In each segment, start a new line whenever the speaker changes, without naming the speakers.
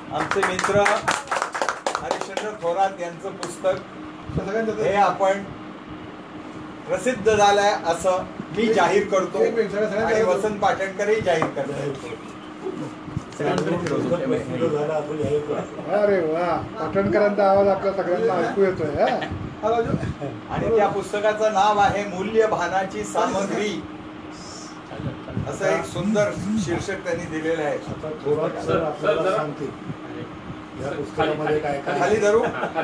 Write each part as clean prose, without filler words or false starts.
आमचे मित्र हरिश्चंद्र थोरात यांचं पुस्तक हे आपण प्रसिद्ध झालंय असं मी जाहीर करतो आणि वसंत पाटणकरही जाहीर करतो.
अरे वा, पाटणकरांचा आवाज आपल्या सगळ्यांना ऐकू येतोय.
आणि त्या पुस्तकाचं नाव आहे मूल्यभानाची सामग्री, असं एक सुंदर शीर्षक त्यांनी दिलेलं आहे. खाली धरू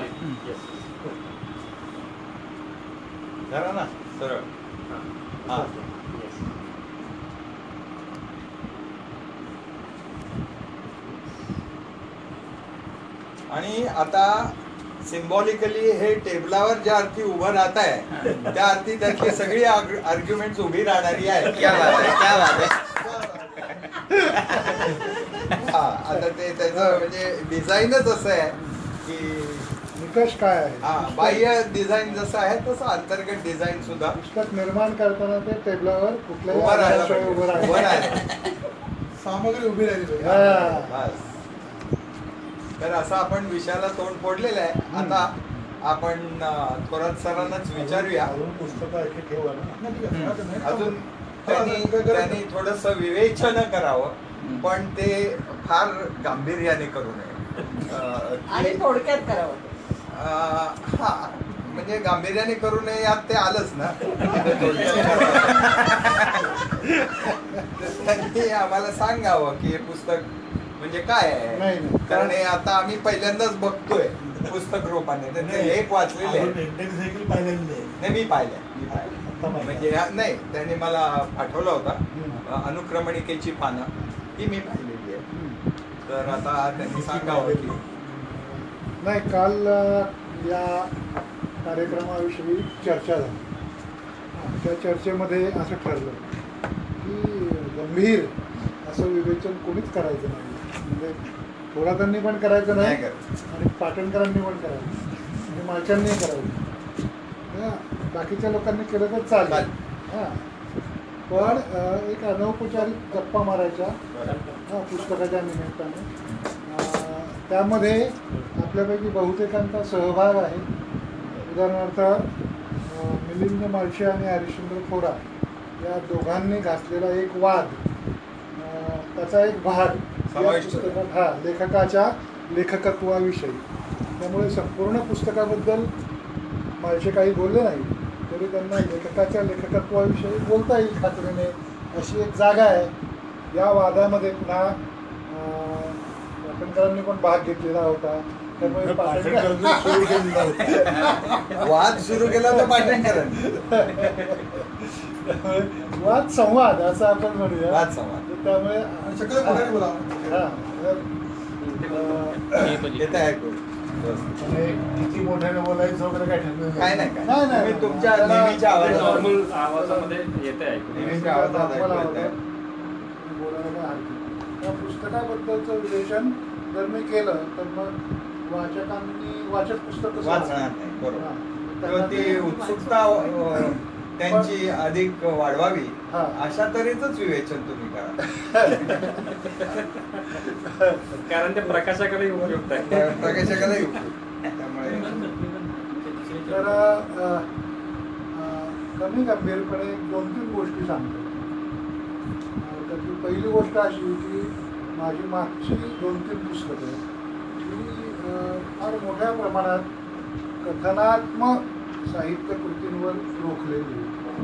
धरा ना सरळ. हा, आणि आता सिम्बॉलिकली हे टेबलावर ज्या अर्थी उभं राहत आहे त्या अर्थी त्यातली सगळी आर्ग्युमेंट्स उभी राहणारी आहे. क्या बात आहे, क्या बात आहे. हा, आता ते त्याचं म्हणजे डिझाईनच असं आहे की
निकष काय आहे.
हा, बाह्य डिझाईन जसं आहे तसं अंतर्गत डिझाईन सुद्धा
पुस्तक निर्माण करताना ते टेबलावर कुठल्याही
उभं
उभं
राहिलं,
सामग्री उभी राहिली.
बस. तर असं आपण विषयाला तोंड फोडलेलं आहे. आता आपण थोरात सरांनाच विचारूया. अजून त्यांनी थोडस विवेचन करावं, पण ते फार गांभीर्याने करू नये
आणि थोडक्यात करावं.
हा, म्हणजे गांभीर्याने करू नये यात ते आलंच ना. त्यांनी आम्हाला सांगावं की हे पुस्तक म्हणजे काय आहे, कारण हे आता आम्ही पहिल्यांदाच बघतोय पुस्तक रूपाने. एक वाचलेले नाही, मी पाहिलं म्हणजे नाही, त्यांनी मला पाठवला होता अनुक्रमणिकेची पानं, ती मी पाहिलेली आहे. तर आता त्यांनी सांगावं की
नाही. काल या कार्यक्रमाविषयी चर्चा झाली. त्या चर्चेमध्ये असं ठरलं की गंभीर असं विवेचन कोणीच करायचं नाही. म्हणजे थोरातांनी पण करायचं नाही आणि पाटणकरांनी पण करायचं आणि मालकांनी करायचं. बाकीच्या लोकांनी केलं तर चालेल. हां, पण एक अनौपचारिक गप्पा मारायच्या पुस्तकाच्या निमित्ताने. त्यामध्ये आपल्यापैकी बहुतेकांचा सहभाग आहे. उदाहरणार्थ मिलिंद माळशे आणि हरिश्चंद्र थोरात या दोघांनी घातलेला एक वाद, त्याचा एक भाग पुस्तकात, हा, लेखकाच्या लेखकत्वाविषयी. त्यामुळे संपूर्ण पुस्तकाबद्दल माळशे काही बोलले नाही, तरी त्यांना लेखकाच्या लेखकत्वाविषयी बोलता येईल खात्रीने अशी एक जागा आहे. या वादामध्ये पुन्हा पाटणकरांनी पण भाग घेतलेला होता. त्यामुळे
वाद सुरू केला होता पाटणकरांनी.
वाद संवाद असं आपण म्हणूया.
वाद संवाद.
त्यामुळे
किती मोठ्याने बोलायचं वगैरे काय ठरलं
काय नाही. तुमच्या नेहमीच्या
आवाजामध्ये येते ऐकू.
त्या पुस्तकाबद्दलचं विवेचन जर मी केलं तर मग वाचक पुस्तक
वाचणार नाही. बरोबर. ती उत्सुकता त्यांची अधिक वाढवावी अशा तऱ्हेच विवेचन तुम्ही करा.
कारण ते प्रकाशकालाही उपयुक्त आहे.
प्रकाशकालाही उपयुक्त. त्यामुळे
तर कमी गंभीरपणे 2-3 गोष्टी सांगतो. त्यातली पहिली गोष्ट अशी की माझी मागची 2-3 पुस्तकं ही फार मोठ्या प्रमाणात कथनात्मक साहित्य कृतींवर रोखलेली.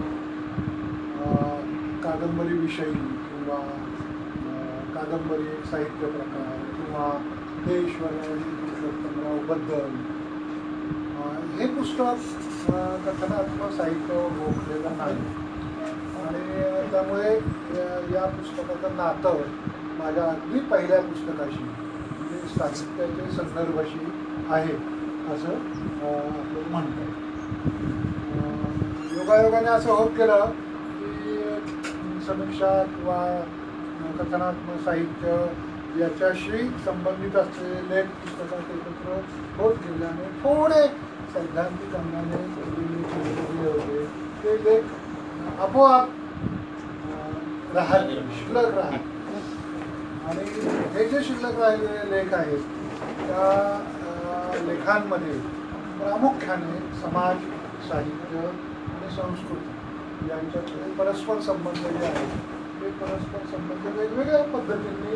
कादंबरीविषयी किंवा कादंबरी साहित्य प्रकार किंवा हे ईश्वररावजी पुरुषोत्तमरावबद्दल हे पुस्तक कथनात्मक साहित्य रोखलेलं नाही. आणि त्यामुळे या पुस्तकाचं नातं माझ्या अगदी पहिल्या पुस्तकाशी म्हणजे साहित्याचे संदर्भाशी आहे असं आपल्याला म्हणतात. योगायोगाने असं होत गेलं की समीक्षा किंवा कथनात्मक साहित्य याच्याशी संबंधित असलेले लेख पुस्तकात एकत्र होत गेल्याने थोडे सैद्धांतिक अंगाने केलेले होते ते लेख आपोआप शिल्लक राहत. आणि हे जे शिल्लक राहिलेले लेख आहेत त्या लेखांमध्ये प्रामुख्याने समाज, साहित्य आणि संस्कृती यांच्यातले परस्पर संबंध जे आहेत ते परस्पर संबंध वेगवेगळ्या पद्धतीने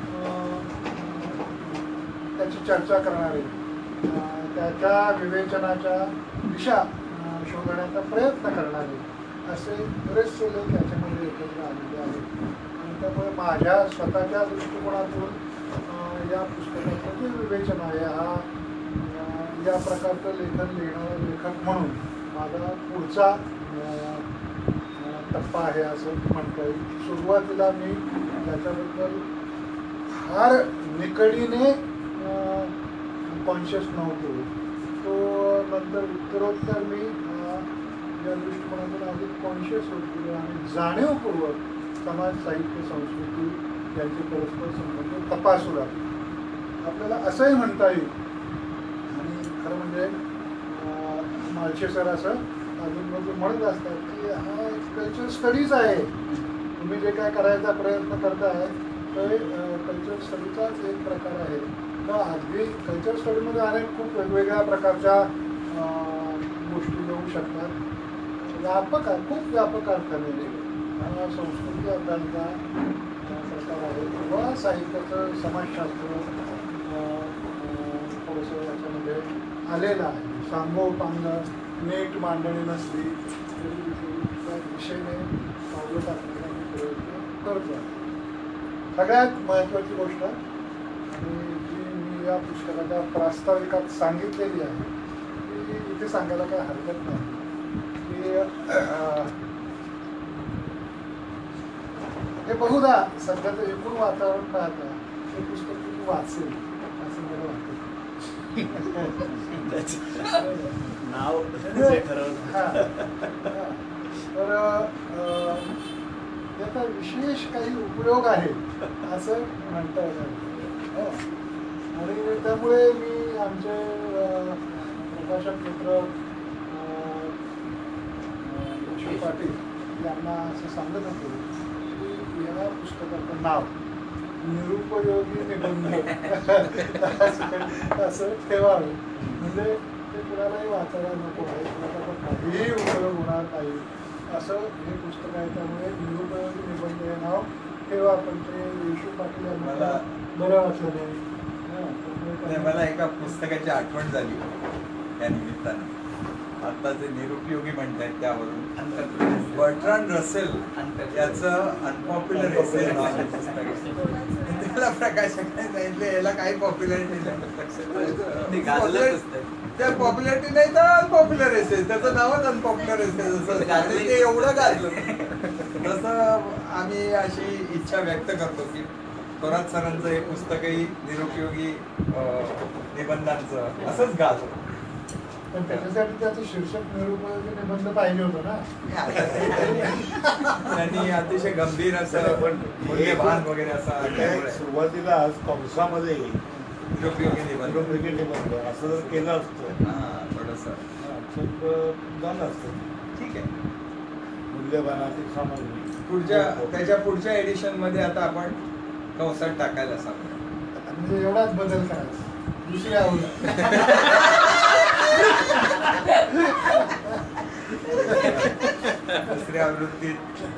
त्याची चर्चा करणारे, त्याच्या विवेचनाच्या दिशा शोधण्याचा प्रयत्न करणारे असे बरेचसे लेख याच्यामध्ये एकत्र आलेले आहेत. आणि त्यामुळे माझ्या स्वतःच्या दृष्टिकोनातून या पुस्तकाचं जे विवेचन आहे या प्रकारचं लेखन लिहिणारा लेखक म्हणून माझा पुढचा टप्पा आहे असं म्हणता येईल. सुरुवातीला मी त्याच्याबद्दल फार निकडीने कॉन्शियस नव्हतो. तो नंतर उत्तरोत्तर मी या दृष्टिकोनातून अधिक कॉन्शियस होत गेलो आणि जाणीवपूर्वक समाज, साहित्य, संस्कृती यांचे परस्पर संबंध तपासू लागले. आपल्याला असंही म्हणता येईल आणि खरं म्हणजे मालशे सर असं अजून म्हणत असतात की हा कल्चर स्टडीज आहे. तुम्ही जे काय करायचा प्रयत्न करताय ते कल्चर स्टडीचाच एक प्रकार आहे. तर अगदी कल्चर स्टडीमध्ये अनेक खूप वेगवेगळ्या प्रकारच्या गोष्टी येऊ शकतात. व्यापक आहे, खूप व्यापक अर्थाने संस्कृती अभ्यासाचा प्रकार आहे किंवा साहित्याचं समाजशास्त्र थोडंसं याच्यामध्ये आलेलं आहे. सांगोपांग नीट मांडणी नसली तरी त्या दिशेने पावलं टाकण्याचा प्रयत्न करतो. सगळ्यात महत्त्वाची गोष्ट आणि जी मी या पुस्तकाच्या प्रास्ताविकात सांगितलेली आहे ती इथे सांगायला काही हरकत नाही की हे बहुधा सध्याचं एकूण वातावरण पाहता हे पुस्तक तुम्ही वाचेल असं मला वाटतं.
नाव
तर याचा विशेष काही उपयोग आहे असं म्हणता येणार. आणि त्यामुळे मी आमचे प्रकाशक मित्र पाटील यांना असं सांगत होतो की या पुस्तकाचं नाव निरुपयोगी निबंध असं ठेवावं. म्हणजे ते कुणालाही वाचायला नको आहे, कुणाला काहीही उपयोग होणार नाही असं हे पुस्तक आहे. त्यामुळे निरुपयोगी निबंध हे नाव ठेवा. पण ते येशू पाटील यांना बरं वाटलं नाही.
मला एका पुस्तकाची आठवण झाली त्या निमित्तानं. आता जे निरुपयोगी म्हणतायत त्यावरून बर्ट्रांड रसेल याचं अनपॉप्युलर एसे त्याला प्रकाशकाने सांगितले याला काही पॉप्युलरिटी नाही. त्या पॉप्युलरिटी नाही तर अनपॉप्युलर एसे, त्याचं नावच अनपॉप्युलर एसे. जसं ते एवढं गाजलं तसं आम्ही अशी इच्छा व्यक्त करतो की थोरात सरांचं हे पुस्तकही निरुपयोगी निबंधांचं असंच गाजलं.
पण त्याच्यासाठी त्याचं शीर्षक निरुपयोगी निबंध पाहिजे होतं ना.
त्यांनी अतिशय गंभीर असं पण मूल्यभान वगैरे असा
सुरुवातीला आज कंसामध्ये
निरुपयोगी
निबंध असं जर केलं असतं
थोडंसं
झालं असतं.
ठीक आहे.
मूल्यभानाची सामग्री
त्याच्या पुढच्या एडिशन मध्ये आता आपण कंसात टाकायला सांगतो.
म्हणजे एवढाच बदल करायचा. दुसऱ्या
दुसऱ्या आवृत्तीत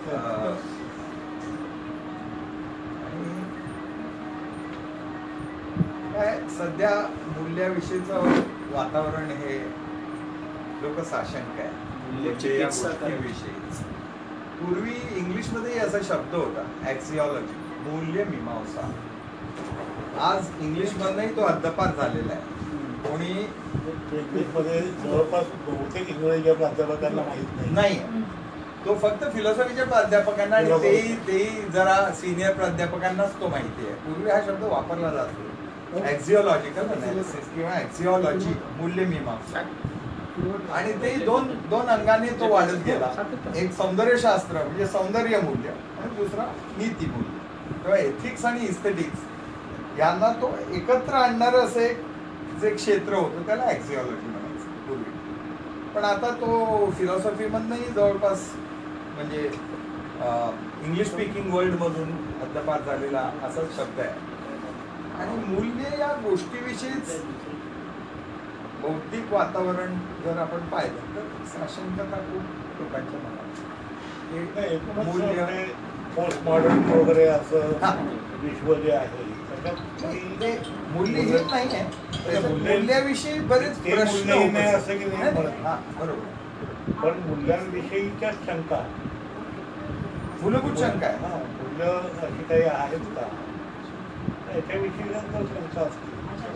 काय सध्या मूल्याविषयीचं वातावरण हे लोकसाशंक आहे. विषयी पूर्वी इंग्लिशमध्येही असा शब्द होता ॲक्सिओलॉजी, मूल्यमीमांसा. आज इंग्लिश मधनही तो हद्दपार झालेला आहे. कोणी
मध्ये जवळपास बहुतेक इंग्रजी प्राध्यापकांना माहीत नाही.
तो फक्त फिलॉसॉफीच्या प्राध्यापकांना आणि तेही जरा सिनियर प्राध्यापकांनाच तो माहिती आहे. पूर्वी हा शब्द वापरला जातो ॲक्सिओलॉजिकल अनालिसिस किंवा ॲक्सिओलॉजी, मूल्यमीमांसा. आणि ते दोन अंगाने तो वाढत गेला. एक सौंदर्यशास्त्र म्हणजे सौंदर्य मूल्य आणि दुसरा नीती मूल्य किंवा एथिक्स आणि इस्थेटिक्स यांना तो एकत्र आणणारं असं एक जे क्षेत्र होतं त्याला ॲक्सिओलॉजी म्हणायचं पूर्वी. पण आता तो फिलॉसॉफी मधनंही जवळपास म्हणजे इंग्लिश स्पीकिंग वर्ल्ड मधून हद्दपार झालेला असाच शब्द आहे. आणि मूल्य या गोष्टीविषयीच बौद्धिक वातावरण जर आपण पाहिलं तर साशंकता खूप लोकांच्या मनात.
मूल्य पोस्ट मॉडर्न वगैरे असं विश्व जे आहे
मूल्यहीन नाही आहे, मूल्याविषयी बरेच प्रश्न
नाही असं की नाही म्हणत.
बरोबर,
पण मूल्यांविषयीच्या शंका,
मूलभूत शंका आहे.
मूल्य अशी काही आहेत का याच्याविषयी शंका असते.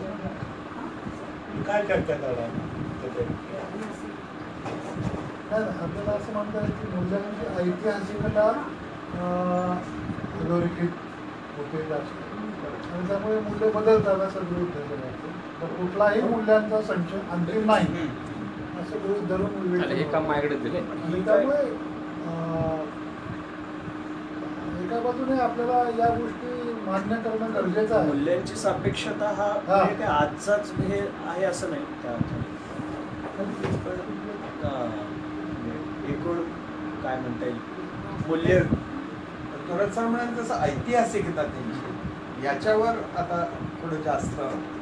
काय चर्चा करणार
आपल्याला असं म्हणता येईल की मूल्यांची ऐतिहासिकता अधोरेखित होते असते आणि त्यामुळे मूल्य बदलतात असं गृहीत धरलं जातं. तर कुठलाही मूल्यांचा संच अंतिम नाही असं गृहीत धरून आणि त्यामुळे एका बाजूने आपल्याला या गोष्टी मान्य करणं गरजेचं आहे.
मूल्यांची सापेक्षता हा आजचाच हे आहे असं नाही. त्या एकूण काय म्हणता येईल मूल्य
थोडंसं म्हणाल तसं ऐतिहासिकता त्यांची याच्यावर आता थोडं जास्त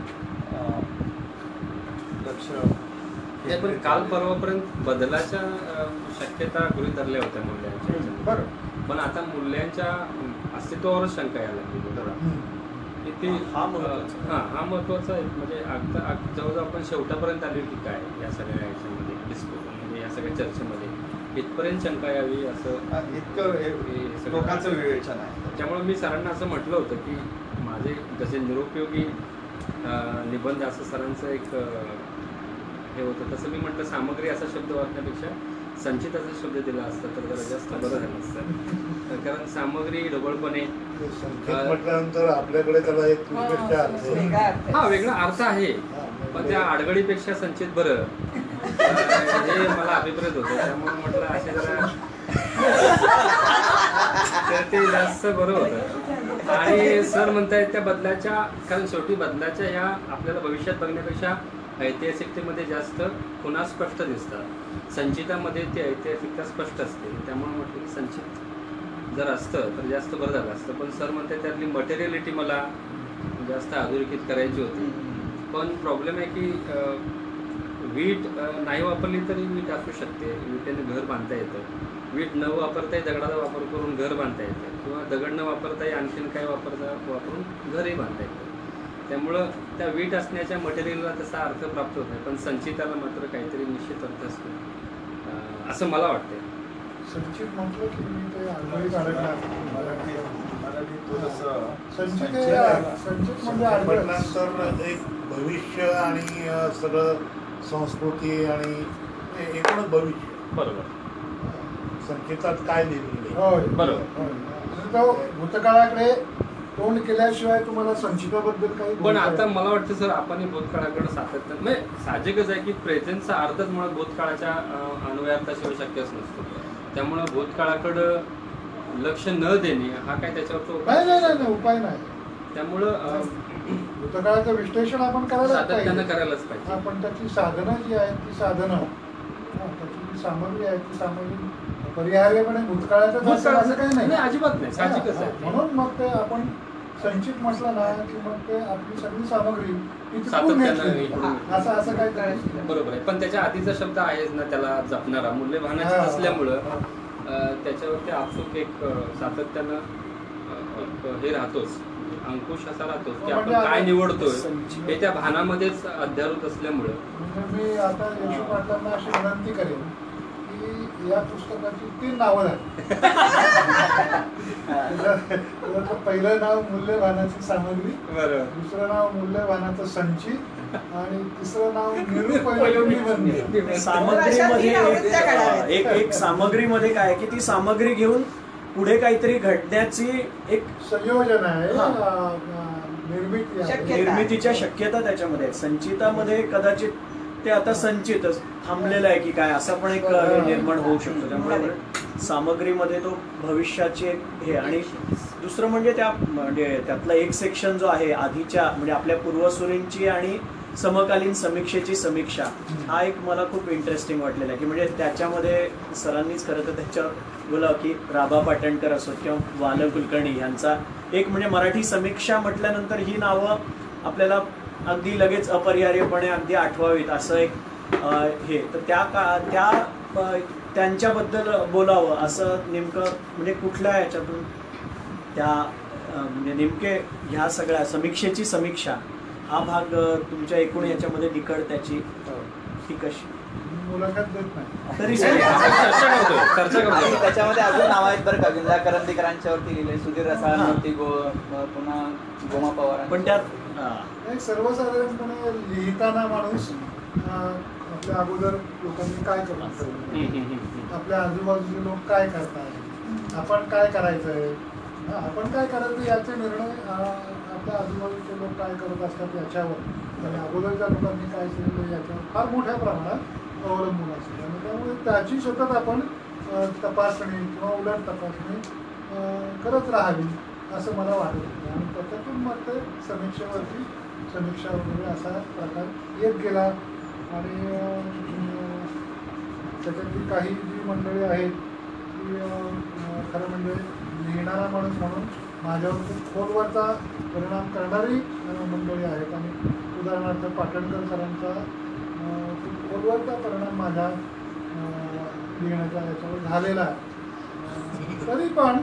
लक्ष.
पण काल परवापर्यंत बदलाच्या शक्यता गृहीत धरल्या होत्या मूल्यांच्या.
बरोबर,
पण आता मूल्यांच्या अस्तित्वावरच शंका यायला लागली. हा महत्वाचा आहे. म्हणजे जवळजवळ आपण शेवटापर्यंत आली की काय या सगळ्या याच्यामध्ये म्हणजे या सगळ्या चर्चेमध्ये इथपर्यंत शंका यावी असं
इतकं लोकांचं विवेचन आहे.
त्यामुळे मी सरांना असं म्हटलं होतं की माझे जसे निरुपयोगी निबंध असं सरांचं एक हे होतं, तसं मी म्हटलं सामग्री असा शब्द वापरण्यापेक्षा संचित असा शब्द दिला असता तर जरा जास्त बरं झालं असतं. कारण सामग्री ढोबळपणे
म्हटल्यानंतर आपल्याकडे त्याला एक
वेगळा अर्थ आहे, पण त्या आडगडीपेक्षा संचित बरं हे मला अभिप्रेत होतं. त्यामुळे म्हटलं असे जरा तर ते जास्त बरं होतं. आणि सर म्हणतायत त्या बदलाच्या, कारण शेवटी बदलाच्या ह्या आपल्याला भविष्यात बघण्यापेक्षा ऐतिहासिकतेमध्ये जास्त पुन्हा स्पष्ट दिसतात. संचितामध्ये ती ऐतिहासिकता स्पष्ट असते. त्यामुळे म्हटलं की संचित जर असतं तर जास्त बरं झालं असतं. पण सर म्हणते त्यातली मटेरियलिटी मला जास्त अधोरेखित करायची होती. पण प्रॉब्लेम आहे की वीट नाही वापरली तरी वीट असू शकते. विटेने घर बांधता येतं. वीट न वापरताही दगडाचा वापर करून घर बांधता येतं, किंवा दगड न वापरताही आणखीन काय वापरून घरही बांधता येतं. त्यामुळं त्या वीट असण्याच्या मटेरियलला तसा अर्थ प्राप्त होत नाही, पण संचिताला मात्र काहीतरी निश्चित अर्थ असतो असं मला वाटतंय.
संचित म्हटलं की मी ते आडगळीत अडकणार. संचित म्हणजे
अडकल्यानंतर एक भविष्य आणि सगळं संस्कृती आणि एकूणच भविष्य
बरोबर
संचितात काय लिहिलेलं
होय
बरोबर.
भूतकाळाकडे तोंड केल्याशिवाय तुम्हाला संचिताबद्दल काही.
पण आता मला वाटतं सर आपण भूतकाळाकडे सातत्यानं म्हणजे साहजिकच आहे की प्रेझेंटचा अर्थच मुळात भूतकाळाच्या अन्वयार्थाशिवाय शक्यच नसतो. त्यामुळं भूतकाळाकडं लक्ष न देणे हा काय त्याच्यावरचा
उपाय नाही. उपाय नाही.
त्यामुळं
भूतकाळाचं विश्लेषण आपण करायलाच
पाहिजे.
पण त्याची साधनं जी आहेत ती साधनं, त्याची जी सामग्री आहे ती सामग्री परिहार्यपणे भूतकाळाचं असं काही नाही,
अजिबात नाही, साहजिकच आहे.
म्हणून मग ते आपण संचित म्हटलं ना की मग ते आपली सगळी सामग्री असं काय करायचं.
बरोबर आहे. पण त्याच्या आधीचा शब्द आहेच ना त्याला जपणारा, मूल्यभानाची असल्यामुळं त्याच्यावरती आपसूक एक सातत्यानं हे राहतोच, अंकुश असा राहतोच की आपण काय निवडतोय हे त्या भानामध्येच अध्यारूत असल्यामुळं.
मी आता यशू पाटलांना अशी विनंती करेन की या पुस्तकाची 3 नावं आहेत. पहिलं नाव मूल्यभानाची सामग्री, दुसरं नाव मूल्यभानाचं संचित आणि तिसरं नाव निरुपयोगी निबंध.
सामग्रीमध्ये एक सामग्रीमध्ये काय की ती सामग्री घेऊन पुढे काहीतरी घडण्याची एक
संयोजन आहे,
निर्मितीच्या शक्यता त्याच्यामध्ये. संचितामध्ये कदाचित ते आता संचितच थांबलेलं आहे की काय असा पण एक निर्माण होऊ शकतो. त्यामुळे सामग्रीमध्ये तो भविष्याचे हे. आणि दुसरं म्हणजे म्हणजे त्यातला एक सेक्शन जो आहे आधीच्या म्हणजे आपल्या पूर्वसुरींची आणि समकालीन समीक्षेची समीक्षा हा एक मला खूप इंटरेस्टिंग वाटलेला आहे की म्हणजे त्याच्यामध्ये सरांनीच खरं तर त्याच्यावर बोलावं की राभा पाटणकर असो किंवा वाल कुलकर्णी यांचा एक म्हणजे मराठी समीक्षा म्हटल्यानंतर ही नावं आपल्याला अगदी लगेच अपरिहार्यपणे अगदी आठवावीत असं एक हे तर त्यांच्याबद्दल बोलावं असं नेमकं म्हणजे कुठल्या याच्यातून त्या म्हणजे नेमके ह्या सगळ्या समीक्षेची समीक्षा हा भाग तुमच्या एकूण याच्यामध्ये निकड त्याची ही कशी
मुलाखत देत नाही
तरी
चर्चा करतोय
आणि त्याच्यामध्ये अजून नाव आहेत बरं का, विंदा करंदीकरांच्यावरती लिहिले, सुधीर रसाळांवरती, पुन्हा गोमा पवार.
पण त्यात
सर्वसाधारणपणे लिहिताना माणूस आपल्या अगोदर लोकांनी काय करून ठेवलं, आपल्या आजूबाजूचे लोक काय करतात, आपण काय करायचंय, आपण काय करायचं याचे निर्णय आपल्या आजूबाजूचे लोक काय करत असतात याच्यावर आणि अगोदरच्या लोकांनी काय केलेलं याच्यावर फार मोठ्या प्रमाणात अवलंबून असतं आणि त्यामुळे त्याची सतत आपण तपासणी किंवा उलट तपासणी करत राहावी असं मला वाटत होतं आणि त्याच्यातून मग ते समीक्षा वगैरे असा प्रकार येत गेला आणि त्याच्यातली काही जी मंडळी आहेत ती खरं म्हणजे लिहिणारा माणूस म्हणून माझ्यावर खोलवरचा परिणाम करणारी मंडळी आहेत आणि उदाहरणार्थ पाटणकर सरांचा खोलवरचा परिणाम माझ्या लिहिण्याच्या याच्यावर झालेला आहे. तरी पण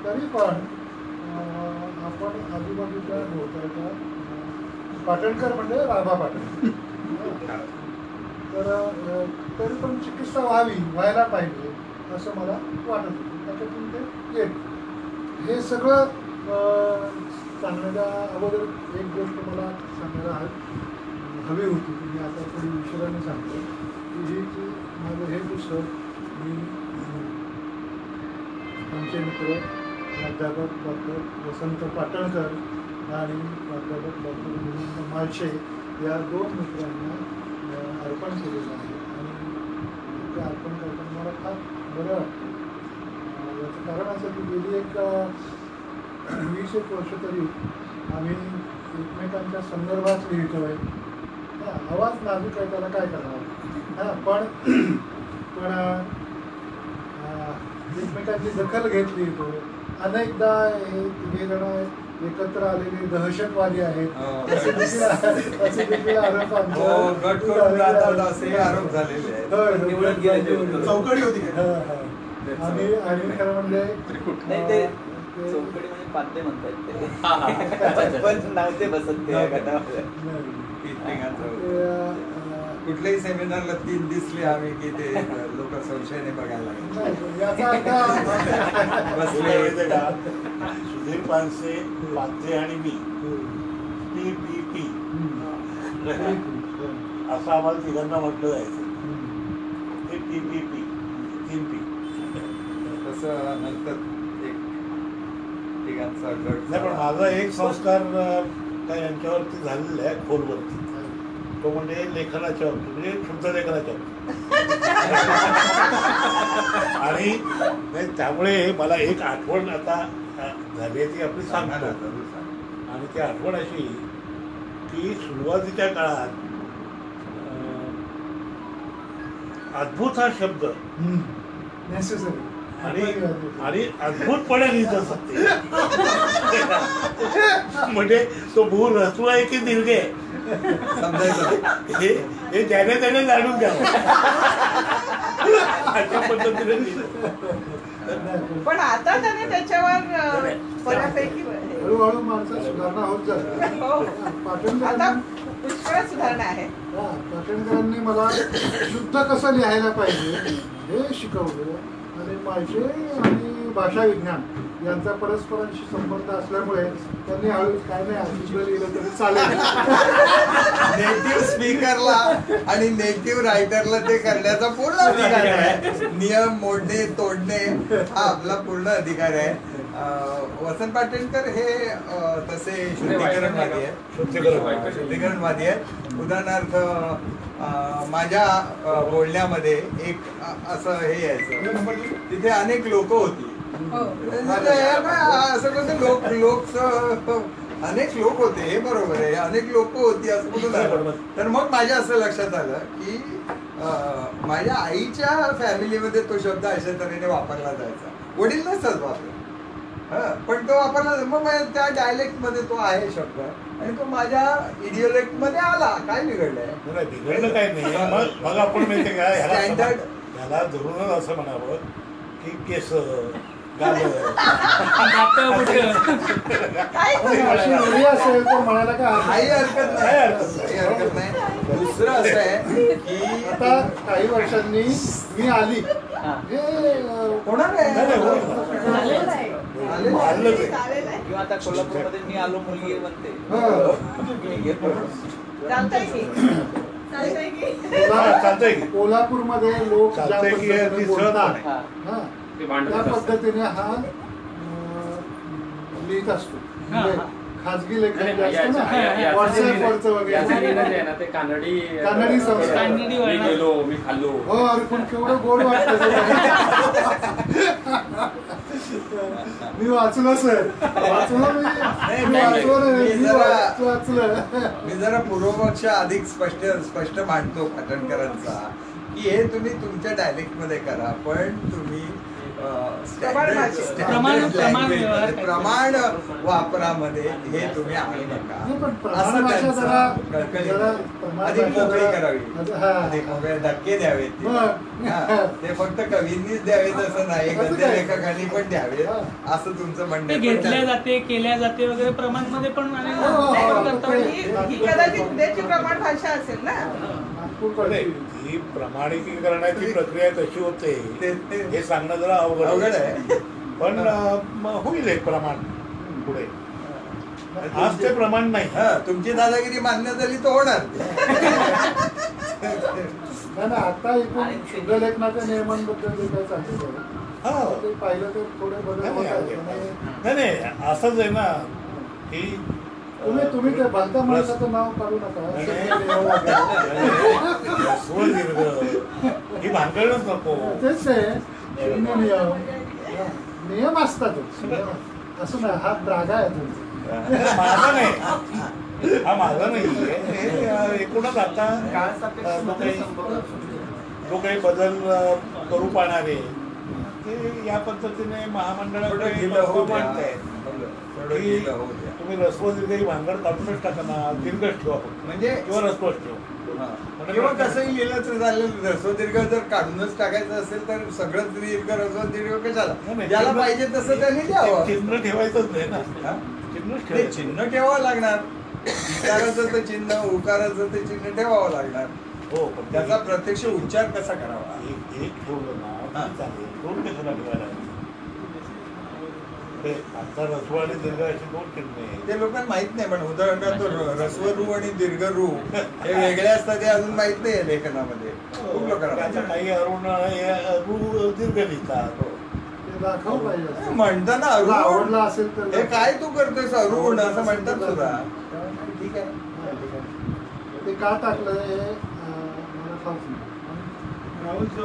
आपण आजूबाजूच्या भोवतालच्या पाटणकर म्हणजे राभा पाटणकर तर तरी पण चिकित्सा व्हायला पाहिजे असं मला वाटत होतं. त्याच्यातून ते येत हे सगळं सांगण्याच्या अगोदर एक गोष्ट मला सांगायला हवी होती की मी आता थोडी विचाराने सांगतो की ही माझं हे पुस्तक मी आमचे मित्र प्राध्यापक डॉक्टर वसंत पाटणकर आणि प्राध्यापक डॉक्टर गोविंद माळशे या 2 मित्रांना अर्पण केलेलं आहे आणि ते अर्पण करताना मला फार बरं वाटतं. याचं कारण असं की गेली एक 20-एक वर्ष तरी आम्ही एकमेकांच्या संदर्भात लिहितो आहे. आवाज नाजूक आहे त्याला काय करणार पण एकमेकांची दखल घेतली तो अनेकदा हे जण एकत्र आलेले दहशतवादी आहेत असे देखील आरोप
चौकडी होती
आणि खरं म्हणजे
चौकडी म्हणजे पाद्य म्हणतात पण नव्हते बसत ते गटामध्ये.
कुठल्याही सेमिनारला 3 दिसले आम्ही की ते लोक संशयाने बघायला
सुधीर पानसे, पात्रे आणि मी PPP असं आम्हाला तिघांना म्हटलं जायचं. ते PPP 3P
तसं नंतर एक तिघांचा गट.
नाही पण माझा एक संस्कार काय यांच्यावरती झालेला आहे खोलवरती, तो म्हणजे लेखनाच्या वरती, म्हणजे शुद्ध लेखनाच्या वरती. आणि त्यामुळे मला एक आठवण आता झाली ती आपली सांगतो. आणि ती आठवण अशी की सुरुवातीच्या काळात अद्भुत हा शब्द आणि अद्भुतपणे लिहित असत ते. म्हणजे तो भूल रसू आहे की दीर्घ आहे समजायचं हे त्याने जाणून घ्यावं अशा पद्धतीने लिहिलं.
पण आता त्याने त्याच्यावर बऱ्यापैकी
हळूहळू माणसं सुधारणा होत जाते.
आता पुष्कळ सुधारणा आहे.
पाटणकरांनी मला शुद्ध कसं लिहायला पाहिजे हे शिकवलं आणि माझे आणि भाषा विज्ञान यांचा परस्परांशी संबंध असल्यामुळे त्यांनी हळू काय नाही शुद्ध लिहिलं तरी चालेल.
नेटिव्ह स्पीकरला आणि नेटिव्ह रायटरला ते करण्याचा पूर्ण अधिकार आहे. नियम मोडणे तोडणे हा आपला पूर्ण अधिकार आहे. वसंत पाटणकर हे तसे शुद्धीकरणवादी आहेत. उदाहरणार्थ माझ्या बोलण्यामध्ये एक असं हे यायचं, तिथे अनेक लोक होती असं कसं लोक अनेक लोक होते, हे बरोबर आहे, अनेक लोक होती असं म्हणून झालं. तर मग माझ्या असं लक्षात आलं की माझ्या आईच्या फॅमिलीमध्ये तो शब्द अशा तऱ्हेने वापरला जायचा. वडील नसतात वापरत, पण तो वापरला. मग त्या डायलेक्ट मध्ये तो आहे शब्द आणि तो माझ्या इडिओलेक्ट मध्ये आला. काय बिघडलंय?
बिघडलं काय नाही. मग आपण माहितीये का ह्याला धरूनच असं म्हणावं की केस
असेल तर म्हणायला
काही हरकत नाही. दुसरं असं आहे की
आता काही वर्षांनी मी आली
होणार
किंवा आता कोल्हापूरमध्ये मी आलो मुलगी म्हणते.
कोल्हापूरमध्ये लोक बोलतात त्या पद्धतीने हा लिहित असतो. खाजगी लेखन व्हॉट्सअपवरचं वगैरे
ते कानडी
मी
गेलो, मी खाल्लो.
हो, अरे पण केवढं गोड वाटतं. मी वाचलं सर,
मी जरा पूर्वपक्ष अधिक स्पष्ट मांडतो पाटणकरांचा की हे तुम्ही तुमच्या डायलेक्ट मध्ये करा, पण तुम्ही प्रमाण वापरामध्ये हे तुम्ही आणू नका. अधिक मोकळी करावी, अधिक मोकळे धक्के द्यावेत. ते फक्त कवींनीच द्यावेत असं नाही, गद्य लेखकांनी पण द्यावेत असं तुमचं म्हणणं.
घेतल्या जाते, केल्या जाते वगैरे प्रमाण मध्ये पण
ही कदाचित उद्याची प्रमाण भाषा असेल ना.
ही प्रमाणिकीकरणाची प्रक्रिया कशी होते हे सांगणं जरा अवघड आहे, पण होईल एक प्रमाण पुढे. आज ते प्रमाण नाही.
तुमची दादागिरी मान्य झाली तर होणार.
आता एकूण शुद्धलेखनाच्या नियमांबद्दल जे काय सांगितलं ते पाहिलं तर थोडे बदल
नाही. असंच आहे ना की
तुम्ही ते भलत्या माणसाचं नाव काढू नका.
ही भांडणच नको.
तेच आहे, नियम असतातच असं नाही. हा त्रागा आहे तुमचा,
माझा नाही, हा माझा नाही. एकूणच आता जो काही बदल करू पाहणारे ते या पद्धतीने महामंडळाकडे मांडताय. तुम्ही रस्वदीर्घ भांगड काढूनच टाका ना, दीर्घच ठेवा
म्हणजे
किंवा रस्वच ठेवा.
किंवा कसंही लिहिलं तर चालेल. रस्वदीर्घ जर काढूनच टाकायचं असेल तर सगळंच दीर्घ रस्वदीर्घ कशाला, ज्याला पाहिजे तसं त्यांनी द्यावं.
चिन्ह ठेवायचंच नाही ना.
चिन्ह ठेवावं लागणार. विकाराचं ते चिन्ह, उकाराचं ते चिन्ह ठेवावं लागणार.
हो, पण
त्याचा प्रत्यक्ष उच्चार कसा करावा.
एक ठेवलं ना चालेल, दोन कशाला ठेवायला. आता रस्व आणि दीर्घ अशी दोन चिन्ह आहे.
ते लोकांना माहित नाही. पण उदाहरणार्थ रस्वरू आणि दीर्घ रू हे वेगळे असतात, ते अजून माहित नाही लेखनामध्ये. खूप लोकांना
काही अरुण रू दीर्घ लिहितात.
म्हणताना
आवडला असेल तर
हे काय तू करतोयस अरुण असं म्हणतात सुद्धा. ठीक आहे,
ते का टाकलं हे मला ठाऊक नाही.
राहुलचा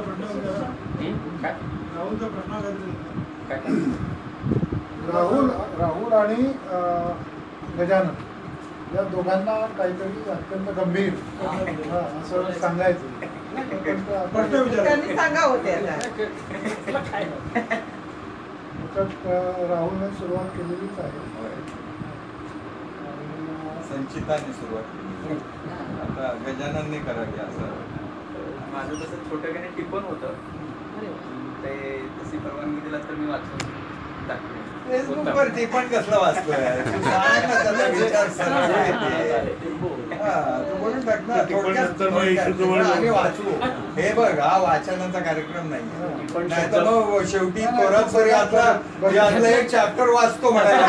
राहुल आणि गजानन या दोघांना काहीतरी अत्यंत गंभीर असं सांगायचं.
त्यांनी सांगावं ते.
राहुलने सुरुवात केलेलीच आहे.
संचिताने सुरुवात केली, आता गजाननने करावी असं.
माझं तसं छोटं टिपण होतं, ते तशी परवानगी दिला तर मी वाचून टाकले.
फेसबुकवर टिपण कसलं वाचतोय? विचार बोलून टाक ना. आम्ही वाचू. हे बघ, हा वाचनाचा कार्यक्रम नाही तर मग शेवटी कोरासोरी आता एक चॅप्टर वाचतो म्हणायला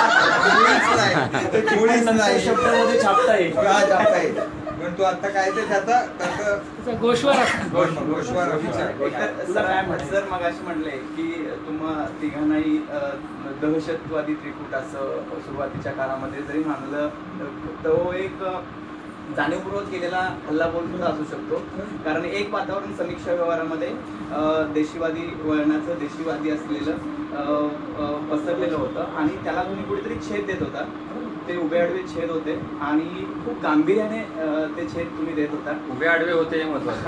मुळीच नाही.
शब्दामध्ये छापता येईल,
छापता येईल. पण तू आता काय ते त्याचा
गोश्वार
सर मग असे म्हणले की तुम्हा तिघांनाही दहशतवादी त्रिकूट असं सुरुवातीच्या काळामध्ये जरी मानलं तो एक जाणीवपूर्वक केलेला हल्लाबोल सुद्धा असू शकतो. कारण एक वातावरण समीक्षा व्यवहारामध्ये देशीवादी वळणाचं, देशीवादी असलेलं पसरलेलं होतं आणि त्याला तुम्ही कुठेतरी छेद देत होता. ते उभे आडवे छेद होते आणि खूप गांभीर्याने ते छेद तुम्ही देत होता.
उभे आडवे होते हे महत्वाचं.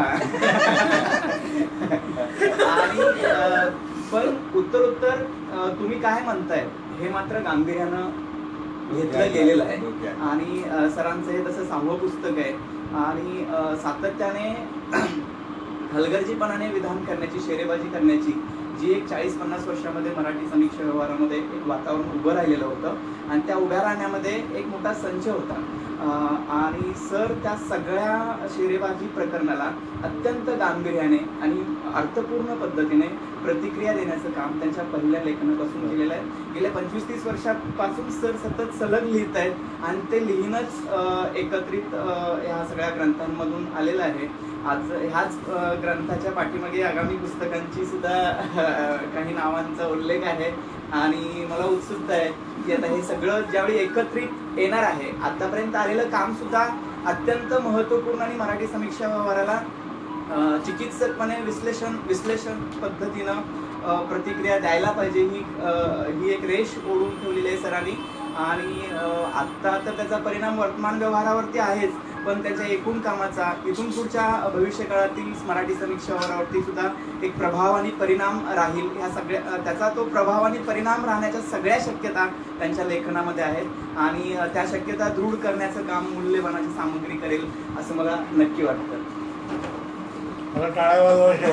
आणि पण उत्तर तुम्ही काय म्हणताय हे मात्र गांभीर्यानं घेतलं गेलेलं आहे. आणि सरांचं हे तसं 6वं पुस्तक आहे आणि सातत्याने हलगर्जीपणाने विधान करण्याची, शेरेबाजी करण्याची जी एक 40-50 वर्षामध्ये मराठी समीक्षा व्यवहारामध्ये एक वातावरण उभं राहिलेलं होतं आणि त्या उभ्या राहण्यामध्ये एक मोठा संच होता. आणि सर त्या सगळ्या शेरेबाजी प्रकरणाला अत्यंत गांभीर्याने आणि अर्थपूर्ण पद्धतीने प्रतिक्रिया देण्याचं काम त्यांच्या पहिल्या लेखनापासून केलेलं आहे. गेल्या 25-30 वर्षापासून सर सतत सलग लिहित आहेत आणि ते लिहिणंच एकत्रित ह्या सगळ्या ग्रंथांमधून आलेलं आहे. आज ह्याच ग्रंथाच्या पाठीमागे आगामी पुस्तकांची सुद्धा काही नावांचा उल्लेख आहे आणि मला उत्सुकता आहे की आता हे सगळं ज्यावेळी एकत्रित येणार आहे. आतापर्यंत आलेलं काम सुद्धा अत्यंत महत्त्वपूर्ण आणि मराठी समीक्षा व्यवहाराला चिकित्सकपणे विश्लेषण पद्धतीनं प्रतिक्रिया द्यायला पाहिजे ही एक रेष ओढून ठेवलेली आहे सरांनी. आणि आत्ता तर त्याचा परिणाम वर्तमान व्यवहारावरती आहेच, पण त्याच्या एकूण कामाचा इथून पुढच्या भविष्यकाळातील मराठी समीक्षा व्यवहारावरती सुद्धा एक प्रभाव आणि परिणाम राहील. ह्या सगळ्या त्याचा तो प्रभाव आणि परिणाम राहण्याच्या सगळ्या शक्यता त्यांच्या लेखनामध्ये आहेत आणि त्या शक्यता दृढ करण्याचं काम मूल्यवानाची सामग्री करेल असं मला नक्की वाटतं.
मला टाळ्या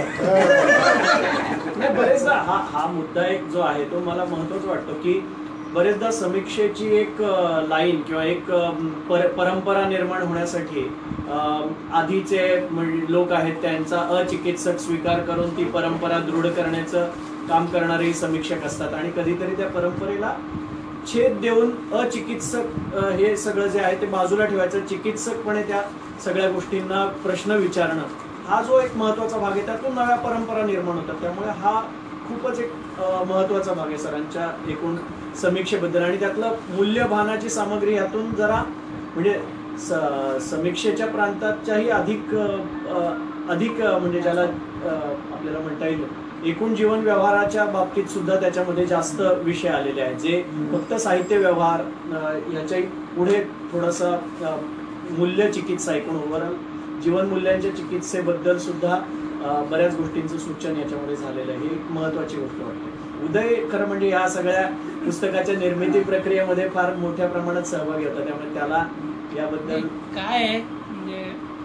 बरेचदा हा मुद्दा एक जो आहे तो मला महत्वाचा वाटतो की बरेचदा समीक्षेची एक लाईन किंवा एक परंपरा निर्माण होण्यासाठी आधीचे लोक आहेत त्यांचा अचिकित्सक स्वीकार करून ती परंपरा दृढ करण्याचं काम करणारे समीक्षक असतात आणि कधीतरी त्या परंपरेला छेद देऊन अचिकित्सक हे सगळं जे आहे ते बाजूला ठेवायचं, चिकित्सकपणे त्या सगळ्या गोष्टींना प्रश्न विचारणं हा जो एक महत्वाचा भाग आहे त्यातून नव्या परंपरा निर्माण होतात. त्यामुळे हा खूपच एक महत्वाचा भाग आहे सरांच्या एकूण समीक्षेबद्दल आणि त्यातलं मूल्यभानाची सामग्री यातून जरा म्हणजे समीक्षेच्या प्रांताच्याही अधिक म्हणजे ज्याला आपल्याला म्हणता येईल एकूण जीवन व्यवहाराच्या बाबतीत सुद्धा त्याच्यामध्ये जास्त विषय आलेले आहेत जे फक्त साहित्य व्यवहार याच्या पुढे थोडंसं मूल्य चिकित्सा एकूण ओव्हरऑल जीवन मूल्यांच्या चिकित्सेबद्दल सुद्धा बऱ्याच गोष्टींचं सूचन याच्यामध्ये झालेलं आहे. ही एक महत्वाची गोष्ट वाटते. उदय खरं म्हणजे या सगळ्या पुस्तकाच्या निर्मिती प्रक्रियेमध्ये फार मोठ्या प्रमाणात सहभागी होता त्यामुळे त्याला याबद्दल
काय आहे म्हणजे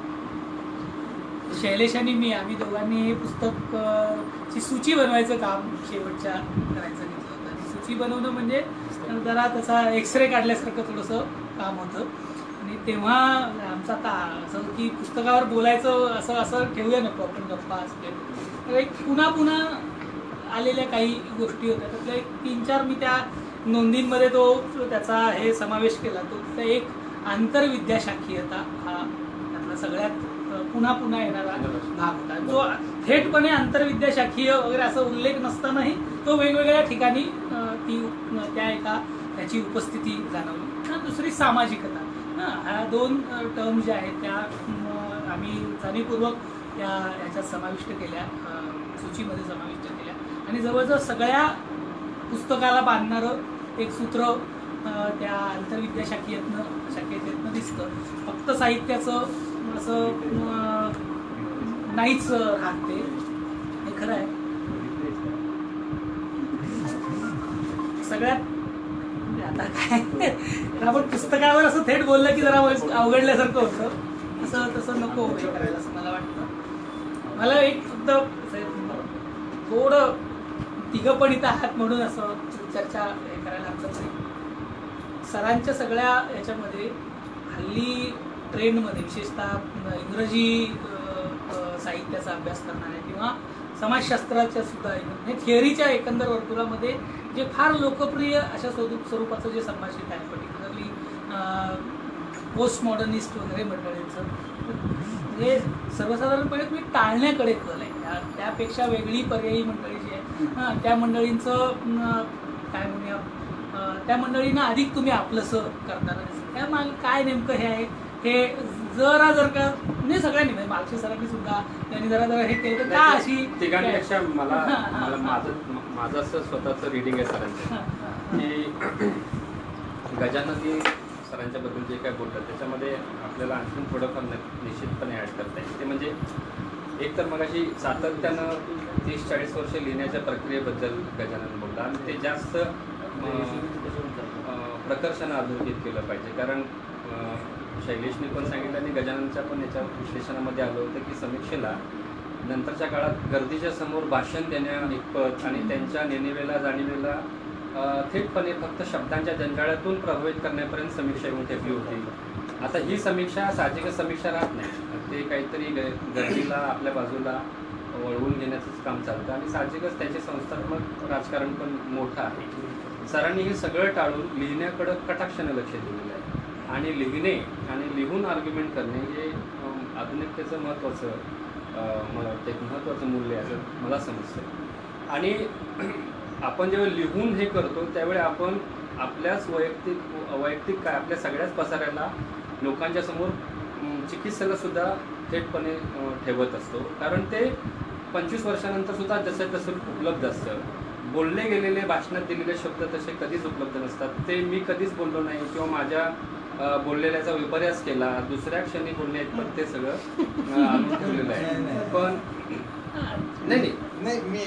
शैलेश आणि मी आम्ही दोघांनी हे पुस्तक ची सूची बनवायचं काम शेवटच्या करायचं घेतलं होतं. सूची बनवणं म्हणजे जरा त्याचा एक्सरे काढल्यासारखं थोडंसं काम होतं आणि तेव्हा आमचं आता असं की पुस्तकावर बोलायचं असं ठेवूया नको आपण गप्पा असते तर एक पुन्हा आलेल्या काही गोष्टी होत्या त्यातल्या एक 3-4 मी त्या नोंदींमध्ये तो त्याचा हे समावेश केला. तो एक आंतरविद्याशाखीयता हा त्यातला सगळ्यात पुन्हा येणारा भाग होता जो थेटपणे आंतरविद्याशाखीय वगैरे असं उल्लेख नसतानाही तो वेगवेगळ्या ठिकाणी त्या एका त्याची उपस्थिती जाणवली. दुसरी सामाजिकता ह्या 2 टर्म ज्या आहेत त्या आम्ही जाणीवपूर्वक याच्यात समाविष्ट केल्या, सूचीमध्ये समाविष्ट केल्या आणि जवळजवळ सगळ्या पुस्तकाला बांधणारं एक सूत्र त्या आंतरविद्याशाखेतनं दिसतं. फक्त साहित्याचं असं नाहीच राहत ते हे खरं आहे. सगळ्यात आता काय आपण पुस्तकावर असं थेट बोललं की जरा अवघडल्यासारखं होतं असं तसं नको हे करायला असं मला वाटतं. मला एक फक्त थोडं तिघं पण इथं आहात म्हणून असं चर्चा हे करायला हरकत नाही. सरांच्या सगळ्या याच्यामध्ये हल्ली ट्रेंडमध्ये विशेषतः इंग्रजी साहित्याचा अभ्यास करणारे किंवा समाजशास्त्राच्या सुद्धा थिअरीच्या एकंदर वर्तुळामध्ये जे फार लोकप्रिय अशा स्वरूपाचं जे संभाषित आहे पर्टिक्युलरली पोस्ट मॉडर्निस्ट वगैरे मंडळींचं म्हणजे सर्वसाधारणपणे तुम्ही टाळण्याकडे कल आहे. त्यापेक्षा वेगळी पर्यायी मंडळी जी आहे त्या मंडळींचं काय म्हणूया त्या मंडळींना अधिक तुम्ही आपलंसं करताना दिसतं. त्यामागे काय नेमकं हे आहे हे जर का म्हणजे सगळ्यांनी म्हणजे मागच्या सरांनी सुद्धा त्यांनी जरा हे केलं तर का अशी
ठिकाणपेक्षा मला माझं असं स्वतःचं रिडिंग आहे सरांचं की गजाननी सरांच्या बद्दल जे काय बोलतात त्याच्यामध्ये आपल्याला आणखीन थोडंफार निश्चितपणे ॲड करता येईल. ते म्हणजे एक तर मगाशी सातत्यानं 30-40 वर्ष लिहिण्याच्या प्रक्रियेबद्दल गजानन बोलला आणि ते जास्त प्रकर्षानं अधोरेखित केलं पाहिजे. कारण शैलेशने पण सांगितलं आणि गजाननच्या पण याच्या विश्लेषणामध्ये आलं होतं की समीक्षेला नंतरच्या काळात गर्दीच्या समोर भाषण देण्याइतपत आणि त्यांच्या नेणिवेला जाणीवेला थेटपणे फक्त शब्दांच्या जंजाळातून प्रभावित करण्यापर्यंत समीक्षा येऊन ठेवली होती. आता ही समीक्षा साहजिकच समीक्षा राहत नाही, ते काहीतरी गर्दीला आपल्या बाजूला वळवून घेण्याचंच काम चालतं आणि साहजिकच त्याचे संस्थात्मक राजकारण पण मोठं आहे. सरांनी हे सगळं टाळून लिहिण्याकडं कटाक्षानं लक्ष दिलेलं आहे आणि लिहिणे आणि लिहून आर्ग्युमेंट करणे हे आधुनिकतेचं महत्त्वाचं मला वाटतं एक महत्त्वाचं मूल्य आहे असं मला समजतं. आणि आपण जेव्हा लिहून हे करतो त्यावेळी आपण आपल्याच वैयक्तिक काय आपल्या सगळ्याच पसाऱ्याला लोकांच्या समोर चिकित्सेला सुद्धा थेटपणे ठेवत असतो. कारण ते 25 वर्षानंतर सुद्धा जसं तसं उपलब्ध असतं. बोलले गेलेले भाषणात दिलेले शब्द तसे कधीच उपलब्ध नसतात. ते मी कधीच बोललो नाही किंवा माझ्या बोललेल्याचा विपर्यास केला दुसऱ्या क्षणी बोलण्याइतपत ते सगळं आणून ठेवलेलं आहे. पण नाही
मी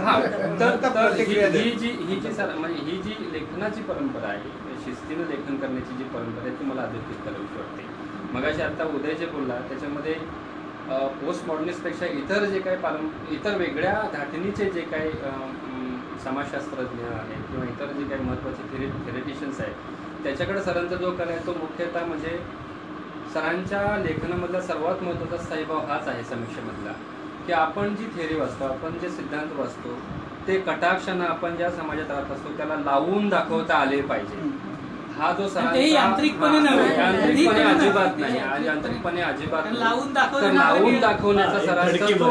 ही जी लेखनाची परंपरा आहे, शिस्तीनं लेखन करण्याची जी परंपरा आहे ती मला अधोरेखित करावीशी वाटते. मगाशी आता उदय जे बोलला त्याच्यामध्ये पोस्ट मॉडर्निस्टपेक्षा इतर जे काही इतर वेगळ्या धाटणीचे जे काही समाजशास्त्रज्ञ आहेत किंवा इतर जे काही महत्त्वाचे थेरेटिशियन्स आहेत त्याच्याकडे सरांचा जो कल आहे तो मुख्यतः म्हणजे सरांच्या लेखनामधला सर्वात महत्त्वाचा स्थायीभाव हाच आहे समीक्षेमधला की आपण जी थेअरी वाचतो, आपण जे सिद्धांत वाचतो ते कटाक्षानं आपण ज्या समाजात राहत असतो त्याला लावून दाखवता आले पाहिजे. हा जो सरांचा यांत्रिकपणे अजिबात नाही, यांत्रिकपणे अजिबात लावून दाखवण्याचा सरांचा तो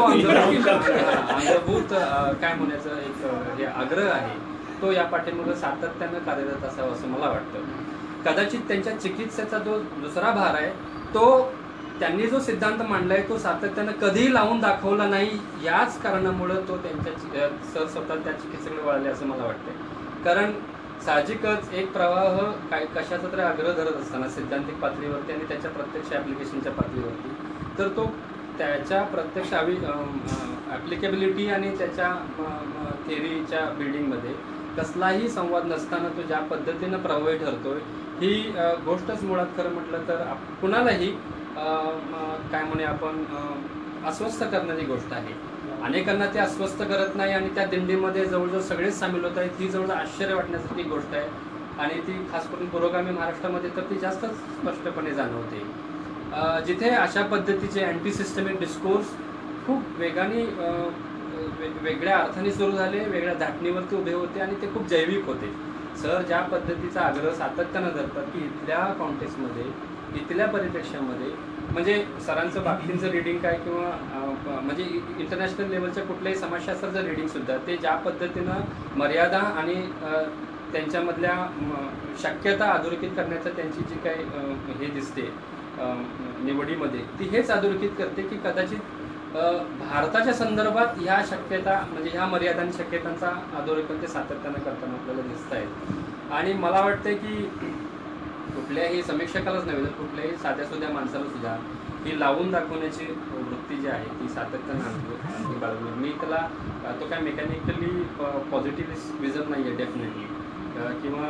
अंगभूत काय म्हणायचं एक हे आग्रह आहे तो या पाठीमागे सातत्यानं कार्यरत असावा असं मला वाटतं. कदाचित त्यांच्या चिकित्सेचा जो दुसरा भार आहे तो त्यांनी जो सिद्धांत मांडलाय तो सातत्यानं कधीही लावून दाखवला नाही याच कारणामुळं तो त्यांच्या सर स्वतः त्या चिकित्सेकडे वळाले असं मला वाटतंय. कारण साहजिकच एक प्रवाह काय कशाचा तरी आग्रह धरत असताना सिद्धांतिक पातळीवरती आणि त्याच्या प्रत्यक्ष ॲप्लिकेशनच्या पातळीवरती तर तो त्याच्या प्रत्यक्ष ॲप्लिकेबिलिटी आणि त्याच्या थेअरीच्या बिल्डिंगमध्ये कसलाही संवाद नसताना तो ज्या पद्धतीनं प्रभावी ठरतोय ही गोष्टच मुळात खरं म्हटलं तर कुणालाही काय म्हणे आपण अस्वस्थ करणारी गोष्ट आहे. अनेकांना ते अस्वस्थ करत नाही आणि त्या दिंडीमध्ये जवळजवळ सगळेच सामील होत आहेत. ती जवळजवळ आश्चर्य वाटण्यासारखी गोष्ट आहे आणि ती खास करून पुरोगामी महाराष्ट्रामध्ये तर ती जास्तच स्पष्टपणे जाणवते. जिथे अशा पद्धतीचे अँटी सिस्टमिक डिस्कोर्स खूप वेगाने वेगळ्या अर्थाने सुरू झाले, वेगळ्या धाटणीवरती उभे होते आणि ते खूप जैविक होते. सर ज्या पद्धतीचा आग्रह सातत्यानं धरतात की इथल्या कॉन्टेक्स्टमध्ये इथल्या परिप्रेक्षामध्ये म्हणजे सरांचं बाबतींचं रिडिंग काय किंवा म्हणजे इंटरनॅशनल लेवलच्या कुठल्याही समाजशास्त्राचं रिडिंगसुद्धा ते ज्या पद्धतीनं मर्यादा आणि त्यांच्यामधल्या शक्यता अधोरेखित करण्याचं त्यांची जी काही हे दिसते निवडीमध्ये ती हेच अधोरेखित करते की कदाचित भारताच्या संदर्भात ह्या शक्यता म्हणजे ह्या मर्यादा आणि शक्यतांचा अधोरेखन ते सातत्यानं करताना आपल्याला दिसत आहेत. आणि मला वाटतं की कुठल्याही समीक्षकालाच नव्हे तर कुठल्याही साध्या माणसाला सुद्धा ही लावून दाखवण्याची वृत्ती जी आहे ती सातत्यानं आणली बाळगली. मी त्याला तो काय मेकॅनिकली पॉझिटिव्ह विजन नाही आहे डेफिनेटली किंवा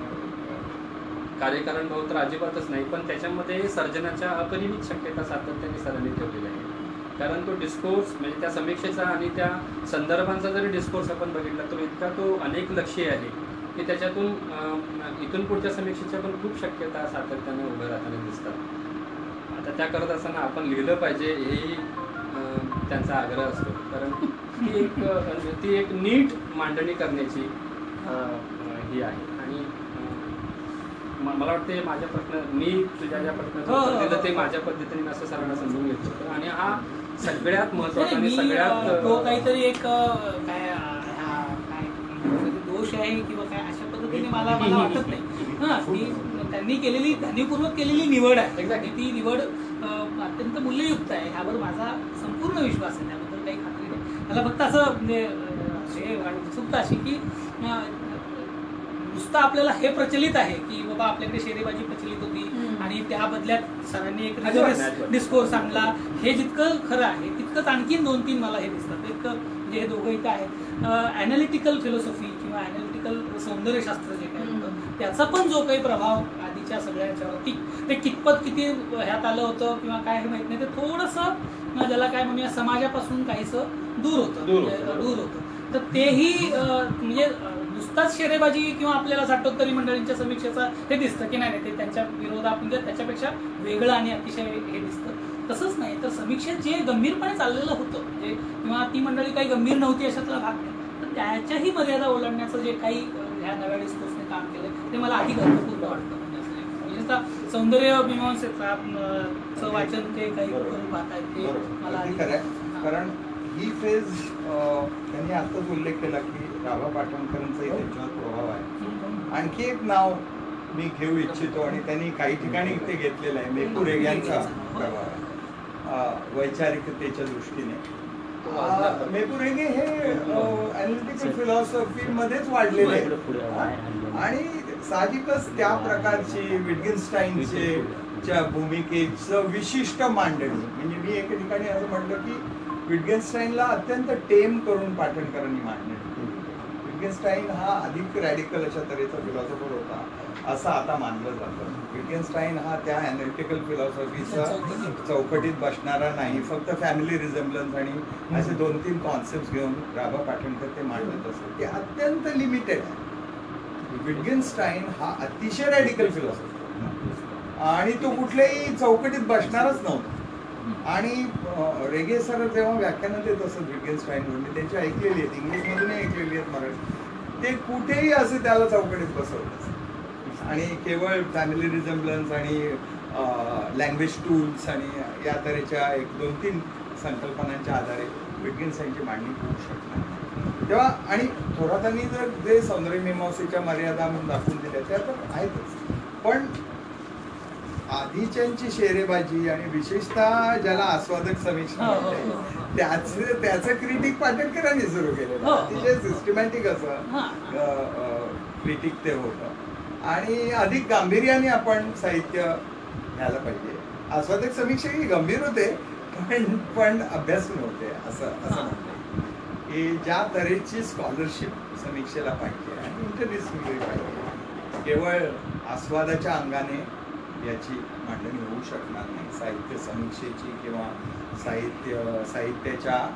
कार्यकारण भाव तर अजिबातच नाही, पण त्याच्यामध्ये सर्जनाच्या अपरिमित शक्यता सातत्याने सरांनी ठेवलेल्या आहे. कारण तो डिस्कोर्स म्हणजे त्या समीक्षेचा आणि त्या संदर्भांचा जरी डिस्कोर्स आपण बघितला तर इतका तो अनेक लक्षीय आहे की त्याच्यातून इथून पुढच्या समीक्षेच्या पण खूप शक्यता सातत्याने उभ्या राहताना दिसतात. आता त्या करत असताना आपण लिहिलं पाहिजे हेही त्यांचा आग्रह असतो. कारण ती एक नीट मांडणी करण्याची ही आहे. आणि मला वाटते माझ्या प्रश्न मी तुझ्या ज्या प्रश्नाचं दिलं ते माझ्या पद्धतीने असं सरांना समजून घेत होतं. आणि हा सगळ्यात महत्त्वाचा आणि सगळ्यात
तो काहीतरी एक काय दोष आहे किंवा काय अशा पद्धतीने मला वाटत नाही. त्यांनी केलेली जाणीवपूर्वक केलेली निवड आहे. एक्झॅक्टली ती निवड अत्यंत मूल्ययुक्त आहे ह्यावर माझा संपूर्ण विश्वास आहे. त्याबद्दल काही खात्री नाही. मला फक्त असं म्हणजे उत्सुकता अशी की नुसतं आपल्याला हे प्रचलित आहे की बाबा आपल्याकडे शेरेबाजी प्रचलित होती आणि त्या बदल्यात सरांनी एक डिस्कोर्स आणला, हे जितकं खरं आहे तितकंच आणखीन 2-3 मला हे दिसतात. एक म्हणजे हे दोघं इथं आहेत, अॅनालिटिकल फिलॉसॉफी किंवा अॅनालिटिकल सौंदर्यशास्त्र जे काय होतं त्याचा पण जो काही प्रभाव आधीच्या सगळ्याच्यावर ते कितपत किती ह्यात आलं होतं किंवा काय हे माहित नाही, ते थोडंसं ज्याला काय म्हणूया समाजापासून काहीसं दूर होतं. तर तेही म्हणजे नुसताच शेरेबाजी किंवा आपल्याला साठोत्तरी मंडळींच्या समीक्षेचा हे दिसतं की नाही ते त्यांच्या विरोधात म्हणजे त्याच्यापेक्षा वेगळं आणि अतिशय हे दिसतं. तसंच नाही तर समीक्षेत जे गंभीरपणे चाललेलं होतं म्हणजे किंवा ती मंडळी काही गंभीर नव्हती अशातला भाग नाही, तर त्याच्याही मर्यादा ओलांडण्याचं जे काही ह्या नव्या डिस्कोर्सने काम केलं ते मला अधिक अर्थपूर्ण वाटतं. म्हणजे सौंदर्य मीमांसेचं वाचन ते काही करून पाहतायत ते मला अधिक
कारण ही फेज त्यांनी आताच उल्लेख केला की राभा पाटणकरांचाही त्यांच्यावर प्रभाव आहे. आणखी एक नाव मी घेऊ इच्छितो आणि त्यांनी काही ठिकाणी ते घेतलेलं आहे, मेपूर यांचा प्रभाव आहे वैचारिकतेच्या दृष्टीने. मेपूर हे अॅनालिटिकल फिलॉसॉफी मध्येच वाढलेले आहे आणि साहजिकच त्या प्रकारची विटगेन्स्टाईनचे भूमिकेचं विशिष्ट मांडणी. म्हणजे मी एका ठिकाणी असं म्हटलं की विटगेन्स्टाईनला अत्यंत टेम करून पाटणकरांनी मांडणी. विटगेन्स्टाईन हा अधिक रॅडिकल अशा तऱ्हेचा फिलॉसॉफर होता असं आता मानलं जातं. विटगेन्स्टाईन हा त्या अॅनालिटिकल फिलॉसॉफीचा चौकटीत बसणारा नाही, फक्त फॅमिली रिझेम्बलन्स आणि असे 2-3 कॉन्सेप्ट घेऊन राभा पाटणकर ते मांडत असत. ते अत्यंत लिमिटेड आहे. विटगेन्स्टाईन हा अतिशय रॅडिकल फिलॉसॉफर आणि तो कुठल्याही चौकटीत बसणारच नव्हता. आणि रेगे सर जेव्हा व्याख्यानं देत असत विटगेन्स्टाईनवर, मी त्यांची ऐकलेली आहेत, इंग्लिशमधूनही ऐकलेली आहेत, मराठी, ते कुठेही असे त्याला चौकटीत बसवत असत आणि केवळ फॅमिली रिझेम्बलन्स आणि लँग्वेज टूल्स आणि या तऱ्हेच्या 1-2-3 संकल्पनांच्या आधारे विटगेन्स्टाईनची मांडणी होऊ शकणार. तेव्हा आणि थोरातांनी जर जे सौंदर्यमीमांसेच्या मर्यादा म्हणून दाखवून दिल्या त्या तर आहेतच, पण आधीच्यांची शेरेबाजी आणि विशेषतः ज्याला आस्वादक समीक्षा त्याचं क्रिटिक पाटणकरांनी सुरू केलेलं, अतिशय सिस्टमॅटिक असं क्रिटिक ते होतं आणि अधिक गांभीर्याने आपण साहित्य घ्यायला पाहिजे. आस्वादक समीक्षकही गंभीर होते पण अभ्यास नव्हते असं म्हणतो की ज्या तऱ्हेची स्कॉलरशिप समीक्षेला पाहिजे आणि इंटरडिसिप्लिनरी पाहिजे. केवळ आस्वादाच्या अंगाने याची मांडणी होऊ शकणार नाही. साहित्य समीक्षेची किंवा साहित्याच्या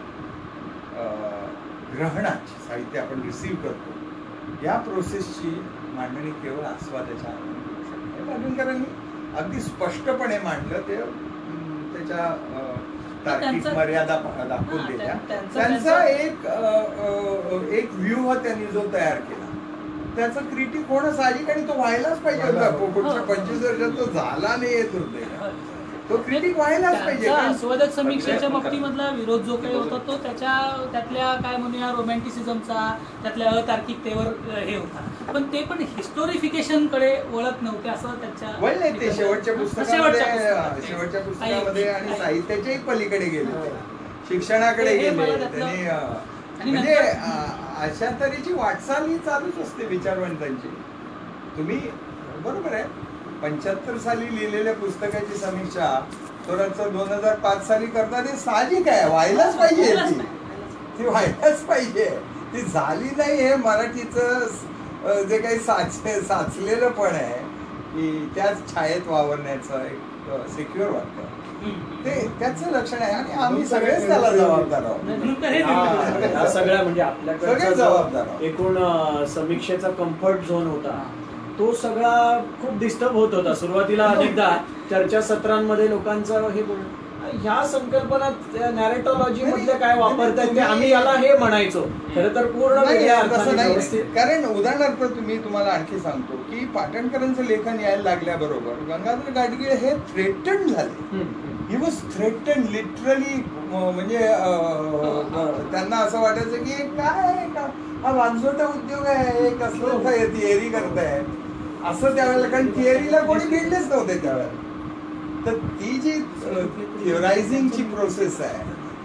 ग्रहणाची, साहित्य आपण रिसीव्ह करतो या प्रोसेसची मांडणी केवळ आस्वादाच्या अंगाने होऊ शकते. पाटणकरांनी अगदी स्पष्टपणे मांडलं, ते त्याच्या तार्किक मर्यादा दाखवून दिल्या. त्यांचा एक व्ह्यूह त्यांनी जो तयार केला त्याचं क्रिटिक होणं साहजिक आणि तो व्हायलाच पाहिजे होता. पुढच्या 25 वर्षात तो झाला नाही येत होते, तो क्रिटिक व्हायलाच पाहिजे.
आस्वादक समीक्षेच्या बाबतीमधला विरोध जो काही होता तो त्यातल्या काय म्हणूया रोमॅन्टिसिझमचा, त्यातल्या अतार्किकतेवर हे होता, पण ते पण हिस्टोरिफिकेशन कडे वळत नव्हते असं त्यांच्या
ते शेवटच्या पुस्तकामध्ये आणि साहित्याच्याही पलीकडे गेले, शिक्षणाकडे गेले त्यांनी. म्हणजे अशा तऱ्हेची वाटचाल ही चालूच असते विचारवंतांची. तुम्ही बरोबर आहे 75 साली लिहिलेल्या पुस्तकाची समीक्षा थोडंसं 2005 साली करता ते साहजिक आहे, व्हायलाच पाहिजे, ती व्हायलाच पाहिजे. ती झाली नाही हे मराठीचं जे काही साचलेलं पण आहे की त्याच छायेत वावरण्याचं एक सिक्युअर वाटतं, ते त्याचं लक्षण आहे आणि आम्ही सगळेच त्याला जबाबदार आहोत.
ह्या सगळ्या म्हणजे आपल्याकडे एकूण समीक्षेचा कम्फर्ट झोन होता तो सगळा खूप डिस्टर्ब होत होता. सुरुवातीला अनेकदा चर्चासत्रांमध्ये लोकांचं हे बोल ह्या संकल्पनात नॅरेटॉलॉजी मधले काय वापरतात ते आम्ही याला हे म्हणायचो, खरं तर पूर्ण वेगळ्या अर्थाने.
कारण उदाहरणार्थ तुम्हाला आणखी सांगतो की पाटणकरांचं लेखन यायला लागल्याबरोबर गंगाधर गाडगीळ हे थ्रेटन झाले. He was threaten literally. म्हणजे त्यांना असं वाटायचं की काय हा वांजोटा उद्योग आहे, कसलं थिअरी करताय असं त्यावेळेला, कारण थिअरीला कोणी घेतलेच नव्हते त्यावेळेला. तर ती जी थिओरायझिंगची प्रोसेस आहे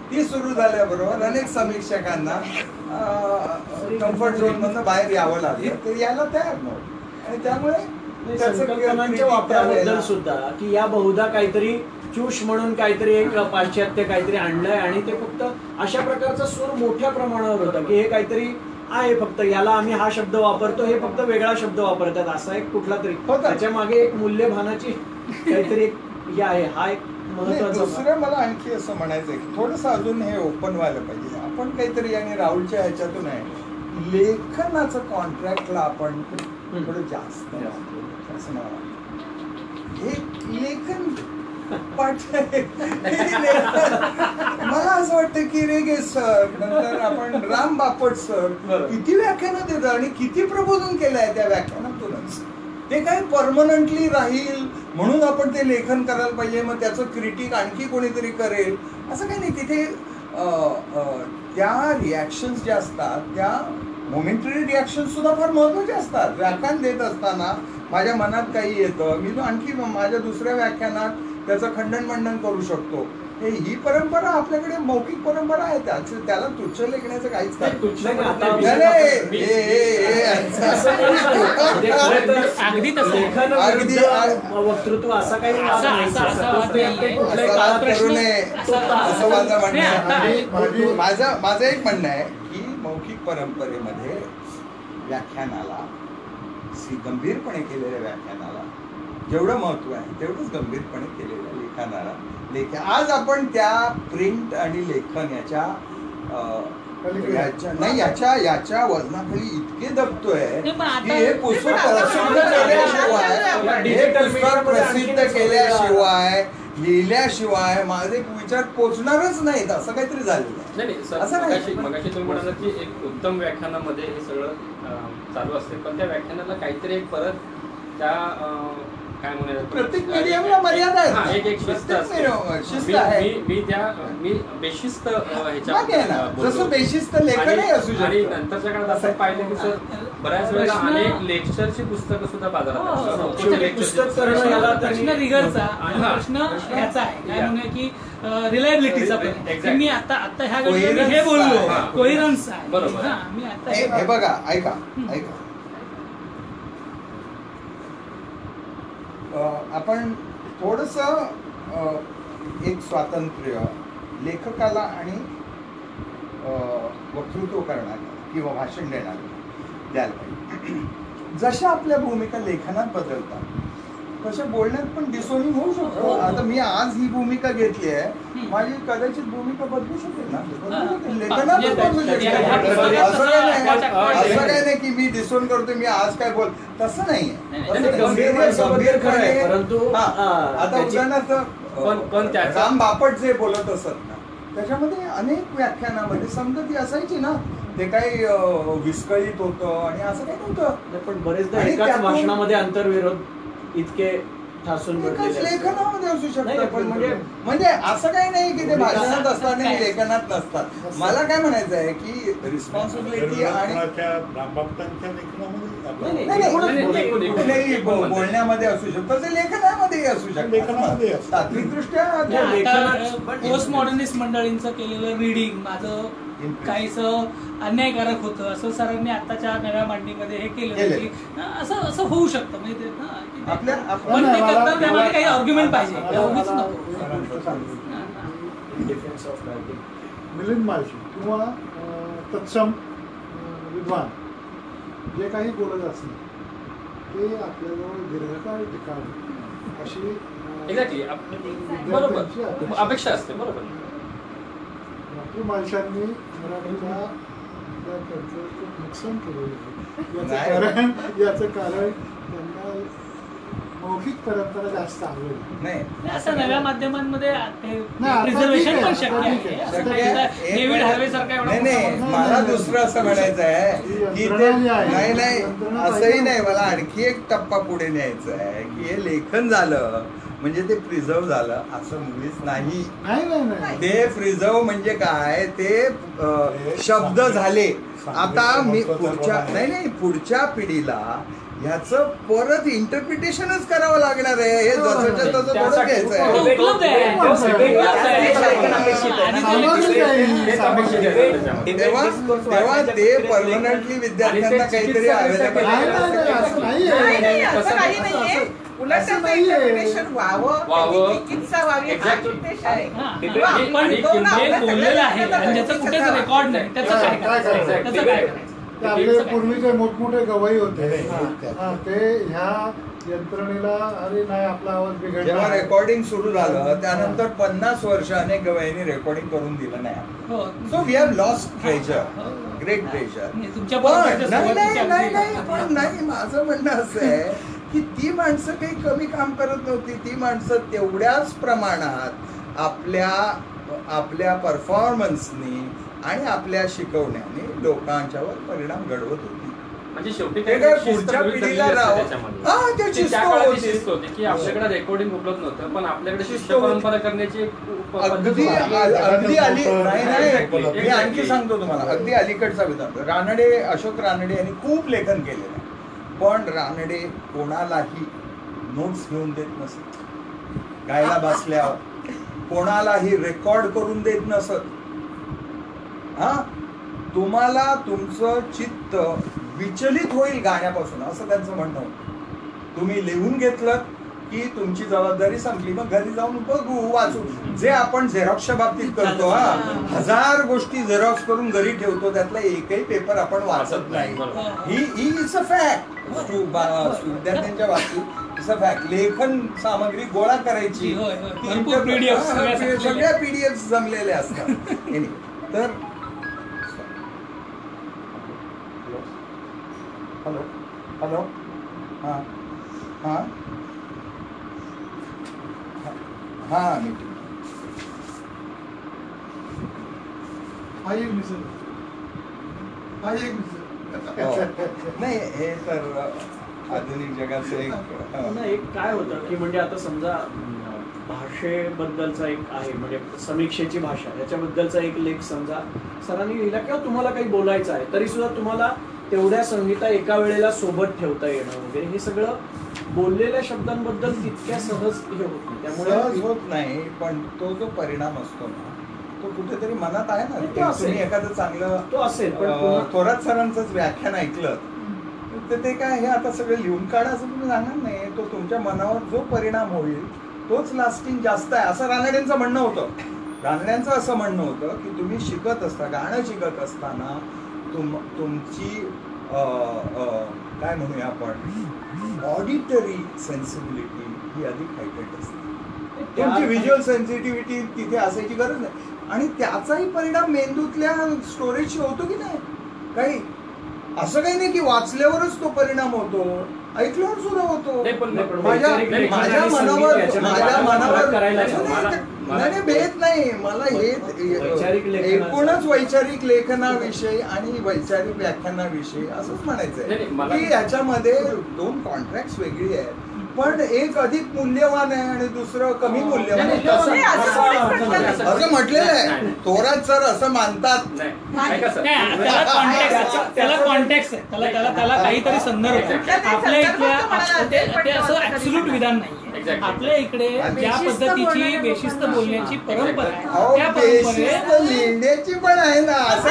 ती सुरू झाल्याबरोबर अनेक समीक्षकांना कम्फर्ट झोन मधून बाहेर यावं लागलं, ते यायला तयार नव्हतं. आणि त्यामुळे
संकल्पनांच्या वापराबद्दल सुद्धा की या बहुधा काहीतरी चूष म्हणून काहीतरी एक पाश्चात्य काहीतरी आणलंय आणि ते फक्त अशा प्रकारचा सूर मोठ्या प्रमाणावर होता की हे काहीतरी आहे, फक्त याला आम्ही हा शब्द वापरतो, हे फक्त वेगळा शब्द वापरतात असा एक कुठला तरी त्याच्या मागे एक मूल्यभानाची काहीतरी एक हे आहे. हा एक महत्वाचा.
दुसरं मला आणखी असं म्हणायचंय की थोडंसं अजून हे ओपन व्हायला पाहिजे. आपण काहीतरी आणि राहुलच्या ह्याच्यातून आहे लेखनाचं कॉन्ट्रॅक्टला आपण थोडं जास्त असं मला वाटतं. हे लेखन मला असं वाटतं की रेगे सर, नंतर आपण राम बापट सर किती व्याख्यानं देतात आणि किती प्रबोधन केलं आहे त्या व्याख्यानातूनच. ते काय परमनंटली राहील म्हणून आपण ते लेखन करायला पाहिजे, मग त्याचं क्रिटिक आणखी कोणीतरी करेल असं काही नाही. तिथे त्या रिॲक्शन्स ज्या असतात त्या मोमेंटरी रिॲक्शन सुद्धा फार महत्वाचे असतात. व्याख्यान देत असताना माझ्या मनात काही येतं, मी आणखी माझ्या दुसऱ्या व्याख्यानात त्याचं खंडन मंडन करू शकतो. ही परंपरा आपल्याकडे मौखिक परंपरा आहे, त्याला तुच्छ लेखण्याचं काहीच नाही.
वक्तृत्व असं काही
माझं एक म्हणणं आहे की मौखिक परंपरेमध्ये व्याख्यानाला गंभीरपणे केलेल्या व्याख्यानाला जेवढं महत्व आहे तेवढंच गंभीरपणे केलेल्या लेखनाला आज आपण त्या प्रिंट आणि लेखन याच्या वजनाखाली इतके दबतोय की हे पुस्तक प्रसिद्ध केल्याशिवाय लिहिल्याशिवाय माझे विचार पोचणारच नाहीत असं काहीतरी झालेलं
आहे. मगाशी तुम्ही म्हणाला की एक उत्तम व्याख्यानामध्ये हे सगळं चालू असते, पण त्या व्याख्यानाला काहीतरी एक परत त्या काय म्हणायचं
प्रत्येक मीडियमला मर्यादा आहे.
एक शिस्त मी बेशिस्त
जसं बेशिस्त लेखनही असू शकतं.
आणि नंतरच्या काळात आपण पाहिलं की सर बऱ्याच वेळेला अनेक लेक्चरची पुस्तकं सुद्धा बाजारात
प्रश्न रिगरचा आणि प्रश्न ह्याचा आहे काय म्हणूया की रिलायबिलिटीचा पण मी आता ह्या घडीला हे बोललो कोहिरन्स आहे.
बरोबर.
मी आता
हे बघा ऐका आपण थोडंसं एक स्वातंत्र्य लेखकाला आणि वक्तृत्व करणाऱ्या किंवा भाषण देणाऱ्या द्यायला पाहिजे. जशा आपल्या भूमिका लेखनात बदलतात तशा बोलण्यात पण डिसोनिंग होऊ शकतो. आता मी आज ही भूमिका घेतली आहे, माझी कदाचित भूमिका बदलू शकेल ना, लेखनातच बदलू शकेल. असं काय नाही की मी डिसोन करतोय मी आज काय बोल, तसं नाहीये.
परंतु
आता उदाहरणार्थ राम बापट जे बोलत असत ना त्याच्यामध्ये अनेक व्याख्यानामध्ये संगती असायची ना, ते काही विस्कळीत होतं आणि असं काही नव्हतं.
पण बरेचदा एकाच भाषणामध्ये आंतरविरोध इतके ठासून
लेखनामध्ये असू शकतं. पण म्हणजे असं काही नाही की ते भाषणात असतात आणि लेखनात नसतात. मला काय म्हणायचं आहे की रिस्पॉन्सिबिलिटी आणि कुठल्याही बोलण्यामध्ये असू शकतं, ते लेखनामध्येही असू शकतं. तात्विकदृष्ट्या
पोस्ट मॉडर्निस्ट मंडळींचं केलेलं रीडिंग माझं काहीच अन्यायकारक होतं असं सरांनी आताच्या नव्या मांडणीमध्ये हे केलं की असं होऊ शकतं. म्हणजे पण ते करताना त्यामध्ये काही आर्ग्युमेंट पाहिजे.
मिलिंद माळशी किंवा तत्सम विद्वान जे काही बोलत असतील ते आपल्याजवळ दीर्घकाळ टिकावं अशी
एक्झॅक्टली अपेक्षा असते. बरोबर.
डॉक्टर माळशांनी मराठीला खूप नुकसान केलेलं आहे. याचं कारण त्यांना मौखिक परंपरा जास्त आवडली
नाही.
असं नव्या माध्यमांमध्ये प्रिझर्वेशन पण शक्य आहे. डेव्हिड हार्वे सारखा
मला दुसरं असं म्हणायचं आहे की नाही असंही नाही. मला आणखी एक टप्पा पुढे न्यायचं आहे की हे लेखन झालं म्हणजे ते प्रिझर्व झालं असं मुळीच नाही. ते प्रिझर्व म्हणजे काय, ते शब्द झाले आता मी पुढच्या पिढीला ह्याचं परत इंटरप्रिटेशनच करावं लागणार आहे. हे जसंच्या तसं थोडं घ्यायचं तेव्हा ते परमनंटली विद्यार्थ्यांना काहीतरी अवेलेबल
उलट इंटरप्रिटेशन व्हावं, चिकित्सा व्हावी हा उद्देश आहे.
बोललेलं आहे ज्याचं कुठेच रेकॉर्ड नाही त्याचं काय करायचं.
आपले पूर्वीचे मोठमोठे गवई होते ते ह्या यंत्रणेला अरे नाही आपला आवाज बिघडला.
जेव्हा रेकॉर्डिंग सुरू झालं त्यानंतर 50 वर्ष अनेक गवयांनी रेकॉर्डिंग करून दिलं नाही. So we have lost treasure, great treasure. पण नाही माझं म्हणणं असं आहे की ती माणसं काही कमी काम करत नव्हती. ती माणसं तेवढ्याच प्रमाणात आपल्या परफॉर्मन्सनी आणि आपल्या शिकवण्याने लोकांच्यावर परिणाम घडवत होती.
म्हणजे शेवटी
पुढच्या पिढीला
होती की आपल्याकडे रेकॉर्डिंग उपलब्ध नव्हतं पण आपल्याकडे शिष्य परंपरा करण्याची
अगदी आली. नाही मी आणखी सांगतो तुम्हाला अगदी अलीकडचा विधान. रानडे, अशोक रानडे यांनी खूप लेखन केलेलं आहे पण रानडे कोणालाही नोट्स घेऊन देत नसत. गायला बसल्यावर कोणालाही रेकॉर्ड करून देत नसत. तुम्हाला तुमचं चित्त विचलित होईल गाण्यापासून असं त्यांचं म्हणणं होतं. तुम्ही लिहून घेतलं की तुमची जबाबदारी संपली, मग घरी जाऊन बघू वाचू. जे आपण झेरॉक्सच्या बाबतीत करतो 1000 गोष्टी झेरॉक्स करून घरी ठेवतो त्यातला एकही पेपर आपण वाचत नाही. He is a fact. विद्यार्थ्यांच्या बाबतीत इज अ फॅक्ट. लेखन सामग्री गोळा करायची सगळ्या PDF जमलेल्या असतात. तर हॅलो हॅलो हां हां हां मीटिंग नाही हे तर आधुनिक जगाचं
एक काय होतं की म्हणजे आता समजा भाषेबद्दलचा एक आहे म्हणजे समीक्षेची भाषा याच्याबद्दलचा एक लेख समजा सरांनी लिहिला किंवा तुम्हाला काही बोलायचं आहे तरी सुद्धा तुम्हाला तेवढ्या संहिता एका वेळेला सोबत ठेवता येणं वगैरे हे सगळं बोललेल्या शब्दांबद्दल तितक्या सहज हे होत नाही.
त्यामुळे होत नाही पण तो जो परिणाम असतो ना तो कुठेतरी मनात आहे ना. तुम्ही एखादं चांगलं
तो असेल पण
थोरात सरांचंच व्याख्यान ऐकलं तर ते काय हे आता सगळं लिहून काढा असं तुम्ही सांगणार नाही. तो तुमच्या मनावर जो परिणाम होईल तोच लास्टिंग जास्त आहे असं रानड्यांचं म्हणणं होतं. रानड्यांचं असं म्हणणं होतं की तुम्ही शिकत असता गाणं शिकत असताना तुमची काय म्हणूया आपण ऑडिटरी सेन्सिबिलिटी ही अधिक हायटेड असते. तुमची व्हिज्युअल सेन्सिटिव्हिटी तिथे असायची गरज नाही आणि त्याचाही परिणाम मेंदूतल्या स्टोरेजशी होतो की नाही. काही असं काही नाही की वाचल्यावरच तो परिणाम होतो, ऐकल्यावर सुद्धा होतो. माझ्या मनावर नाही भेद नाही. मला हे एकूणच वैचारिक लेखनाविषयी आणि वैचारिक व्याख्यानाविषयी असंच म्हणायचंय की याच्यामध्ये 2 कॉन्ट्रॅक्ट वेगळी आहेत पण एक अधिक मूल्यवान आहे आणि दुसरं कमी मूल्यवान आहे असं म्हटलेलं आहे. थोरात सर असं मानतात.
त्याला कॉन्टेक्स्ट आहे, त्याला काहीतरी संदर्भ. आपल्या इथल्या असं ऍब्सोल्यूट विधान नाही. आपल्या इकडे ज्या पद्धतीची बेशिस्त बोलण्याची परंपरा आहे त्या परंपरेत
लिहिण्याची पण आहे ना. असं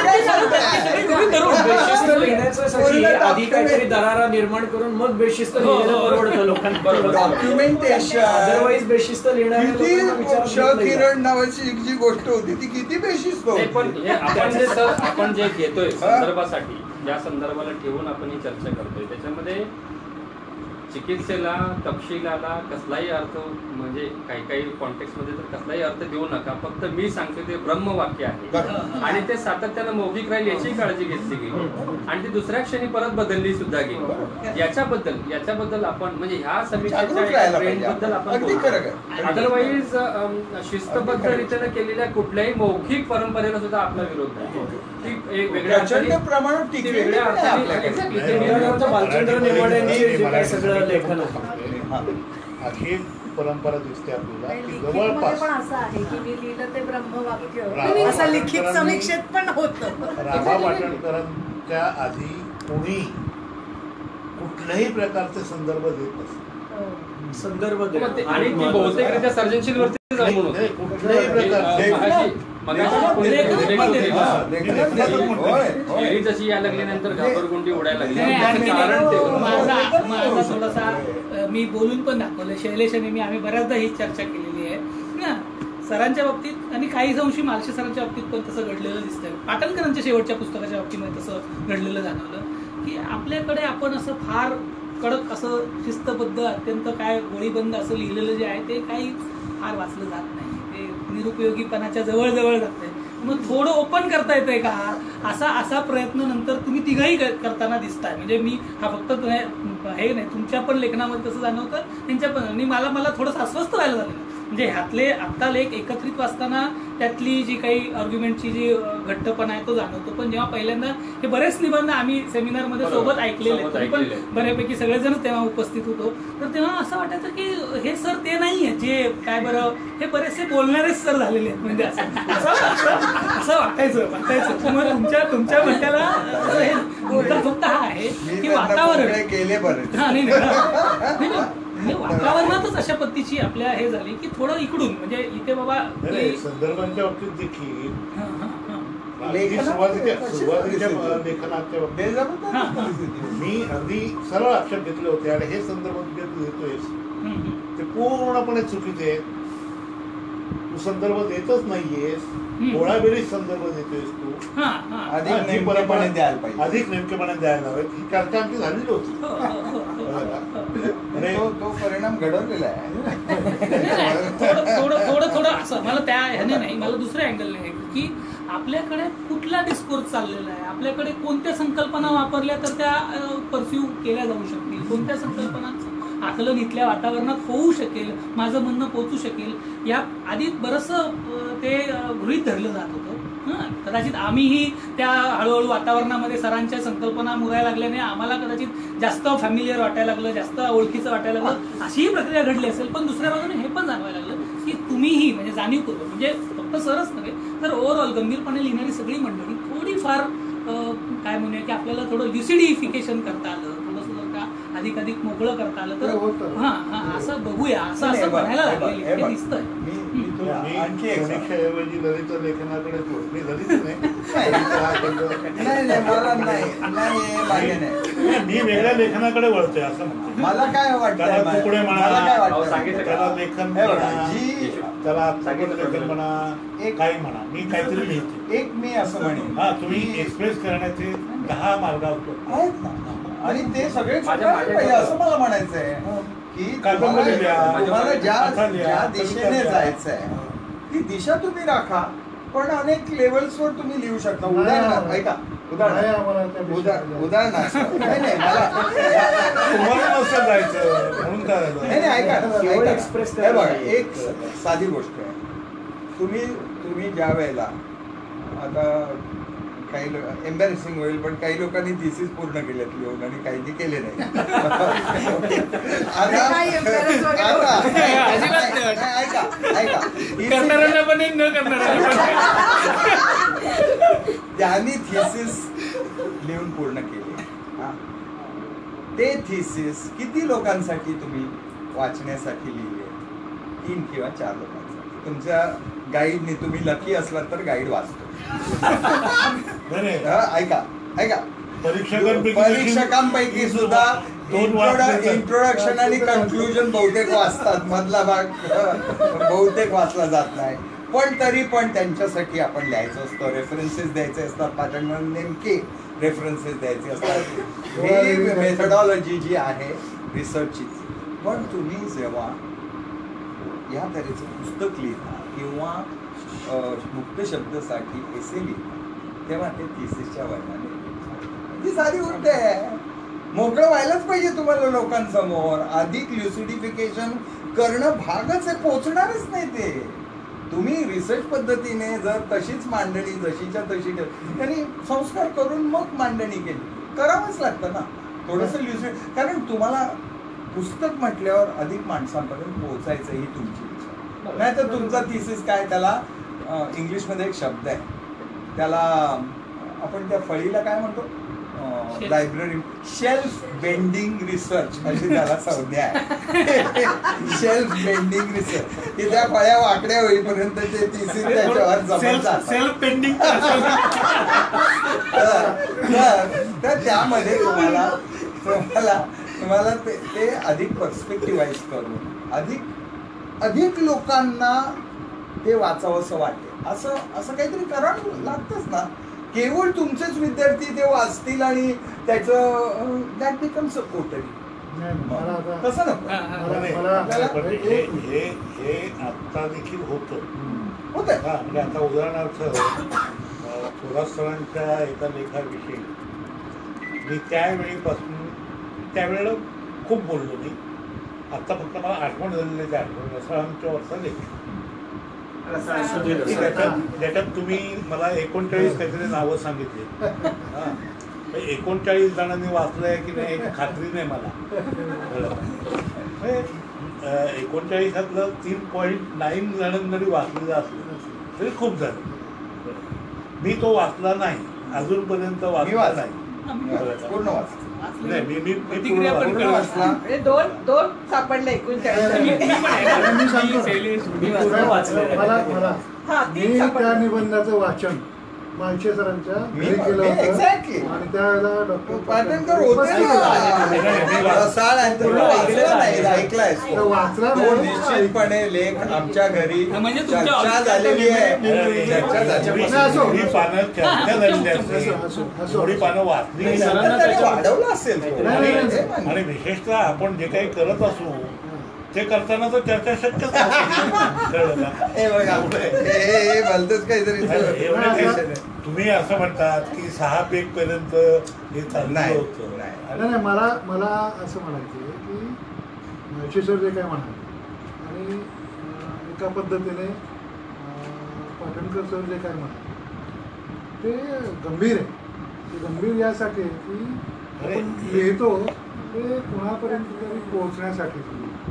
काय आधी काहीतरी दरारा निर्माण करून मग बेशिस्त परवडतं लोकांना.
डॉक्युमेंटेशन
अदरवाईज बेशिस्त लिहिणार
किरण नावाची जी गोष्ट होती ती किती बेशिस्त होती.
पण आपण जे घेतोय संदर्भासाठी ज्या संदर्भाला ठेवून आपण ही चर्चा करतोय त्याच्यामध्ये चिकित्सेला तपशिलाला कसलाही अर्थ म्हणजे काही काही कॉन्टेक्स्ट मध्ये तर कसलाही अर्थ देऊ नका. फक्त मी सांगतो ते ब्रह्मवाक्य आहे आणि ते सातत्यानं मौखिक राहील याची काळजी घेतली गेली आणि ती दुसऱ्या क्षणी परत बदलली सुद्धा गेली. याच्याबद्दल आपण म्हणजे ह्या समीक्षेच्या ट्रेंडबद्दल आपण बोलतो. अदरवाईज शिस्तबद्ध रीतीने केलेल्या कुठल्याही मौखिक परंपरेला सुद्धा आपला विरोध नाही. ती एक वेगळ्या
प्रमाणात
वेगळ्या
अर्थाने भालचंद्र नेमाड्यांची सगळं लेखन
अशी परंपरा दिसते आपल्याला की
जवळपास पण असं आहे की मी लिहिलं ते ब्रह्मवाक्य असं लिखित समीक्षेत पण होतं.
राभा पाटणकरांचं च्या आधी कोणी कुठल्याही प्रकारचे संदर्भ देत नसतात.
संदर्भ
आणि ती बहुतेक सर्जनशील वरती
कुठल्याही प्रकारचे
जशी यायला लागल्यानंतर घाबरगुंडी उडायला लागली.
माझा थोडासा मी बोलून पण दाखवलं. शैलेशाने मी आम्ही बऱ्याचदा ही चर्चा केलेली आहे ना सरांच्या बाबतीत आणि काही अंशी मालशे सरांच्या बाबतीत पण तसं घडलेलं दिसतंय. पाटणकरांच्या शेवटच्या पुस्तकाच्या बाबतीमध्ये तसं घडलेलं जाणवलं की आपल्याकडे आपण असं फार कडक असं शिस्तबद्ध अत्यंत काय गोळीबंद असं लिहिलेलं जे आहे ते काही फार वाचलं जात नाही. ते निरुपयोगीपणाच्या जवळ जातंय. मग थोडं ओपन करता येतंय का असा प्रयत्न नंतर तुम्ही तिघही करताना दिसताय. म्हणजे मी हा फक्त हे नाही तुमच्या पण लेखनामध्ये तसं जाणवतं त्यांच्या पण. आणि मला थोडंसं अस्वस्थ व्हायला झालं म्हणजे ह्यातले आत्ता लेख एकत्रित वाचताना त्यातली जी काही आर्ग्युमेंटची जी घट्टपणा आहे तो जाणवतो. पण जेव्हा पहिल्यांदा हे बरेच निबंध आम्ही सेमिनारमध्ये सोबत ऐकलेले पण बऱ्यापैकी सगळेजण तेव्हा उपस्थित होतो तर तेव्हा असं वाटायचं की हे सर ते नाहीये जे काय बरं हे बरेचसे बोलणारेच सर झालेले आहेत. म्हणजे असं वाटायचं मग तुमच्या म्हणत्याला हे उत्तर फक्त हा आहे की वातावरण
केले बरेच
म्हणजे वातावरणातच अशा पद्धतीची आपल्या हे झाली की थोडं इकडून म्हणजे इथे बाबा
संदर्भांच्या बाबतीत देखील सुरुवातीच्या लेखनाच्या बाबतीत मी अगदी सरळ आक्षेप घेतले होते आणि हे संदर्भ देतोयस ते पूर्णपणे चुकीचे आहेत. तू संदर्भ देतच नाहीयेस. गोळाबेरीज संदर्भ देतोयस तू.
अधिक नेमकेपणे द्यायला पाहिजे.
अधिक नेमकेपणे द्यायला हवे. ही चर्चा आमची झालेली होती.
तो परिणाम घडवलेला आहे.
थोडं असं मला त्या ह्याने नाही मला दुसऱ्या अँगलने आहे की आपल्याकडे कुठला डिस्कोर्स चाललेला आहे. आपल्याकडे कोणत्या संकल्पना वापरल्या तर त्या परस्यू केल्या जाऊ शकतील. कोणत्या संकल्पनांचं आकलन इथल्या वातावरणात होऊ शकेल. माझं म्हणणं पोचू शकेल. या आधी बरंचसं ते गृहीत धरलं जात होतं. कदाचित आम्हीही त्या हळूहळू वातावरणामध्ये सरांच्या संकल्पना मुरायला लागल्याने आम्हाला कदाचित जास्त फॅमिलियर वाटायला लागलं जास्त ओळखीचं वाटायला लागलं अशीही प्रक्रिया घडली असेल. पण दुसऱ्या बाजूने हे पण जाणवायला लागलं की तुम्हीही म्हणजे जाणीवपूर्वक म्हणजे फक्त सरच नव्हे तर ओव्हरऑल गंभीरपणे लिहिणारी सगळी मंडळी थोडीफार काय म्हणूया की आपल्याला थोडं ल्युसिडिफिकेशन करता आलं. थोडंसं जर का अधिक मोकळं करता आलं तर असं बघूया असं म्हणायला लागलेलं दिसतंय.
आणखी ऐवजी ललित लेखनाकडे मी ललित नाही मी वेगळ्या लेखनाकडे वळतोय असं म्हणतो.
मला काय वाटतं
तुकडे म्हणा त्याला लेखन त्याला लेखन म्हणा काही म्हणा मी काहीतरी लिहितो.
एक मी असं म्हणेन
तुम्ही एक्सप्रेस करण्याचे 10 मार्ग आहेत
आणि ते सगळे पाहिजे असं मला म्हणायचं आहे की तुम्हाला ज्या दिशेने जायचं आहे ती दिशा तुम्ही राखा. पण अनेक लेवल्सवर तुम्ही लिहू शकता. उदाहरणार्थ ऐका उदाहरणार्थ नाही मला
तुम्हाला नसतं जायचं म्हणून काय
नाही ऐका एक्सप्रेस बघा एक साधी गोष्ट आहे. तुम्ही ज्या वेळेला आता काही एम्बॅरेसिंग होईल पण काही लोकांनी थिसिस पूर्ण केल्यात लिहून आणि काहींनी केले नाही. त्यांनी थिसिस लिहून पूर्ण केले. ते थिसिस किती लोकांसाठी तुम्ही वाचण्यासाठी लिहिले? 3 किंवा 4 लोकांसाठी. तुमच्या गाईडने तुम्ही लकी असलात तर गाईड वाचतो. ऐका परीक्षकांपैकी सुद्धा इंट्रोडक्शन आणि कन्क्लुजन बहुतेक वाचतात. मधला भाग बहुतेक वाचला जात नाही. पण तरी पण त्यांच्यासाठी आपण लिहायचं असतं. रेफरन्सेस द्यायचे असतात. पाठांवर नेमके रेफरन्सेस द्यायचे असतात. ही मेथडॉलॉजी जी आहे रिसर्चची. पण तुम्ही जेव्हा या तऱ्हेचं पुस्तक लिहिता किंवा मुक्त शब्दासाठी एसे लिहिता तेव्हा ते थिसिसच्या वर्णाने ती सारी गोष्ट आहे. मोकळं व्हायलाच पाहिजे तुम्हाला लोकांसमोर. अधिक ल्युसिडिफिकेशन करणं भागच आहे. पोचणारच नाही ते. तुम्ही रिसर्च पद्धतीने जर तशीच मांडणी जशीच्या तशी त्यांनी संस्कार करून मग मांडणी केली करावंच लागतं ना थोडंसं ल्युसिड. कारण तुम्हाला पुस्तक म्हटल्यावर अधिक माणसांपर्यंत पोहोचायचं ही तुमची इच्छा. नाही तर तुमचा थिसिस काय त्याला इंग्लिशमध्ये एक शब्द आहे त्याला आपण त्या फळीला काय म्हणतो लायब्ररी शेल्फ बेंडिंग रिसर्च अशी त्याला संज्ञा आहे. शेल्फ बेंडिंग रिसर्च की त्या फळ्या वाकड्या होईपर्यंत ते थिसीस त्याच्यावर जमत
सेल्फ पेंडिंग.
तर त्यामध्ये तुम्हाला ते अधिक पर्स्पेक्टिव्हाइज करून अधिक लोकांना ते वाचावंसं वाटेल असं काहीतरी करावं लागतंच ना. केवळ तुमचेच विद्यार्थी ते वाचतील आणि त्याचं दॅट बिकम्स अ कोटरी. तसं नको.
हे आता देखील होतं. म्हणजे आता उदाहरणार्थ थोरात सरांच्या एका लेखाविषयी मी त्यावेळेला खूप बोललो मी. आता फक्त मला आठवण झालेली त्या सरांच्या वरचा लेख. त्याच्यात तुम्ही मला 39 काहीतरी नावं सांगितली. 39 जणांनी वाचलंय की नाही याची खात्री नाही मला. 39 3.9 जणांनी जरी वाचलेलं असलं तरी खूप झालं. मी तो वाचला नाही अजूनपर्यंत, वाचला नाही.
पूर्ण वाचला
नाही. मी पूर्ण वाचला.
दोन सापडले 39.
मी त्या निबंधाचं वाचन मालशे सरांच्या घरी केलं होतं आणि त्यावेळेला डॉक्टर
पाटणकर
वाचला
निश्चितपणे लेख आमच्या घरी चर्चा झालेली आहे.
थोडी पानं वाचली
वाढवलं असेल.
आणि विशेषतः आपण जे काही करत असू ते करताना तर चर्चा शक्यच तुम्ही असं म्हणतात की 6 पेग पर्यंत हे चाललं होतं.
नाही, मला असं म्हणायचं की मालशे सर जे काय म्हणाले आणि एका पद्धतीने पाटणकर सर जे काय म्हणाले ते गंभीर आहे. ते गंभीर यासाठी की आपण लिहितो ते कुणापर्यंत तरी पोहोचण्यासाठी.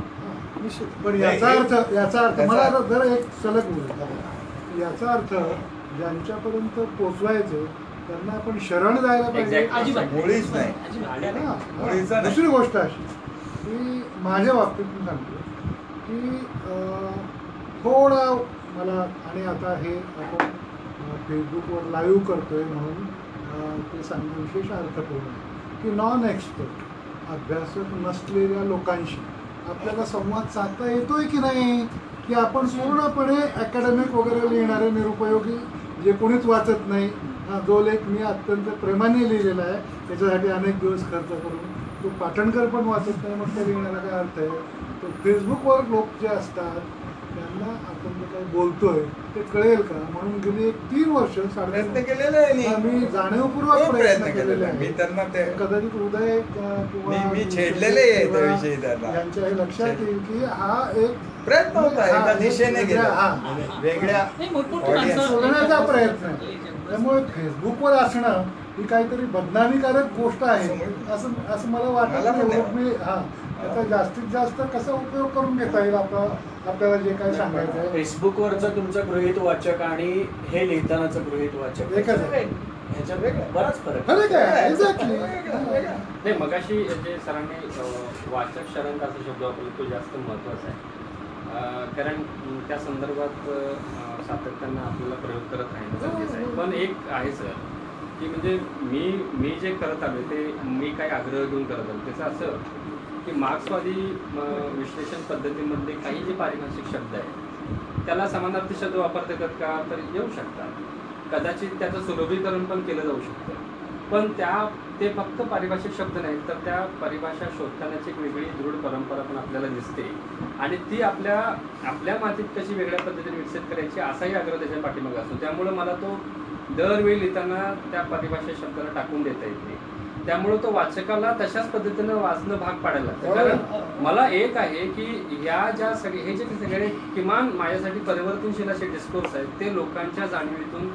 पण याचा अर्थ मला जरा एक सलग बोलू. याचा अर्थ ज्यांच्यापर्यंत पोचवायचं त्यांना आपण शरण जायला पाहिजे.
मुळीच नाही.
दुसरी गोष्ट अशी की माझ्या बाबतीत मी सांगतो की थोडं मला, आणि आता हे आपण फेसबुकवर लाईव्ह करतोय म्हणून ते सांगणं विशेष अर्थपूर्ण आहे की नॉन एक्सपर्ट अभ्यासक नसलेल्या लोकांशी आपल्याला संवाद साधता येतोय की नाही, की आपण पूर्णपणे अकॅडमिक वगैरे लिहिणारे निरुपयोगी जे कोणीच वाचत नाही. जो लेख मी अत्यंत प्रेमाने लिहिलेला आहे त्याच्यासाठी अनेक दिवस खर्च करून तो पाटणकर पण वाचत नाही, मग ते लिहिण्याला काय अर्थ आहे. तो फेसबुकवर लोक जे असतात त्यांना आपण जे काही बोलतोय ते कळेल का म्हणून गेली 3 वर्ष
प्रयत्न केलेला आहे.
मी जाणीवपूर्वक प्रयत्न केलेले आहे.
मी त्यांना ते
कदाचित उदय किंवा
मी छेडलेले आहे त्याविषयी त्यांना.
यांच्या हे लक्षात येईल की हा एक
प्रयत्न होता एका दिशेने गेला वेगळ्या
शोधण्याचा प्रयत्न आहे. त्यामुळे फेसबुकवर असणं ही काहीतरी बदनामीकारक गोष्ट आहे असं मला वाटत नाही. मी त्याचा जास्तीत जास्त कसा उपयोग करून घेता येईल आपल्याला जे काय सांगायचं आहे.
फेसबुकवरचं तुमचं गृहीत वाचक आणि हे लिहितानाचं गृहीत वाचक
एकच आहे.
ह्याच्यात बराच फरक
आहे.
नाही, मगाशी जे सरांनी वाचक शरण असा शब्द वापरला तो जास्त महत्त्वाचा आहे. कारण त्या संदर्भात सातत्यानं आपल्याला प्रयोग करत राहणं गरजेचं आहे. पण एक आहे सर की म्हणजे मी जे करत आलो ते मी काही आग्रह घेऊन करत आलो त्याचं असं की मार्क्सवादी विश्लेषण पद्धतीमधले काही जे पारिभाषिक शब्द आहेत त्याला समानार्थी शब्द वापरता येतात का तर येऊ शकतात. कदाचित त्याचं सुलभीकरण पण केलं जाऊ शकतं. पण ते फक्त पारिभाषिक शब्द नाहीत तर त्या परिभाषा शोधतानाची एक वेगळी दृढ परंपरा पण आपल्याला दिसते आणि ती आपल्या मातीत कशी वेगळ्या पद्धतीने विकसित करायची असाही आग्रह त्याच्या पाठीमागे असतो. त्यामुळं मला तो दरवेळी लिहिताना त्या परिभाषा शब्दाला टाकून देता येत नाही. त्यामुळं तो वाचकाला तशाच पद्धतीनं वाचणं भाग पाडायला लागतं. कारण मला एक आहे की हे जे सगळे किमान माझ्यासाठी परिवर्तनशील असे डिस्कोर्स आहेत ते लोकांच्या जाणीवेतून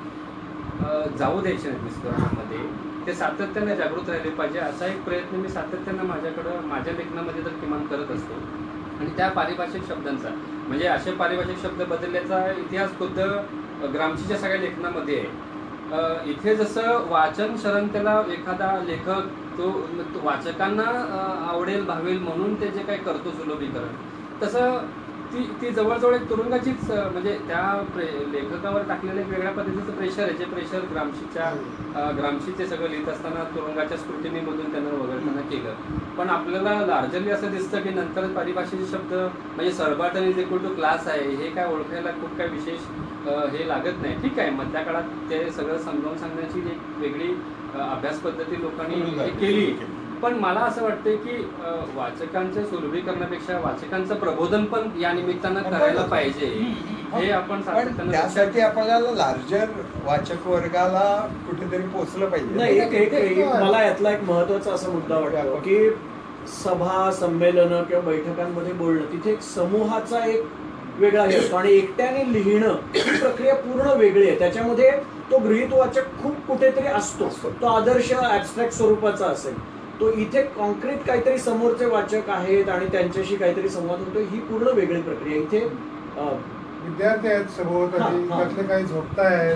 जाऊ द्यायचे नाही डिस्कोर्समध्ये. ते सातत्याने जागृत राहिले पाहिजे असा एक प्रयत्न मी सातत्यानं माझ्या लेखनामध्ये तर किमान करत असतो. आणि त्या पारिभाषिक शब्दांचा म्हणजे असे पारिभाषिक शब्द बदलल्याचा इतिहास खुद्द ग्रामशीच्या सगळ्या लेखनामध्ये आहे. इथे जसं वाचन शरणतेला एखादा लेखक तो वाचकांना आवडेल भावेल म्हणून ते जे काही करतो सुलभीकरण, तसं ती जवळजवळ एक तुरुंगाचीच म्हणजे त्या लेखकावर टाकलेलं एक वेगळ्या पद्धतीचं प्रेशर आहे, जे प्रेशर ग्रामशीचे सगळं लिहित असताना तुरुंगाच्या स्क्रुटिनीमधून त्यांना वगळताना केलं. पण आपल्याला लार्जरली असं दिसतं की नंतर परिभाषेचे शब्द म्हणजे सरबाटन इज इक्वल टू क्लास आहे हे काय ओळखायला खूप काय विशेष हे लागत नाही. ठीक आहे, मधल्या काळात ते सगळं समजावून सांगण्याची एक वेगळी अभ्यास पद्धती लोकांनी केली. पण मला असं वाटतं की वाचकांच्या सुलभीकरणापेक्षा वाचकांचं प्रबोधन पण या निमित्तानं करायला पाहिजे. हे आपण
त्यासाठी आपल्याला लार्जर वाचक वर्गाला कुठेतरी पोहोचलं पाहिजे.
नाही, मला यातला एक महत्वाचा असा मुद्दा वाटतो की सभा संमेलनं किंवा बैठकांमध्ये बोलणं तिथे एक समूहाचा एक वेगळा हे असतो आणि एकट्याने लिहिणं ही प्रक्रिया पूर्ण वेगळी आहे. त्याच्यामध्ये तो गृहीत वाचक खूप कुठेतरी असतो, तो आदर्श ऍबस्ट्रॅक्ट स्वरूपाचा असेल. तो इथे कॉन्क्रीट काहीतरी समोरचे वाचक आहेत आणि त्यांच्याशी काहीतरी संवाद होतो, ही पूर्ण वेगळी प्रक्रिया. इथे
विद्यार्थी आहेत सभोवताली, त्यातले काही झोपतायत,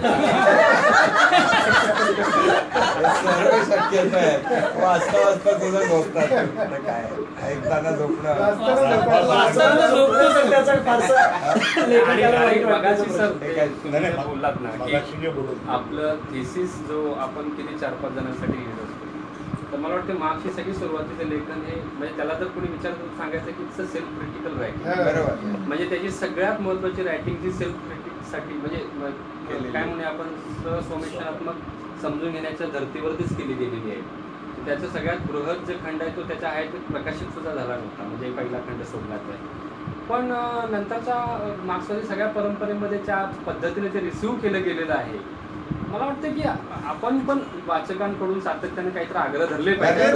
सर्व शक्यता आहे. वाचता वाचता तुझं झोपतात काय ऐकताना झोपणं
बोललात ना की आपलं थिसिस जो आपण किती 4-5 जणांसाठी लिहित असतो, तर मला वाटतं मार्क्सची सगळी सुरुवातीचं लेखन हे म्हणजे त्याला जर कोणी विचारत सांगायचं की it's a self critical writing. म्हणजे त्याची सगळ्यात महत्वाची रायटिंग जी सेल्फ क्रिटिकसाठी म्हणजे काय म्हणे आपण स्वसंवेदनात्मक समजून घेण्याच्या धर्तीवरतीच केली गेलेली आहे. त्याचं सगळ्यात बृहत जे खंड आहे तो त्याच्या आहे तो प्रकाशित सुद्धा झाला नव्हता, म्हणजे पहिला खंड सोडला आहे. पण नंतरच्या मार्क्सवादी सगळ्या परंपरेमध्ये त्या पद्धतीने ते रिसिव्ह केलं गेलेलं आहे. मला वाटतं की आपण पण वाचकांकडून सातत्याने काहीतरी आग्रह धरले पाहिजे.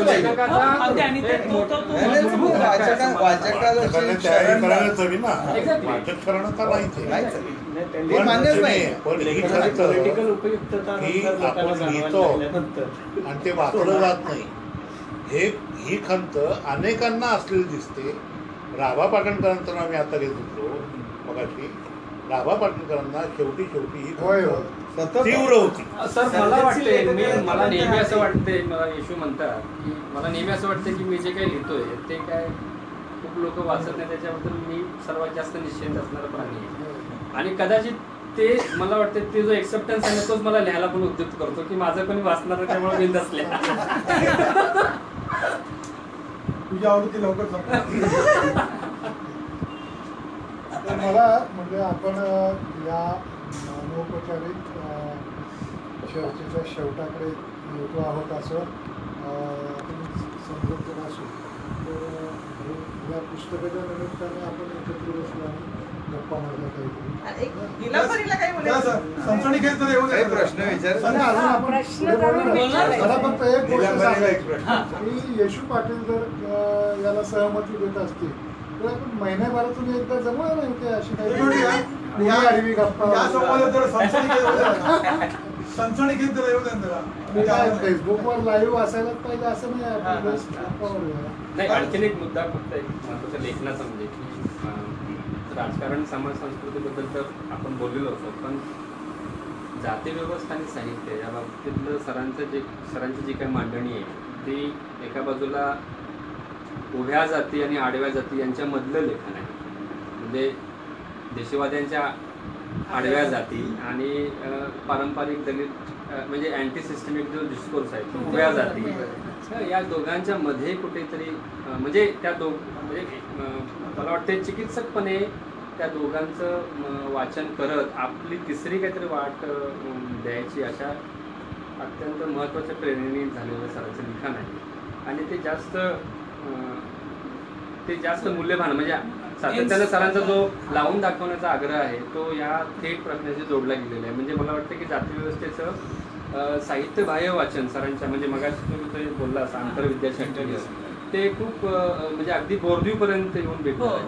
आणि ते वाचलं जात नाही ही खंत अनेकांना असलेली दिसते. राभा पाटणकरांना मी आता घेत होतो मगाशी, राभा पाटणकरांना शेवटी ही तीव्र होती.
सर मला वाटते मला नेहमी असं वाटते, मला येशू म्हणतात की मला नेहमी असं वाटतं की मी जे काही लिहितोय ते काय खूप लोक वाचत नाही, त्याच्याबद्दल मी सर्वात जास्त निश्चिंत असणारा प्राणी आहे. आणि कदाचित ते मला वाटतं ते जो एक्सेप्टन्स आहे तोच मला लिहायला पण उद्युक्त करतो की माझं कोणी वाचणार त्यामुळे मी नसले.
तुझ्या आवडती लवकर तर मला म्हणजे आपण या अनौपचारिक चर्चेच्या शेवटाकडे येतो आहोत असं आपण समजून जर असू तर या पुस्तकाच्या निमित्ताने आपण एकत्र बसलो आणि गप्पा मारल्या
काही प्रश्न विचार.
मला फक्त एक गोष्ट सांगायची की येशू पाटील जर याला सहमती देत असतील तर आपण महिन्याभरातून एकदा जमवा नाही ते अशी काही आडवी गप्पा फेसबुकवर लाईव्ह असायलाच पाहिजे असं नाही.
आणखीन एक मुद्दा फक्त एक महत्वाचा लेखनाचा म्हणजे राजकारण समाज संस्कृतीबद्दल तर आपण बोललेलो होतो, पण जाती व्यवस्था आणि साहित्य या बाबतीतलं सरांची जी काही मांडणी आहे ती एका बाजूला उभ्या जाती आणि आडव्या जाती यांच्यामधलं लेखन आहे. म्हणजे देशवाद्यांच्या आडव्या जाती आणि पारंपरिक दलित म्हणजे अँटी सिस्टमिक जो डिस्कोर्स आहे तो उभ्या जाती, या दोघांच्या मध्ये कुठेतरी म्हणजे त्या म्हणजे मला वाटते चिकित्सकपणे त्या दोघांचं वाचन करत आपली तिसरी काहीतरी वाट द्यायची अशा अत्यंत महत्त्वाच्या प्रेरणेने झालेलं सरांचं लिखाण आहे. आणि ते जास्त मूल्यवान म्हणजे सातत्यानं सरांचा जो लावून दाखवण्याचा आग्रह आहे तो या थेट प्रश्नाशी जोडला गेलेला आहे. म्हणजे मला वाटतं की जाती व्यवस्थेचं साहित्यबाह्य वाचन सरांच्या म्हणजे मगाशी तुम्ही बोलला आंतरविद्याशास्त्रीय ते खूप म्हणजे अगदी बोर्दीपर्यंत येऊन भेटतं.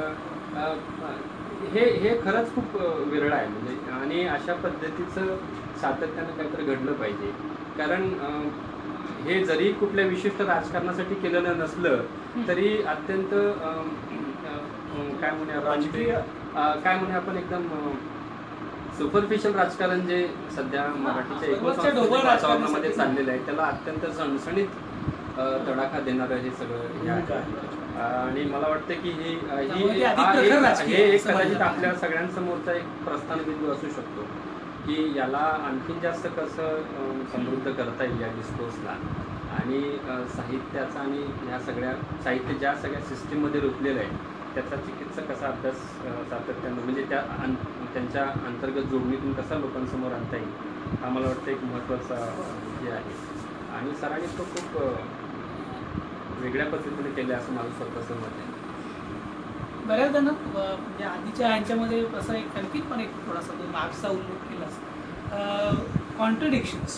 म्हणजे हे खरंच खूप विरळ आहे म्हणजे. आणि अशा पद्धतीचं सातत्यानं काहीतरी घडलं पाहिजे. कारण हे जरी कुठल्या विशिष्ट राजकारणासाठी केलेलं नसलं तरी अत्यंत काय म्हणूया राजकीय काय म्हणूया आपण एकदम सुपरफिशियल राजकारण जे सध्या मराठीच्या
ढोबळ
वातावरणामध्ये चाललेलं आहे त्याला अत्यंत सणसणीत तडाखा देणारं हे सगळं हे आहे. आणि मला वाटतं की हे एक कदाचित आपल्या सगळ्यांसमोरचा एक प्रस्थानबिंदू असू शकतो की याला आणखीन जास्त कसं समृद्ध करता येईल या डिस्कोर्सला आणि साहित्याचा आणि ह्या सगळ्या साहित्य ज्या सगळ्या सिस्टीममध्ये रुतलेलं आहे त्याचा चिकित्सक कसा अभ्यास सातत्यानं म्हणजे त्यांच्या अंतर्गत जोडणीतून कसा लोकांसमोर आणता येईल हा मला वाटतं एक महत्त्वाचा हे आहे. आणि सरांनी तो खूप वेगळ्या पद्धतीने केले असं माझं स्वतःचं मत आहे.
बऱ्याच जण म्हणजे आधीच्या ह्यांच्यामध्ये असं एक आणखी पण एक थोडासा मार्क्सचा उल्लेख केला कॉन्ट्रडिक्शन्स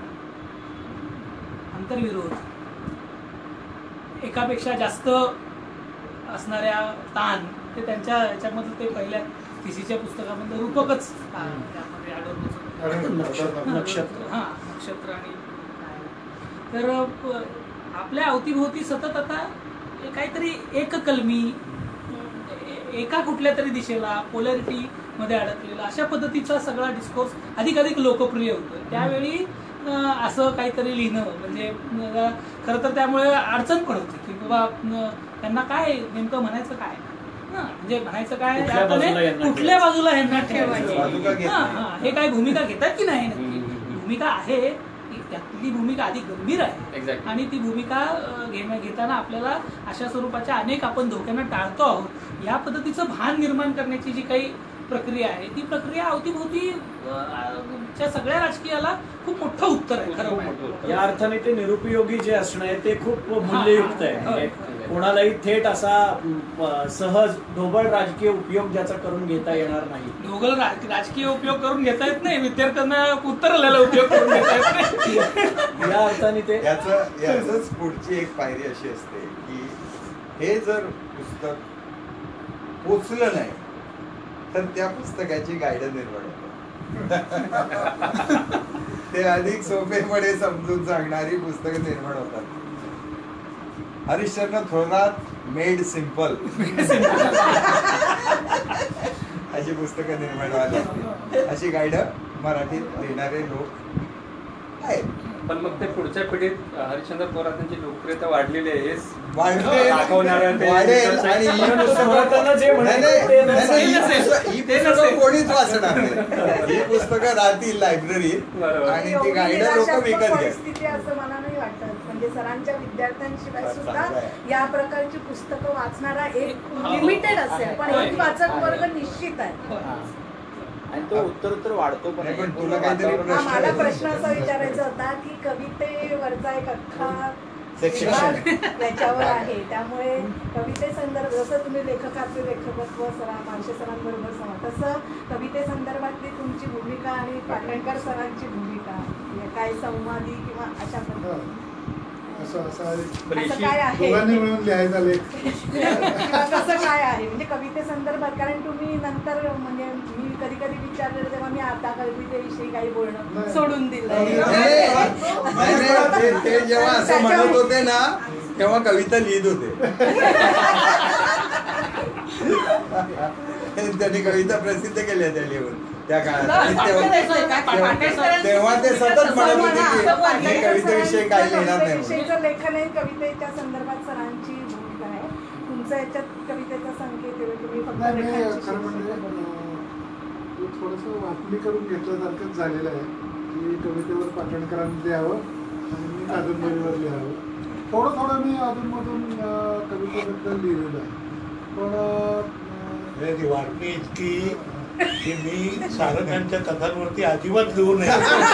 आंतरविरोध एकापेक्षा जास्त असणाऱ्या ताण ते त्यांच्या ह्याच्यामध्ये ते पहिल्या तिसीच्या पुस्तकामध्ये रूपकच नक्षत्र आणि तर आपल्या अवतीभोवती सतत आता काहीतरी एककलमी एका कुठल्या तरी दिशेला पोलॅरिटी मध्ये अडकलेला अशा पद्धतीचा सगळा डिस्कोर्स अधिकाधिक लोकप्रिय होतो. त्यावेळी असं काहीतरी लिहिणं म्हणजे खरं तर त्यामुळे अडचण पण होती की बाबा त्यांना काय नेमकं म्हणायचं काय म्हणजे म्हणायचं काय कुठल्या बाजूला ह्यांना ठेवायचं हे काय भूमिका घेतात की नाही नक्की भूमिका आहे त्यातली भूमिका अधिक गंभीर आहे आणि ती भूमिका घेताना आपल्याला अशा स्वरूपाच्या अनेक आपण धोक्यांना टाळतो आहोत या पद्धतीचं भान निर्माण करण्याची जी काही प्रक्रिया आहे ती प्रक्रिया अवतीभोवती च्या सगळ्या राजकीयाला खूप मोठं उत्तर आहे खरं
या अर्थाने ते निरुपयोगी जे असणं आहे ते खूप मूल्ययुक्त आहे. कोणालाही थेट असा सहज ढोबळ राजकीय उपयोग ज्याचा करून घेता येणार नाही.
ढोबळ राजकीय उपयोग करून घेता येत नाही विद्यार्थ्यांना उत्तरलेला उपयोग करून घेता येत नाही
या अर्थाने ते
याच पुढची एक पायरी अशी असते की हे जर पुस्तक पोचलं नाही तर त्या पुस्तकाची गाईड निर्माण होते. ते अधिक सोपेपणे समजून सांगणारी पुस्तकं निर्माण होतात. हरिश्चंद्र थोरात मेड सिंपल अशी पुस्तकं निर्माण व्हायला अशी गाईड मराठीत लिहिणारे लोक आहेत.
पण मग ते पुढच्या पिढीत हरिश्चंद्र थोरातांची लोकप्रियता वाढलेली आहे हेच
कोणीच वाचणार ही पुस्तकं राहतील लायब्ररीत आणि ती गाईड लोक विकत
परिस्थिती असं मला नाही वाटत. म्हणजे सरांच्या विद्यार्थ्यांशिवाय सुद्धा या प्रकारची पुस्तकं वाचणारा एक लिमिटेड असेल पण एक वाचक वर्ग निश्चित आहे
आणि तो उत्तर वाढतो. पण
तुला काहीतरी
मला प्रश्न असा विचारायचा होता की कवितेवरचा एक अख्खा त्याच्यावर आहे त्यामुळे कवितेसंदर्भ जसं तुम्ही लेखकाचे लेखकत्व मानशे सरांबरोबर तसं कवितेसंदर्भातली तुमची भूमिका आणि पाटणकर सरांची भूमिका काय संवादी किंवा अशा पद्धतीने काय आहे कसं काय आहे म्हणजे कवितेसंदर्भात कारण तुम्ही नंतर म्हणजे मी कधी कधी विचारलेलं तेव्हा मी आता कवितेविषयी काही बोलणं सोडून दिलं.
ते जेव्हा असं म्हणत होते ना तेव्हा कविता लिहित होते. त्यांनी कविता प्रसिद्ध केल्या त्या लिहून त्या काळात तेव्हा ते सतत म्हणत होते की कवितेविषयी काही लिहिणार नाही.
लेखन आहे कवितेच्या संदर्भात सरांची भूमिका आहे तुमचं याच्यात कवितेचा संकेत तुम्ही फक्त
खरं म्हणजे थोडंसं वाटणी करून घेतल्यासारखंच झालेलं आहे की कवितेवर पाटणकरांनी लिहावं आणि मी कादंबरीवर लिहावं. थोडं मी अधूनमधून कवितेबद्दल लिहिलेलं आहे पण
ती वाटणी इतकी की मी सारंगांच्या कथांवरती अजिबात लिहू नये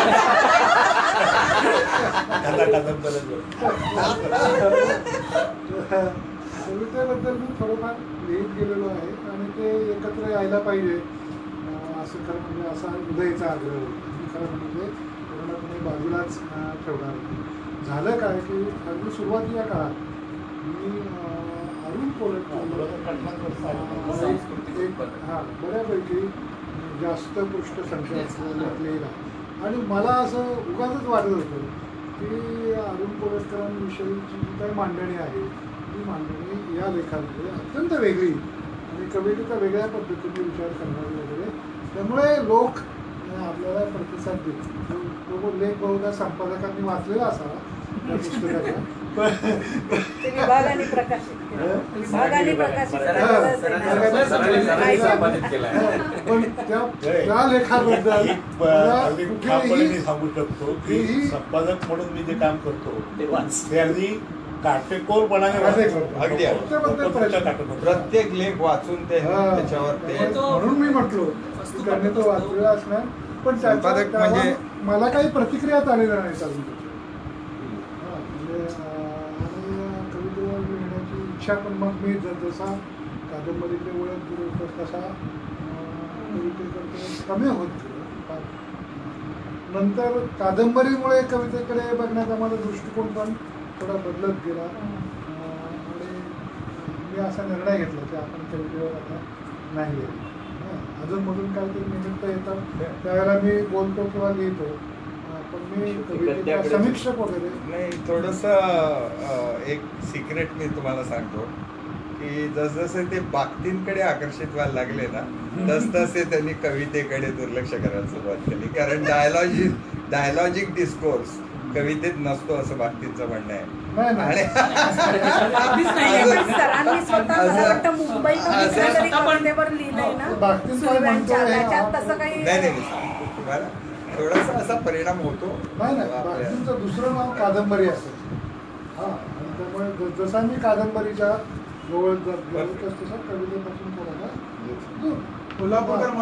कवितेबद्दल मी थोडंफार लिहित गेलेलो आहे आणि ते एकत्र यायला पाहिजे असं खरं म्हणजे असा हृदयचा आग्रह मी खरं म्हणजे पूर्णपणे बाजूलाच ठेवणार. झालं काय की अगदी सुरुवातीच्या काळात मी अरुण कोलट बऱ्यापैकी जास्त पृष्ठसंख्या लिहिला आणि मला असं उगाचच वाटत होतं की अरुण कोलटकरांविषयीची जी काही मांडणी आहे ती मांडणी या लेखामध्ये अत्यंत वेगळी आणि कवितेचा वेगळ्या पद्धतीने विचार करणारी वगैरे त्यामुळे लोक आपल्याला प्रतिसाद देतो. तो लेख बहुधा संपादकांनी वाचलेला असावा त्या पुस्तकाचा.
विभागाने प्रकाशित
पण त्या लेखाबद्दल
मी सांगू शकतो की संपादक म्हणून मी जे काम करतो ते अगदी काटेकोरपणाने
प्रत्येक लेख वाचून ते त्याच्यावर ते
म्हणून मी म्हटलो त्यांनी तो वाचलेला असणार. पण संपादक म्हणजे मला काही प्रतिक्रियाच आलेल्या नाही अजून. कवितेवर लिहिण्याची इच्छा पण मग मी जसा कादंबरीकडे वळत गेलो तसा कवितेकडे कमी होत गेलो. नंतर कादंबरीमुळे कवितेकडे बघण्याचा माझा दृष्टिकोन पण थोडा बदलत गेला. आणि मी असा निर्णय घेतला की आपण कवितेवर आता नाही आहे. अजूनमधून काहीतरी निमित्त येतात त्यावेळेला मी बोलतो किंवा लिहितो. पण मी कवितेचा समीक्षक वगैरे
नाही. थोडस एक सिक्रेट मी तुम्हाला सांगतो की जसजसे ते बाबतींकडे आकर्षित व्हायला लागले ना तसतसे त्यांनी कवितेकडे दुर्लक्ष करायला सुरुवात केली. कारण डायलॉजिक डिस्कोर्स कवितेत नसतो असं बाबतींचं म्हणणं आहे. थोडासा असा परिणाम होतो.
बाबतींचं दुसरं नाव कादंबरी असेल. त्यामुळे जसा मी कादंबरीच्या जवळ तसा कवितेपासून थोडासा
कोल्हापूरकर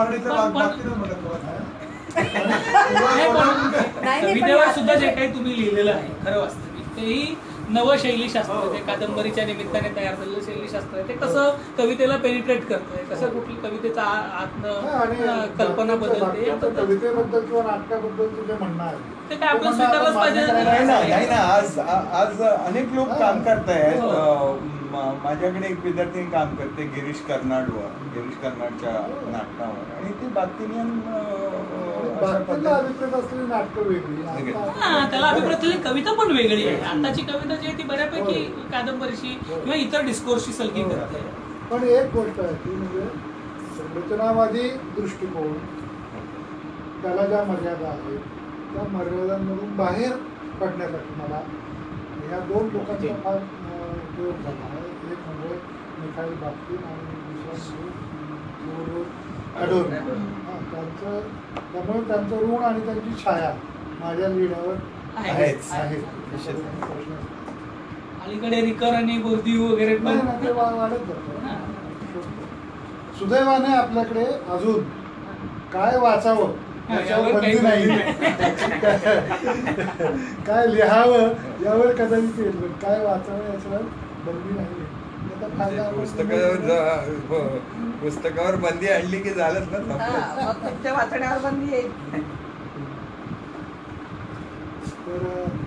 कवितेवर सुद्धा जे काही तुम्ही लिहिलेलं आहे खरं वास्तविक तेही नवशैलीशास्त्र ते कादंबरीच्या निमित्ताने तयार झालेलं शैलीशास्त्र आहे. ते कसं कवितेला पेनिट्रेट करतंय, कसं कुठली कवितेचा आतनं कल्पना बदलते.
कवितेबद्दल किंवा नाटकाबद्दल तुझे म्हणणं आहे
ते काय आपण स्वीकारलंच पाहिजे.
नाही ना. आज अनेक लोक काम करतायत. माझ्याकडे एक विद्यार्थी काम करते गिरीश कर्नाडच्या नाटकावर आणि ती बाबतीनियन
अभिप्रेत असलेली नाटकं वेगळी.
त्याला अभिप्रेत असलेली कविता पण वेगळी आहे. आताची कविता जी आहे ती बऱ्यापैकी कादंबरीशी किंवा इतर डिस्कोर्सशी सलगी करते.
पण एक गोष्ट आहे ती म्हणजे संरचनावादी दृष्टिकोन त्याला ज्या मर्यादा आहेत त्या मर्यादांमधून बाहेर पडण्यासाठी मला ह्या दोन लोकांचा फार उपयोग झाला आहे. एक म्हणजे मिखाईल बाबतीन आणि दुसरा आढळून त्यांचं. त्यामुळे त्यांचं ऋण आणि त्यांची छाया माझ्या लिहिण्यावर आहे.
अलीकडे रिकर आणि बोर्दिव वगैरे पण
ते वाढत जातं. सुदैवाने आपल्याकडे अजून काय वाचावं याच्यावर बंदी नाही. काय लिहावं यावर कदाचित येईल. काय वाचावं याच्यावर बंदी नाही.
पुस्तकावर बंदी आणली की झालंच ना.
तुमच्या वाचण्यावर बंदी येईल.
तर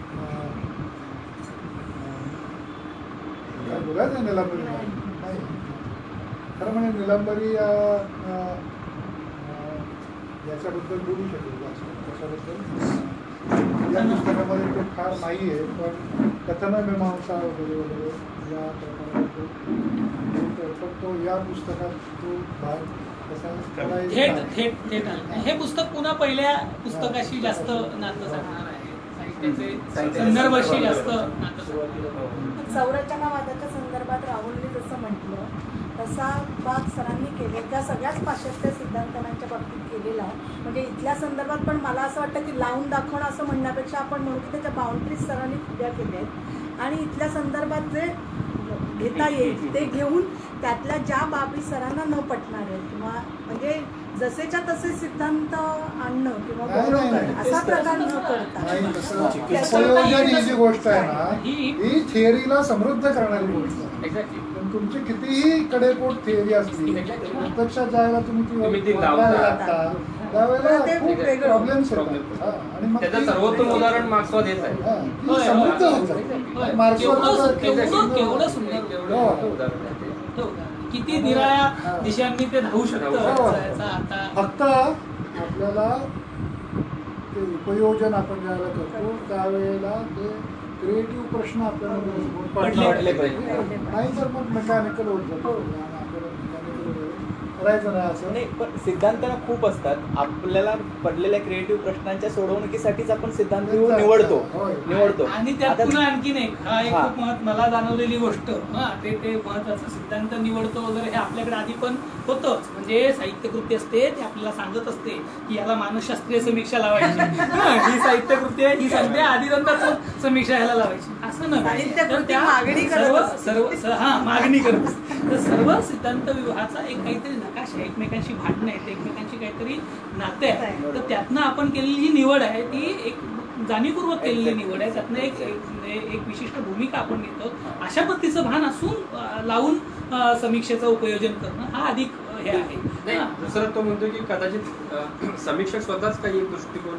काय बोलायचं निलंबरी नाही. खरं म्हणजे निलंबरी याच्याबद्दल बोलू शकेल त्याच्याबद्दल. या पुस्तकामध्ये ते फार नाही आहे पण कथनमीमांसा वगैरे वगैरे या प्रकाराबद्दल पण तो या पुस्तकात तो भाग कसा
थेट हे पुस्तक पुन्हा पहिल्या पुस्तकाशी जास्त नातं सांगणार आहे. साहित्याचे संदर्भाशी जास्त नातं.
संरचनावादाच्या संदर्भात राहुलने जसं म्हटलं तसा भाग सरांनी केले त्या सगळ्याच पाश्चात्य सिद्धांतांच्या बाबतीत केलेला आहे. म्हणजे इथल्या संदर्भात पण मला असं वाटतं की लावून दाखवणं असं म्हणण्यापेक्षा आपण म्हणू की त्याच्या बाउंड्रीज सरांनी उभ्या केल्या आहेत आणि इथल्या संदर्भात जे घेता येईल ते घेऊन त्यातल्या ज्या बाबी सरांना न पटणार आहेत किंवा म्हणजे जसेच्या तसे सिद्धांत आणणं किंवा असा प्रकार न करता
ही जी गोष्ट आहे ना ही थिअरीला समृद्ध करणारी गोष्ट आहे. पण तुमची कितीही कडेकोट थिअरी असली प्रत्यक्षात ज्यावेळेला तुम्ही ती लागता त्यावेळेला खूप प्रॉब्लेम्स येतात. आणि मग
त्याचं सर्वोत्तम उदाहरण मार्क्सवाद येत आहे.
समृद्ध होतं.
केवढं सुंदर किती निराळ्या दिशांनी ते धावू शकतं.
फक्त आपल्याला ते उपयोजन आपण ज्यावेळेला करतो त्यावेळेला ते क्रिएटिव्ह प्रश्न आपल्याला
पडले पाहिजे.
नाही तर मग मेकॅनिकल होत जातो. करायचं नाही असं
नाही. पण सिद्धांत खूप असतात. आपल्याला पडलेल्या क्रिएटिव्ह प्रश्नांच्या सोडवणुकीसाठीच आपण सिद्धांत निवडतो.
आणि त्यात पुन्हा आणखी नाही एक खूप मला जाणवलेली गोष्ट ते महत्वाचं सिद्धांत निवडतो वगैरे हे आपल्याकडे आधी पण होतच. म्हणजे साहित्यकृती असते ते आपल्याला सांगत असते की याला मानसशास्त्रीय समीक्षा लावायची, ही साहित्यकृती आहे ही सांगते आधी नंतर समीक्षा ह्याला लावायची असं नाही. तर त्या मागणी करत तर सर्व सिद्धांत विवाहाचा एक काहीतरी नकाशा, एकमेकांशी भांडणं आहेत, एकमेकांशी काहीतरी नाते आहे. तर त्यातनं आपण केलेली जी निवड आहे ती एक जाणीवपूर्वक केलेली निवड आहे. त्यातनं एक विशिष्ट भूमिका आपण घेतो. अशा पद्धतीचं भान असून लावून समीक्षेचं उपयोजन करणं हा अधिक हे आहे.
दुसरा तो म्हणतो की कदाचित समीक्षक स्वतःच काही एक दृष्टिकोन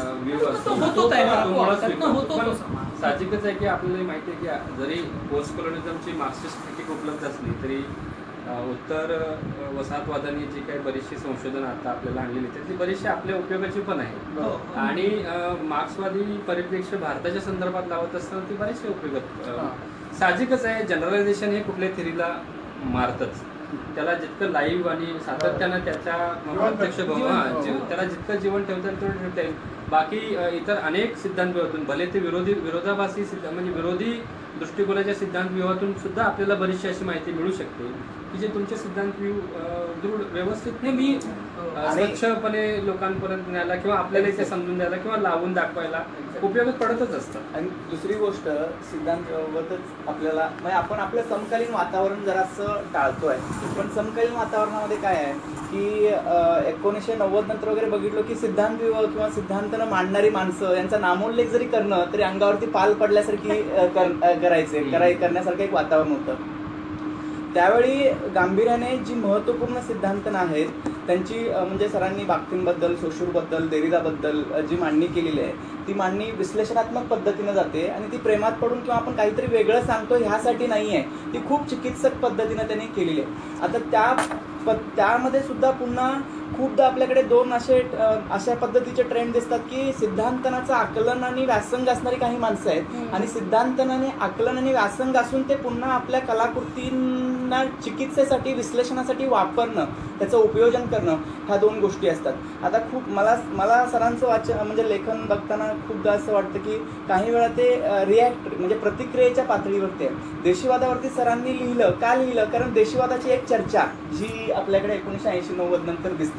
साहजिकच आहे की आपल्याला माहिती आहे की जरी पोस्ट कॉलोनिझमची मार्क्सिस्ट क्रिटिक उपलब्ध असली तरी उत्तर वसाहतवादाने जी काही बरीचशी संशोधन आता आपल्याला आणलेली आहेत ती बरीचशी आपल्या उपयोगाची पण आहे. आणि मार्क्सवादी परिप्रेक्ष्य भारताच्या संदर्भात लावत असताना ती बरेचसे उपयोगात. साहजिकच आहे जनरलायझेशन हे कुठल्या थिरीला मारतच. त्याला जितकं लाईव्ह आणि सातत्यानं त्याच्या प्रत्यक्ष त्याला जितकं जीवन ठेवता येईल तेवढं ठेवता येईल. बाकी इतर अनेक सिद्धांत व्यूहातून भले ते विरोधाभासी म्हणजे विरोधी दृष्टिकोनाच्या सिद्धांत व्यूहातून सुद्धा आपल्याला बरीचशी अशी माहिती मिळू शकते की जे तुमचे सिद्धांत व्यूह दृढ व्यवस्थित मी स्वच्छपणे लोकांपर्यंत न्यायला किंवा आपल्याला ते समजून द्यायला किंवा लावून दाखवायला उपयोगात पडतच असतात.
आणि दुसरी गोष्ट सिद्धांताबाबतच आपल्याला म्हणजे आपण आपलं समकालीन वातावरण जरासं टाळतोय. पण समकालीन वातावरणामध्ये काय आहे की 1990 नंतर वगैरे बघितलं की सिद्धांत व्यूह किंवा सिद्धांतनं मांडणारी माणसं यांचा नामोल्लेख जरी करणं तरी अंगावरती पाल पडल्यासारखी करण्यासारखं एक वातावरण होतं. त्यावेळी गांभीर्याने जी महत्त्वपूर्ण सिद्धांतनं आहेत त्यांची म्हणजे सरांनी बाख्तींबद्दल, सोशूरबद्दल, देरिदाबद्दल जी मांडणी केलेली आहे ती मांडणी विश्लेषणात्मक पद्धतीनं जाते आणि ती प्रेमात पडून किंवा आपण काहीतरी वेगळं सांगतो ह्यासाठी नाही आहे, ती खूप चिकित्सक पद्धतीनं त्यांनी केलेली आहे. आता त्यामध्ये सुद्धा पुन्हा खूपदा आपल्याकडे दोन अशा पद्धतीचे ट्रेंड दिसतात की सिद्धांतनाचं आकलन आणि व्यासंग असणारी काही माणसं आहेत आणि सिद्धांतनाने आकलन आणि व्यासंग असून ते पुन्हा आपल्या कलाकृतींना चिकित्सेसाठी, विश्लेषणासाठी वापरणं, त्याचं उपयोजन करणं ह्या दोन गोष्टी असतात. आता खूप मला सरांचं वाचन म्हणजे लेखन बघताना खूपदा असं वाटतं की काही वेळा ते रिॲक्ट म्हणजे प्रतिक्रियेच्या पातळीवरती आहे. देशीवादावरती सरांनी लिहिलं का लिहिलं कारण देशीवादाची एक चर्चा जी आपल्याकडे 1980-90 नंतर दिसते.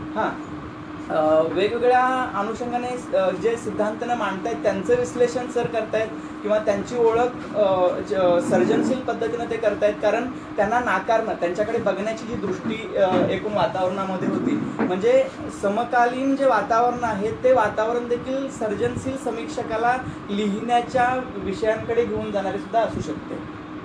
वेगवेगळ्या अनुषंगाने जे सिद्धांतनं मांडतायत त्यांचं विश्लेषण सर करतायत किंवा त्यांची ओळख सर्जनशील पद्धतीनं ते करतायत कारण त्यांना नाकारणं, त्यांच्याकडे बघण्याची जी दृष्टी एकूण वातावरणामध्ये होती म्हणजे समकालीन जे वातावरण आहे ते वातावरण देखील सर्जनशील समीक्षकाला लिहिण्याच्या विषयांकडे घेऊन जाणारे सुद्धा असू शकते.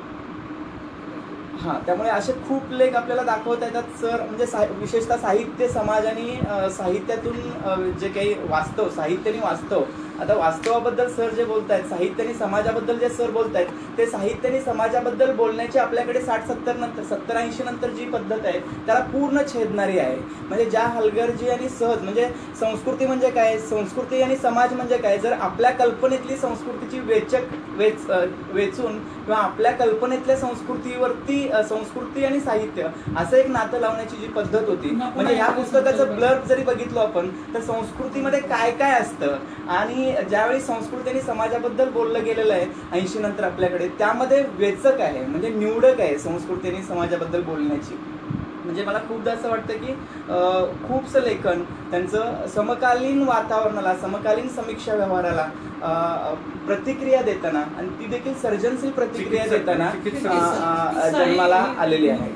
त्यामुळे असे खूप लेख आपल्याला दाखवता येतात सर. म्हणजे विशेषतः साहित्य समाज आणि साहित्यातून जे काही साहित्य आणि वास्तव. आता वास्तवाबद्दल सर जे बोलतायत, साहित्य आणि समाजाबद्दल जे सर बोलतायत ते साहित्य आणि समाजाबद्दल बोलण्याची आपल्याकडे 60-70 नंतर जी पद्धत आहे त्याला पूर्ण छेदणारी आहे. म्हणजे ज्या हलगर्जी आणि सहज म्हणजे संस्कृती म्हणजे काय, संस्कृती आणि समाज म्हणजे काय, जर आपल्या कल्पनेतली संस्कृतीची वेचून किंवा आपल्या कल्पनेतल्या संस्कृतीवरती संस्कृती आणि साहित्य असं एक नातं लावण्याची जी पद्धत होती म्हणजे ह्या पुस्तकाचं ब्लर्ब जरी बघितलं आपण तर संस्कृतीमध्ये काय काय असतं आणि ज्यावेळी संस्कृती आणि समाजाबद्दल बोललं गेलेलं आहे 80 नंतर आपल्याकडे त्यामध्ये वेचक आहे म्हणजे निवडक आहे संस्कृती आणि समाजाबद्दल बोलण्याची. म्हणजे मला खूपदा असं वाटतं की खूपसं लेखन त्यांचं समकालीन वातावरणाला, समकालीन समीक्षा व्यवहाराला प्रतिक्रिया देताना आणि ती देखील सर्जनशील प्रतिक्रिया देताना जन्माला आलेली आहे.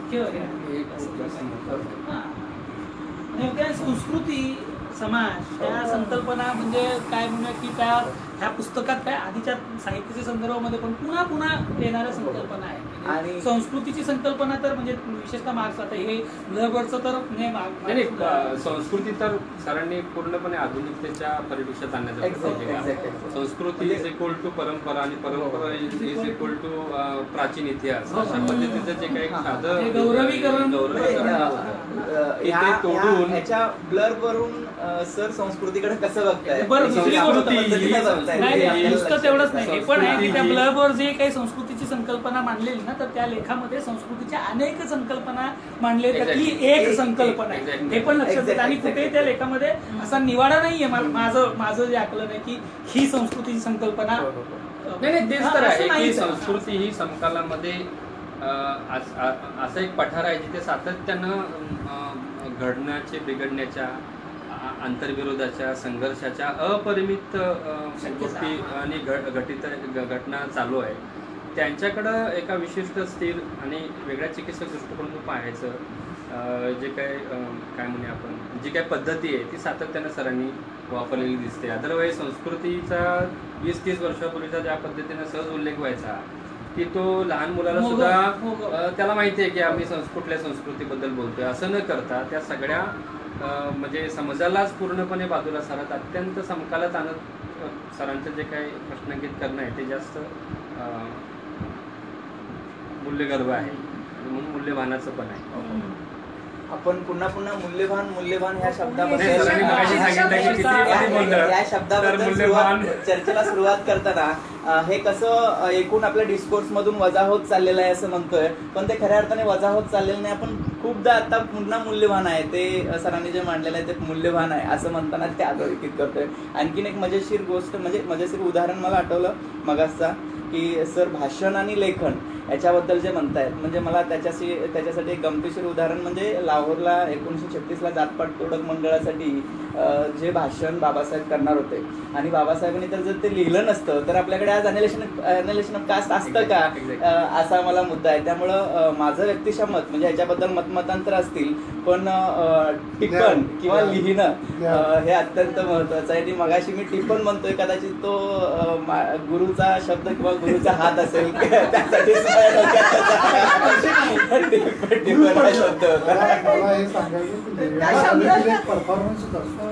संस्कृती समाज त्या संकल्पना म्हणजे काय म्हणूया की ह्या पुस्तकात काय आधीच्या साहित्याच्या संदर्भामध्ये पण पुन्हा येणाऱ्या संकल्पना आहे. आणि संस्कृतीची संकल्पना तर म्हणजे विशेषतः मार्क्स आता हे ब्लर्बचं तर
नाही संस्कृती तर सरांनी पूर्णपणे आधुनिकतेच्या परिपेक्षात आणण्याचा संस्कृती इज इक्वल टू परंपरा आणि परंपरा इज इक्वल टू प्राचीन इतिहास अशा पद्धतीचं जे काही साधं
गौरवीकरण
तोडून ह्याच्या ब्लर्ब वरून सर संस्कृतीकडे कसं बघताय बोलताय
नाही, नुसतं तेवढंच नाही, हे पण आहे की त्या ब्लबवर जे काही संस्कृतीची संकल्पना मांडलेली ना, तर त्या लेखामध्ये संस्कृतीच्या अनेक संकल्पना मांडले, त्यातली एक संकल्पना आहे, हे पण लक्षात येतं. आणि कुठेही त्या लेखामध्ये असा निवाडा नाहीये माझं जे आकलन आहे की ही संस्कृतीची संकल्पना
नाही, तेच तर आहे की संस्कृती ही समकालामध्ये असं एक पठार आहे जिथे सातत्यानं घडण्याचे, बिघडण्याच्या, आंतरविरोधाच्या, संघर्षाच्या अपरिमित गोष्टी आणि घटना चालू आहे. त्यांच्याकडं एका विशिष्ट स्थिर आणि वेगळ्या चिकित्सक दृष्टिकोनातून पाहायचं जे काय म्हणूया आपण, जी काय पद्धती आहे ती सातत्यानं सरांनी वापरलेली दिसते. अदरवाईज संस्कृतीचा 20-30 वर्षापूर्वीचा ज्या पद्धतीने सहज उल्लेख व्हायचा की तो लहान मुलाला सुद्धा त्याला माहिती आहे की आम्ही कुठल्या संस्कृतीबद्दल बोलतोय असं न करता त्या सगळ्या म्हणजे समाजालाच पूर्णपणे बाजूला सरत अत्यंत समकालात आणत सरांचं जे काही प्रश्नांकित करणं आहे ते जास्त मूल्यगर्भ आहे, म्हणून मूल्यवानाचं पण आहे.
आपण पुन्हा मूल्यवान ह्या शब्दामध्ये या शब्दाबद्दल चर्चेला सुरुवात करताना हे कसं एकूण आपल्या डिस्कोर्स मधून वजा होत चाललेलं आहे असं म्हणतोय, पण ते खऱ्या अर्थाने वजा होत चाललेलं नाही. आपण खूपदा आता पुन्हा मूल्यवान आहे ते सरांनी जे मांडलेलं आहे ते मूल्यवान आहे असं म्हणताना ते अधोरेखित करतोय. आणखीन एक मजेशीर गोष्ट म्हणजे मजेशीर उदाहरण मला आठवलं मगासचा की सर भाषण आणि लेखन याच्याबद्दल जे म्हणतायत, म्हणजे मला त्याच्यासाठी एक गमतीशीर उदाहरण म्हणजे लाहोरला 1936ला जातपात तोडक मंडळासाठी जे भाषण बाबासाहेब करणार होते आणि बाबासाहेबांनी तर जर ते लिहिलं नसतं तर आपल्याकडे आज अॅनालिसिस ऑफ कास्ट असतं का असा मला मुद्दा आहे. त्यामुळं माझं व्यक्तिशः मत म्हणजे ह्याच्याबद्दल मतमतांतर असतील पण टिप्पण किंवा लिहिणं हे अत्यंत महत्वाचं आहे. आणि मगाशी मी टिप्पण म्हणतोय, कदाचित तो गुरुचा शब्द किंवा गुरुचा हात असेल त्यासाठी
परफॉर्मन्सच असतो.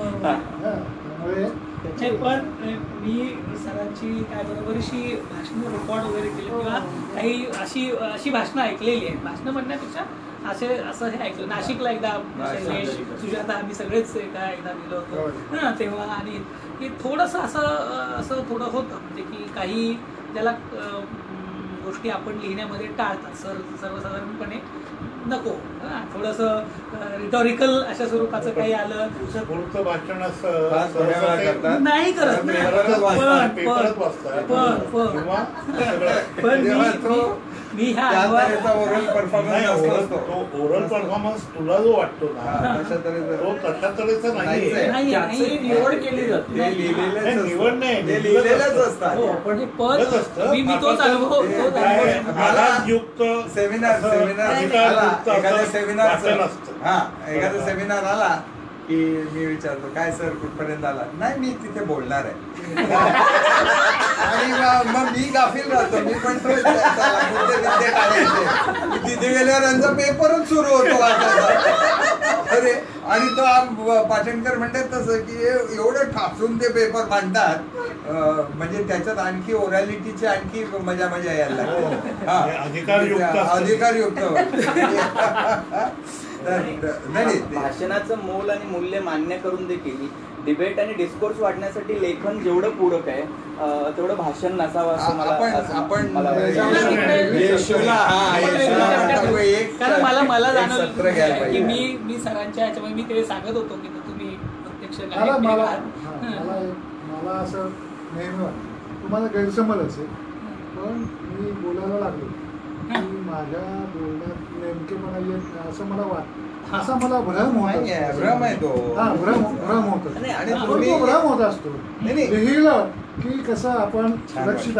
पण मी सरांची काय बरोबरशी भाषणं रेकॉर्ड वगैरे केली किंवा काही अशी भाषणं ऐकलेली आहेत. भाषणं म्हणण्यापेक्षा असं हे ऐकलं. नाशिकला एकदा सुजाता आम्ही सगळेच एकदा गेलो होतो तेव्हा, आणि की थोडंसं असं थोडं होतं म्हणजे की काही ज्याला गोष्टी आपण लिहिण्यामध्ये टाळतात सर्वसाधारणपणे नको, थोडंसं रिटॉरिकल अशा स्वरूपाचं काही आलं
भाषण
नाही करत. पण मी ह्या
ओरल परफॉर्मन्स तुला जो वाटतो ना तो तशा तऱ्हेचा नाही,
निवड केली जाते,
निवड नाही,
मी तोच अनुभव
युक्त
एखादा सेमिनार आला की मी विचारतो काय सर कुठपर्यंत आला, नाही मी तिथे बोलणार आहे आणि मग मी गाफील राहतो. मी पण तिथे गेल्यावर यांचा पेपरच सुरू होतो अरे, आणि तो पाटणकर म्हणतात तसं की एवढं ठासून ते पेपर मांडतात म्हणजे त्याच्यात आणखी ओरॅलिटीची आणखी मजा यायला लागते, अधिकारयुक्त.
भाषणाचं मोल आणि मूल्य मान्य करून देखील डिबेट आणि डिस्कोर्स वाढण्यासाठी लेखन जेवढं पूरक आहे तेवढं भाषण नसावं असं
मला जाणवलं की मी सरांच्या ह्याच्यामध्ये मी ते सांगत होतो की तुम्ही प्रत्यक्ष
मला असं नेहमी वाटतं तुम्हाला गैरसमज असेल पण मी बोलायला लागलो की माझ्या बोलण्यात नेमकेपणा येत असं मला वाटतं, असा मला भ्रम आहे तो भ्रम होत असतो. लिहिलं की कसं आपण सुरक्षित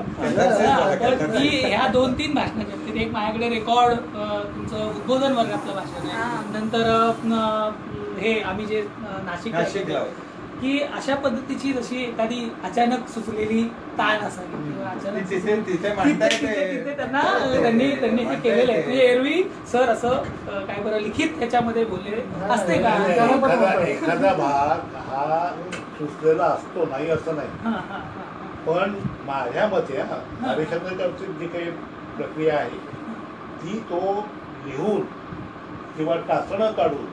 ह्या 2-3 भाषणाच्या बाबतीत एक माझ्याकडे रेकॉर्ड तुमचं उद्बोधन वर्गातलं भाषण आहे, नंतर हे आम्ही जे नाशिकला की अशा पद्धतीची जशी एखादी अचानक सुचलेली ताण असावी किंवा अचानक तिथे त्यांनी हे केलेलं आहे. म्हणजे एरवी सर असं काय बरं लिखित त्याच्यामध्ये बोलले असते का,
एखादा भाग हा सुचलेला असतो नाही असं नाही, पण माझ्या मते हरिश्चंद्रच्या जी काही प्रक्रिया आहे ती तो लिहून किंवा टाचणं काढून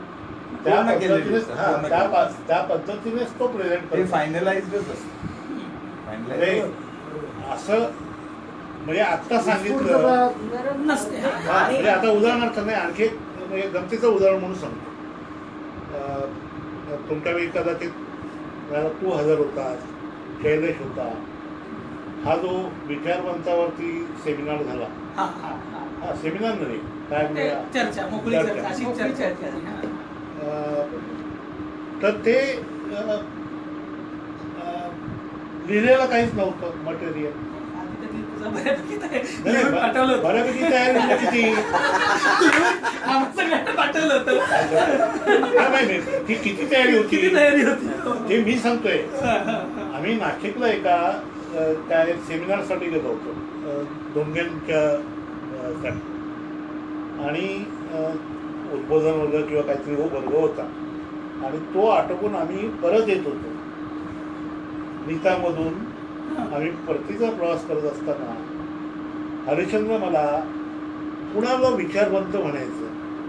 त्या पद्धतीनेच तो प्रेझेंट
फायनलाइज्डच असतो.
असं म्हणजे आता सांगितलं म्हणजे आता उदाहरणार्थ नाही, आणखी एक गमतीचं उदाहरण म्हणून सांगतो. तुमच्या वेळी कदाचित तू हजर होतास, शैलेश होता, हा जो विचारवंतावरती सेमिनार झाला, हा सेमिनार नाही काय
चर्चा, मोकळी चर्चा, अशी चर्चा.
तर ते लिहिलेलं काहीच नव्हतं मटेरियल. बऱ्यापैकी तयारी
पाठवलं होतं.
ती किती तयारी होती ते मी सांगतोय. आम्ही नाशिकला एका त्या सेमिनारसाठी गेलो होतो डोंगेंच्या आणि उद्बोधन वर्ग किंवा काहीतरी वर्ग होता आणि तो आटोपून आम्ही परत येत होतो नीतामधून. आम्ही परतीचा प्रवास करत असताना हरिश्चंद्र मला कुणाला विचारवंत म्हणायचं,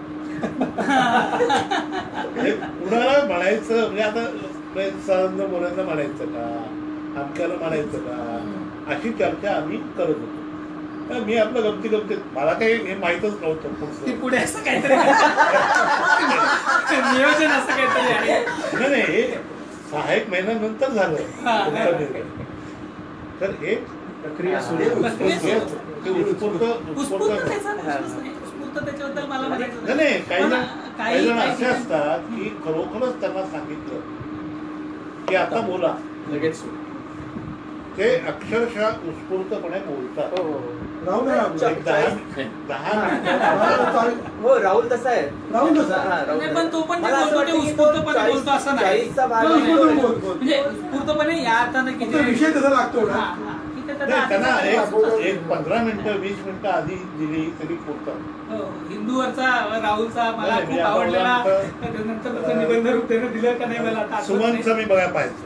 कुणाला म्हणायचं म्हणजे आता सरांना बोलायला म्हणायचं का, आमच्याला म्हणायचं का, अशी चर्चा आम्ही करत होतो. मी आपलं गमतीत मला काही हे माहीतच नव्हतं
पुढे असं काहीतरी नियोजन असं काहीतरी आहे.
नाही हे 6-1 महिन्यानंतर झालं. तर एक प्रक्रिया सुरू नाही. काही जण असे असतात की खरोखरच त्यांना सांगितलं की आता बोला, लगेच ते अक्षरशः उत्स्फूर्तपणे बोलतात.
हो राहुल तसा आहे.
पण तो पण उत्स्फूर्तपणे बोलतो असं नाही, म्हणजे उत्स्फूर्तपणे या अर्थाने की
विषय तसा लागतो ना,
त्यांना एक 15 मिनिटं 20 मिनिटं आधी दिली तरी पुरतात.
हिंदूवरचा राहुलचा मला खूप आवडलेला नंतर त्याचं निबंध रूप त्यानं दिलं का नाही मला आता
सुमनचं मी बघायला पाहायचं.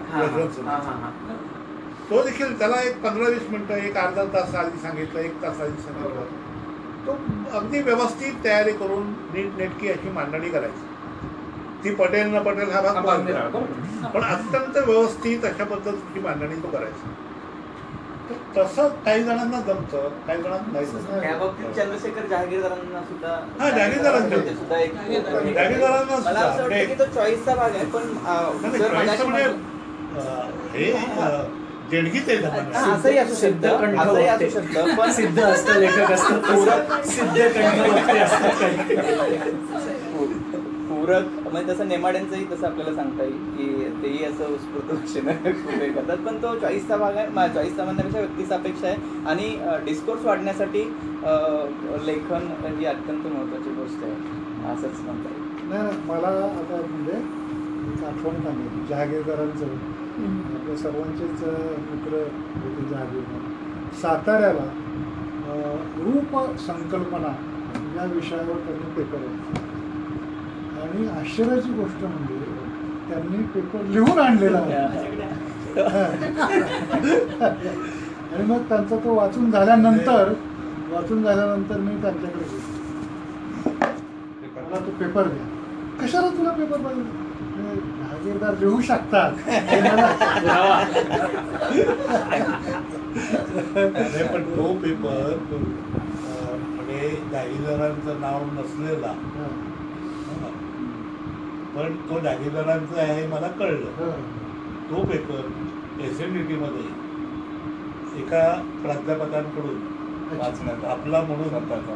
तो देखील त्याला एक 15-20 मिनिटं, एक अर्धा तास आधी सांगितलं, 1 तास आधी सांगितलं. तो अगदी व्यवस्थित तयारी करून नीटनेटकी अशी मांडणी करायची. ती पटेल न पटेल हा भाग पण अत्यंत व्यवस्थित अशा पद्धतीची मांडणी तो करायचा. तसं काही जणांना जमतं, काही जणांना नाही जमतं.
त्या बाबतीत चंद्रशेखर जहागीरदारांना सुद्धा
मला
असं वाटतं की तो चॉईसचा भाग आहे. पण
हे देणगीच आहे,
असंही असू शकतं, पण
सिद्ध असतं, लेखक असतं, सिद्ध कंठवक्ते असतात.
पूरक म्हणजे तसं नेमाड्यांचंही तसं आपल्याला सांगता येईल की तेही असं उत्स्फूर्त भाषेनं करतात. पण तो चॉईसचा भाग आहे. चॉईसचा म्हणण्यापेक्षा व्यक्तीचा अपेक्षा आहे आणि डिस्कोर्स वाढण्यासाठी लेखन ही अत्यंत महत्त्वाची गोष्ट आहे असंच म्हणता येईल.
नाही मला आता म्हणजे एक आठवण सांगेल जहागीरदारांचं. आपल्या सर्वांचेच मित्र होते जहागीरदार. साताऱ्याला रूप संकल्पना या विषयावर त्यांनी पेपर आहे आणि आश्चर्याची गोष्ट म्हणजे त्यांनी पेपर लिहून आणलेला आणि मग त्यांचा तो वाचून झाल्यानंतर मी त्यांच्याकडे गेलो, मला तो पेपर द्या. कशाला तुला पेपर पाहिजे? जहागीरदार लिहू शकतात.
पण तो पेपर म्हणजे जहागीरदारांचं नाव नसलेला, पण तो जहागीरदारांचा आहे मला कळलं. तो पेपर SNDT मध्ये एका प्राध्यापकांकडून आपला म्हणून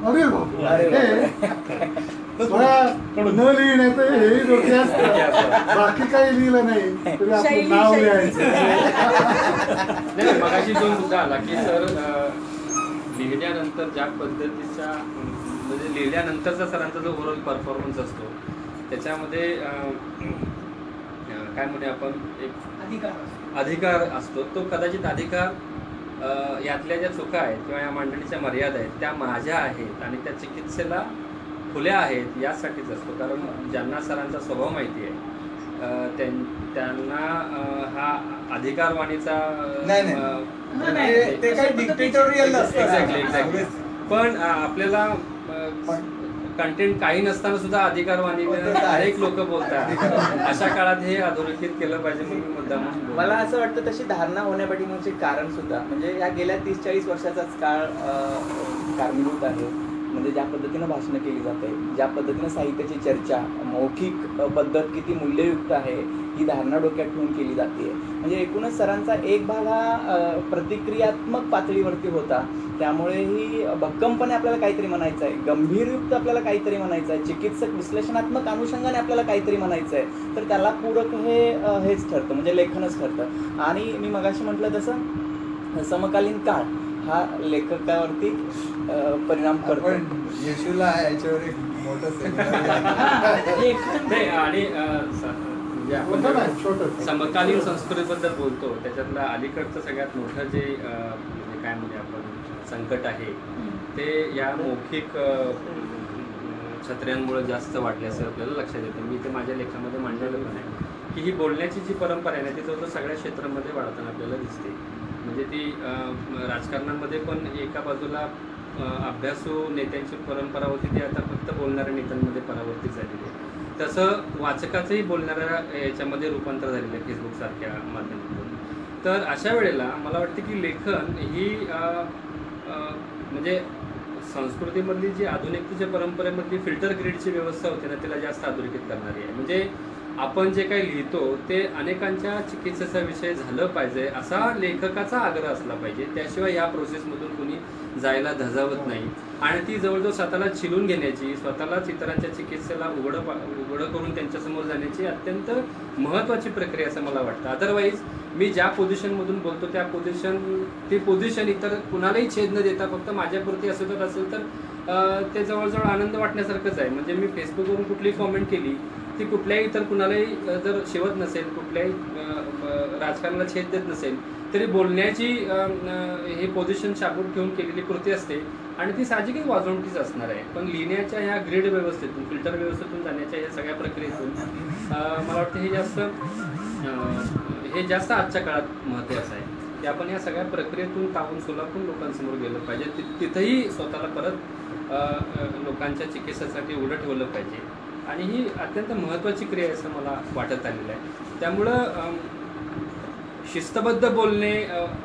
न लिहिण्याचं हेही डोके असतं, बाकी काही लिहिलं नाही तरी आपलं नाव लिहायचं.
मगाशी जो मुद्दा आला की सर लिहिल्यानंतर ज्या पद्धतीचा म्हणजे लिहिल्यानंतरचा सरांचा जो ओव्हरऑल परफॉर्मन्स असतो त्याच्यामध्ये काय म्हणूया आपण एक अधिकार असतो. तो कदाचित अधिकार यातल्या ज्या चुका आहेत किंवा या मांडणीच्या मर्यादा आहेत त्या माझ्या आहेत आणि त्या चिकित्सेला खुल्या आहेत यासाठीच असतो. कारण ज्यांना सरांचा स्वभाव माहिती आहे त्यांना हा अधिकारवाणीचा
एक्झॅक्टली.
पण आपल्याला कंटेंट काही नसताना सुद्धा अधिकारवाणीने अनेक लोक बोलतात. अशा काळात हे अधोरेखित केलं पाहिजे म्हणून मुद्दाम
मला असं वाटतं तशी धारणा होण्यापाठीमागचे कारण सुद्धा म्हणजे या गेल्या 30-40 वर्षाचाच काळ कारणीभूत आहे. म्हणजे ज्या पद्धतीनं भाषणं केली जाते, ज्या पद्धतीनं साहित्याची चर्चा, मौखिक पद्धत किती मूल्ययुक्त आहे ही धारणा डोक्यात ठेवून केली जाते. म्हणजे एकूणच सरांचा एक भाग हा प्रतिक्रियात्मक पातळीवरती होता. त्यामुळे ही भक्कमपणे आपल्याला काहीतरी म्हणायचं आहे, गंभीरयुक्त आपल्याला काहीतरी म्हणायचं आहे, चिकित्सक विश्लेषणात्मक अनुषंगाने आपल्याला काहीतरी म्हणायचं आहे, तर त्याला पूरक हेच ठरतं, म्हणजे लेखनच ठरतं. आणि मी मगाशी म्हटलं तसं समकालीन काळ हा लेखकावरती परिणाम करतो.
येशूला याच्यावर एक मोठं
आणि म्हणजे आपण समकालीन संस्कृतीबद्दल बोलतो, त्याच्यातलं अलीकडचं सगळ्यात मोठं जे म्हणजे काय म्हणजे आपण संकट आहे ते या मौखिक छत्र्यांमुळे जास्त वाढले असं आपल्याला लक्षात येतं. मी ते माझ्या लेखामध्ये मांडलेलं पण आहे की ही बोलण्याची जी परंपरा आहे ना ती जवळजवळ सगळ्या क्षेत्रामध्ये वाढताना आपल्याला दिसते. म्हणजे ती राजकारणामध्ये पण एका बाजूला अभ्यासू नेत्यांची परंपरा होती, ती आता फक्त बोलणाऱ्या नेत्यांमध्ये परावर्तित झालेली आहे. तसं वाचकाचंही बोलणाऱ्या याच्यामध्ये रूपांतर झालेलं आहे फेसबुकसारख्या माध्यमातून. तर अशा वेळेला मला वाटतं की लेखन ही म्हणजे संस्कृतीमधली जी आधुनिकतेच्या परंपरेमधली फिल्टर ग्रीडची व्यवस्था होती ना तिला जास्त अधोरेखित करणारी आहे. म्हणजे आपण जे काही लिहितो ते अनेकांच्या चिकित्सेचा विषय झालं पाहिजे असा लेखकाचा आग्रह असला पाहिजे. त्याशिवाय या प्रोसेसमधून कोणी जायला धजावत नाही. आणि ती जवळजवळ स्वतःला चिलून घेण्याची, स्वतःलाच इतरांच्या चिकित्सेला उघडं करून त्यांच्यासमोर जाण्याची अत्यंत महत्त्वाची प्रक्रिया असं मला वाटतं. अदरवाईज मी ज्या पोझिशनमधून बोलतो त्या ती पोझिशन इतर कुणालाही छेद न देता फक्त माझ्यापुरती असत असेल तर ते जवळजवळ आनंद वाटण्यासारखंच आहे. म्हणजे मी फेसबुकवरून कुठलीही कॉमेंट केली ती कुठल्याही इतर कुणालाही जर शेवत नसेल, कुठल्याही राजकारणाला छेद देत नसेल तरी बोलण्याची हे पोझिशन शाबूत ठेवून केलेली कृती असते आणि ती साहजिकच वाजवणुकीच असणार आहे. पण लिहिण्याच्या ह्या ग्रेड व्यवस्थेतून, फिल्टर व्यवस्थेतून जाण्याच्या ह्या सगळ्या प्रक्रियेतून मला वाटतं हे जास्त आजच्या काळात महत्त्वाचं आहे की आपण या सगळ्या प्रक्रियेतून तावून सुलापून लोकांसमोर गेलं पाहिजे. तिथंही स्वतःला परत लोकांच्या चिकित्सेसाठी उघडं ठेवलं पाहिजे. आणि ही अत्यंत महत्त्वाची क्रिया आहे असं मला वाटत आलेलं आहे. त्यामुळं शिस्तबद्ध बोलणे,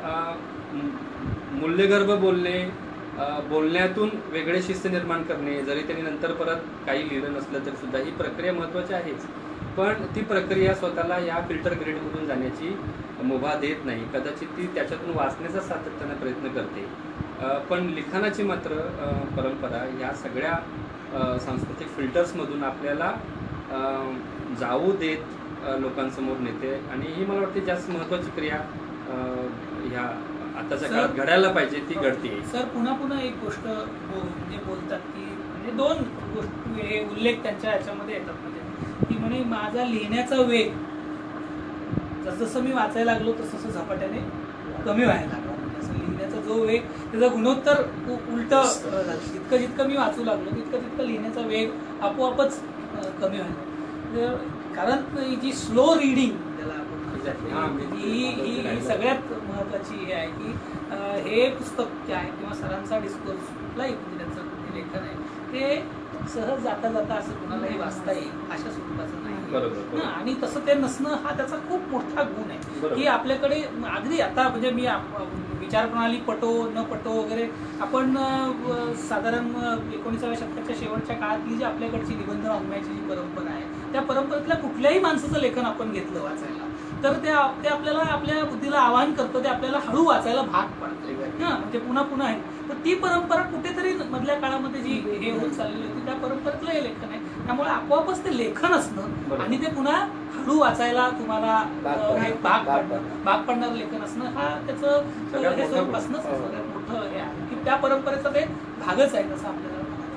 मूल्यगर्भ बोलणे, बोलण्यातून वेगळे शिस्त निर्माण करणे, जरी त्यांनी नंतर परत काही लिहिलं नसलं तरी सुद्धा ही प्रक्रिया महत्त्वाची आहेच. पण ती प्रक्रिया स्वतःला या फिल्टर ग्रेडमधून जाण्याची मुभा देत नाही. कदाचित ती त्याच्यातून वाचण्याचा सातत्याने प्रयत्न करते. पण लिखाणाची मात्र परंपरा या सगळ्या सांस्कृतिक फिल्टर्समधून आपल्याला जाऊ देत लोकांसमोर नेते. आणि ही मला वाटते जास्त महत्त्वाची क्रिया ह्या आताच्या काळात घडायला पाहिजे, ती घडते.
सर पुन्हा एक गोष्ट म्हणजे बोलतात की म्हणजे दोन गोष्टी हे उल्लेख त्यांच्या याच्यामध्ये येतात. म्हणजे की म्हणे माझा लिहिण्याचा वेग जसं मी वाचायला लागलो तसं झपाट्याने कमी व्हायला लागला. असं लिहिण्याचा जो वेग त्याचा गुणोत्तर उलट जितकं मी वाचू लागलो तितकं लिहिण्याचा वेग आपोआपच कमी व्हायला. कारण जी स्लो रिडिंग त्याला ही सगळ्यात महत्वाची हे आहे की हे पुस्तक जे आहे किंवा सरांचा डिस्कोर्स कुठलाही त्यांचं लेखन आहे ते सहज जाता जाता असं कुणालाही वाचता येईल अशा स्वरूपाचं नाही. आणि तसं ते नसणं हा त्याचा खूप मोठा गुण आहे की आपल्याकडे अगदी आता म्हणजे मी विचारप्रणाली पटो न पटो वगैरे आपण साधारण 19व्या शतकाच्या शेवटच्या काळातली जी आपल्याकडची निबंध वाङ्मयाची जी परंपरा आहे त्या परंपरेतल्या कुठल्याही माणसाचं लेखन आपण घेतलं वाचायला तर ते आपल्याला आपल्या बुद्धीला आवाहन करतं, ते आपल्याला हळू वाचायला भाग पडतं. म्हणजे पुन्हा आहे. तर ती परंपरा कुठेतरी मधल्या काळामध्ये जी हे होत चाललेली होती त्या परंपरेतलं हे लेखन आहे. त्यामुळे आपोआपच ते लेखन असणं आणि ते पुन्हा हळू वाचायला तुम्हाला भाग पडणारं लेखन असणं हा त्याचं हे स्वरूप असणं सगळ्यात मोठं हे आहे की त्या परंपरेचा ते भागच आहे असं आपल्याला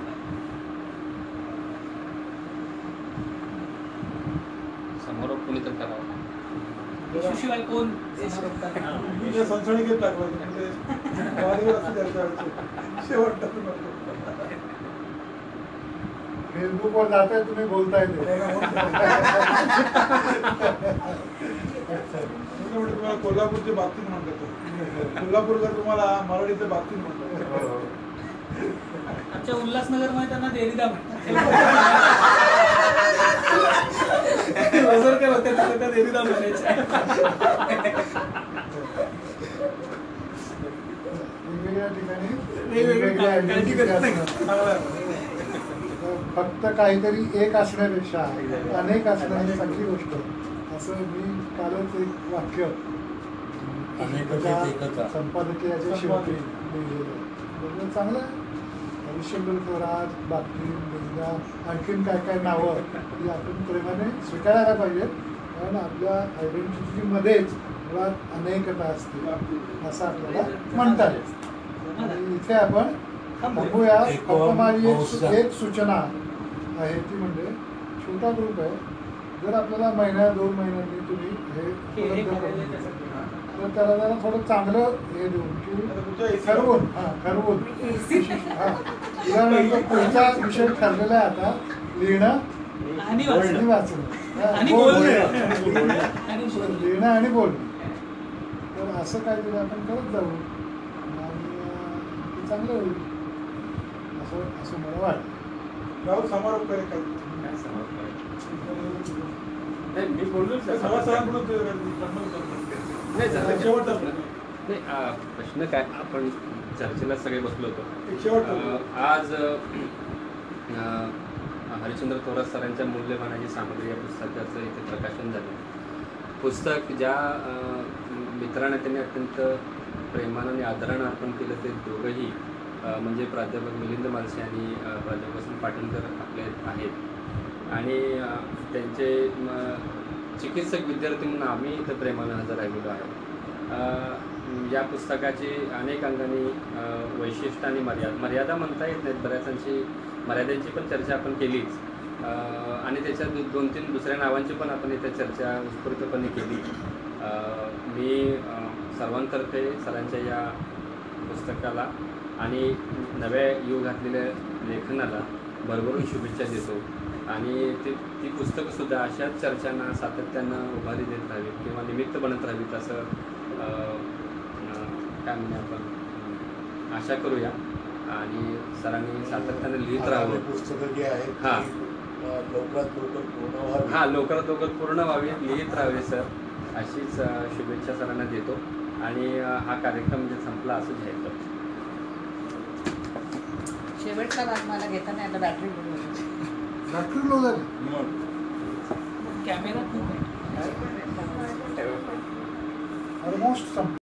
समोर कोणी तर करावं.
शिवाय कोण
संसणी घेत फेसबुकवर जाताय तुम्ही बोलताय तुम्हाला कोल्हापूरच्या बाबतीत म्हणतात, कोल्हापूरकर तुम्हाला मराठीच्या बाबतीत म्हणतात.
आमच्या उल्हासनगर मध्ये त्यांना देरिदा म्हणतात. वजरकर होते त्या देवीला म्हणायच्या.
वेगवेगळ्या ठिकाणी
वेगवेगळी काळजी करत नाही.
फक्त काहीतरी एक असण्यापेक्षा अनेक असण्याची चांगली गोष्ट, असं मी कालच एक वाक्य संपादकीयाच्या शेवटी लिहिलेलं. चांगलं आहे. हरिश्चंद्र थोरात, बाकी लिंगा, आणखीन काय काय नावं ही आपण प्रेमाने स्वीकारायला पाहिजे, कारण आपल्या आयडेंटिटीमध्येच मुळात अनेकता असते असं आपल्याला म्हणता येईल. आणि इथे आपण बघूया. फक्त माझी एक सूचना आहे, ती म्हणजे छोटा ग्रुप आहे. जर आपल्याला महिन्या 2 महिन्यांनी तुम्ही हे उपलब्ध करून तर त्याला जरा थोडं चांगलं हे देऊन की ठरवून ठरवून उदाहरणार्थ पुढचा विषय ठरलेला आहे आता लिहिणं
आणि
वाचणं, लिहिणं आणि बोलणं. तर असं काहीतरी आपण करत जाऊ आणि ते चांगलं होईल असं मला वाटतं.
समारोप
मी बोललो प्रश्न काय, आपण चर्चेला सगळे बसलो होतो. आज हरिश्चंद्र थोरात सरांच्या मूल्यमानाची सामग्री या पुस्तकाचं इथे प्रकाशन झालं. पुस्तक ज्या मित्राने त्यांनी अत्यंत प्रेमानं आणि आदरानं अर्पण केलं ते दोघंही म्हणजे प्राध्यापक मिलिंद मालसे आणि प्राध्यापक वसंत पाटीलकर आपले आहेत. आणि त्यांचे चिकित्सक विद्यार्थी म्हणून आम्ही इथं प्रेमानं हजर राहिलेलो आहे. या पुस्तकाची अनेक अंगाने वैशिष्ट्य आणि मर्यादा म्हणता येत नाहीत, बऱ्याचांची मर्यादांची पण चर्चा आपण केलीच. आणि त्याच्यात 2-3 दुसऱ्या नावांची पण आपण इथे चर्चा उत्स्फूर्तपणे केली. मी सर्वांतर्फे सरांच्या या पुस्तकाला आणि नव्या येऊ घातलेल्या लेखनाला भरभरून शुभेच्छा देतो. आणि ती पुस्तकंसुद्धा अशाच चर्चांना सातत्यानं उभारी देत राहावीत किंवा निमित्त बनत राहावीत असं काय म्हणजे आपण आशा करूया. आणि सरांनी सातत्यानं लिहित राहावं.
पुस्तकं जी आहेत लवकरात लवकर पूर्ण व्हावी.
लवकरात लवकर पूर्ण व्हावीत, लिहित राहावे सर, अशीच शुभेच्छा सरांना देतो. आणि हा कार्यक्रम जे संपला असं जाहीर करतो.
शेवटचा भाग मला घेताना आता बॅटरी
लो झाली.
कॅमेरा खूप आहे.
ऑलमोस्ट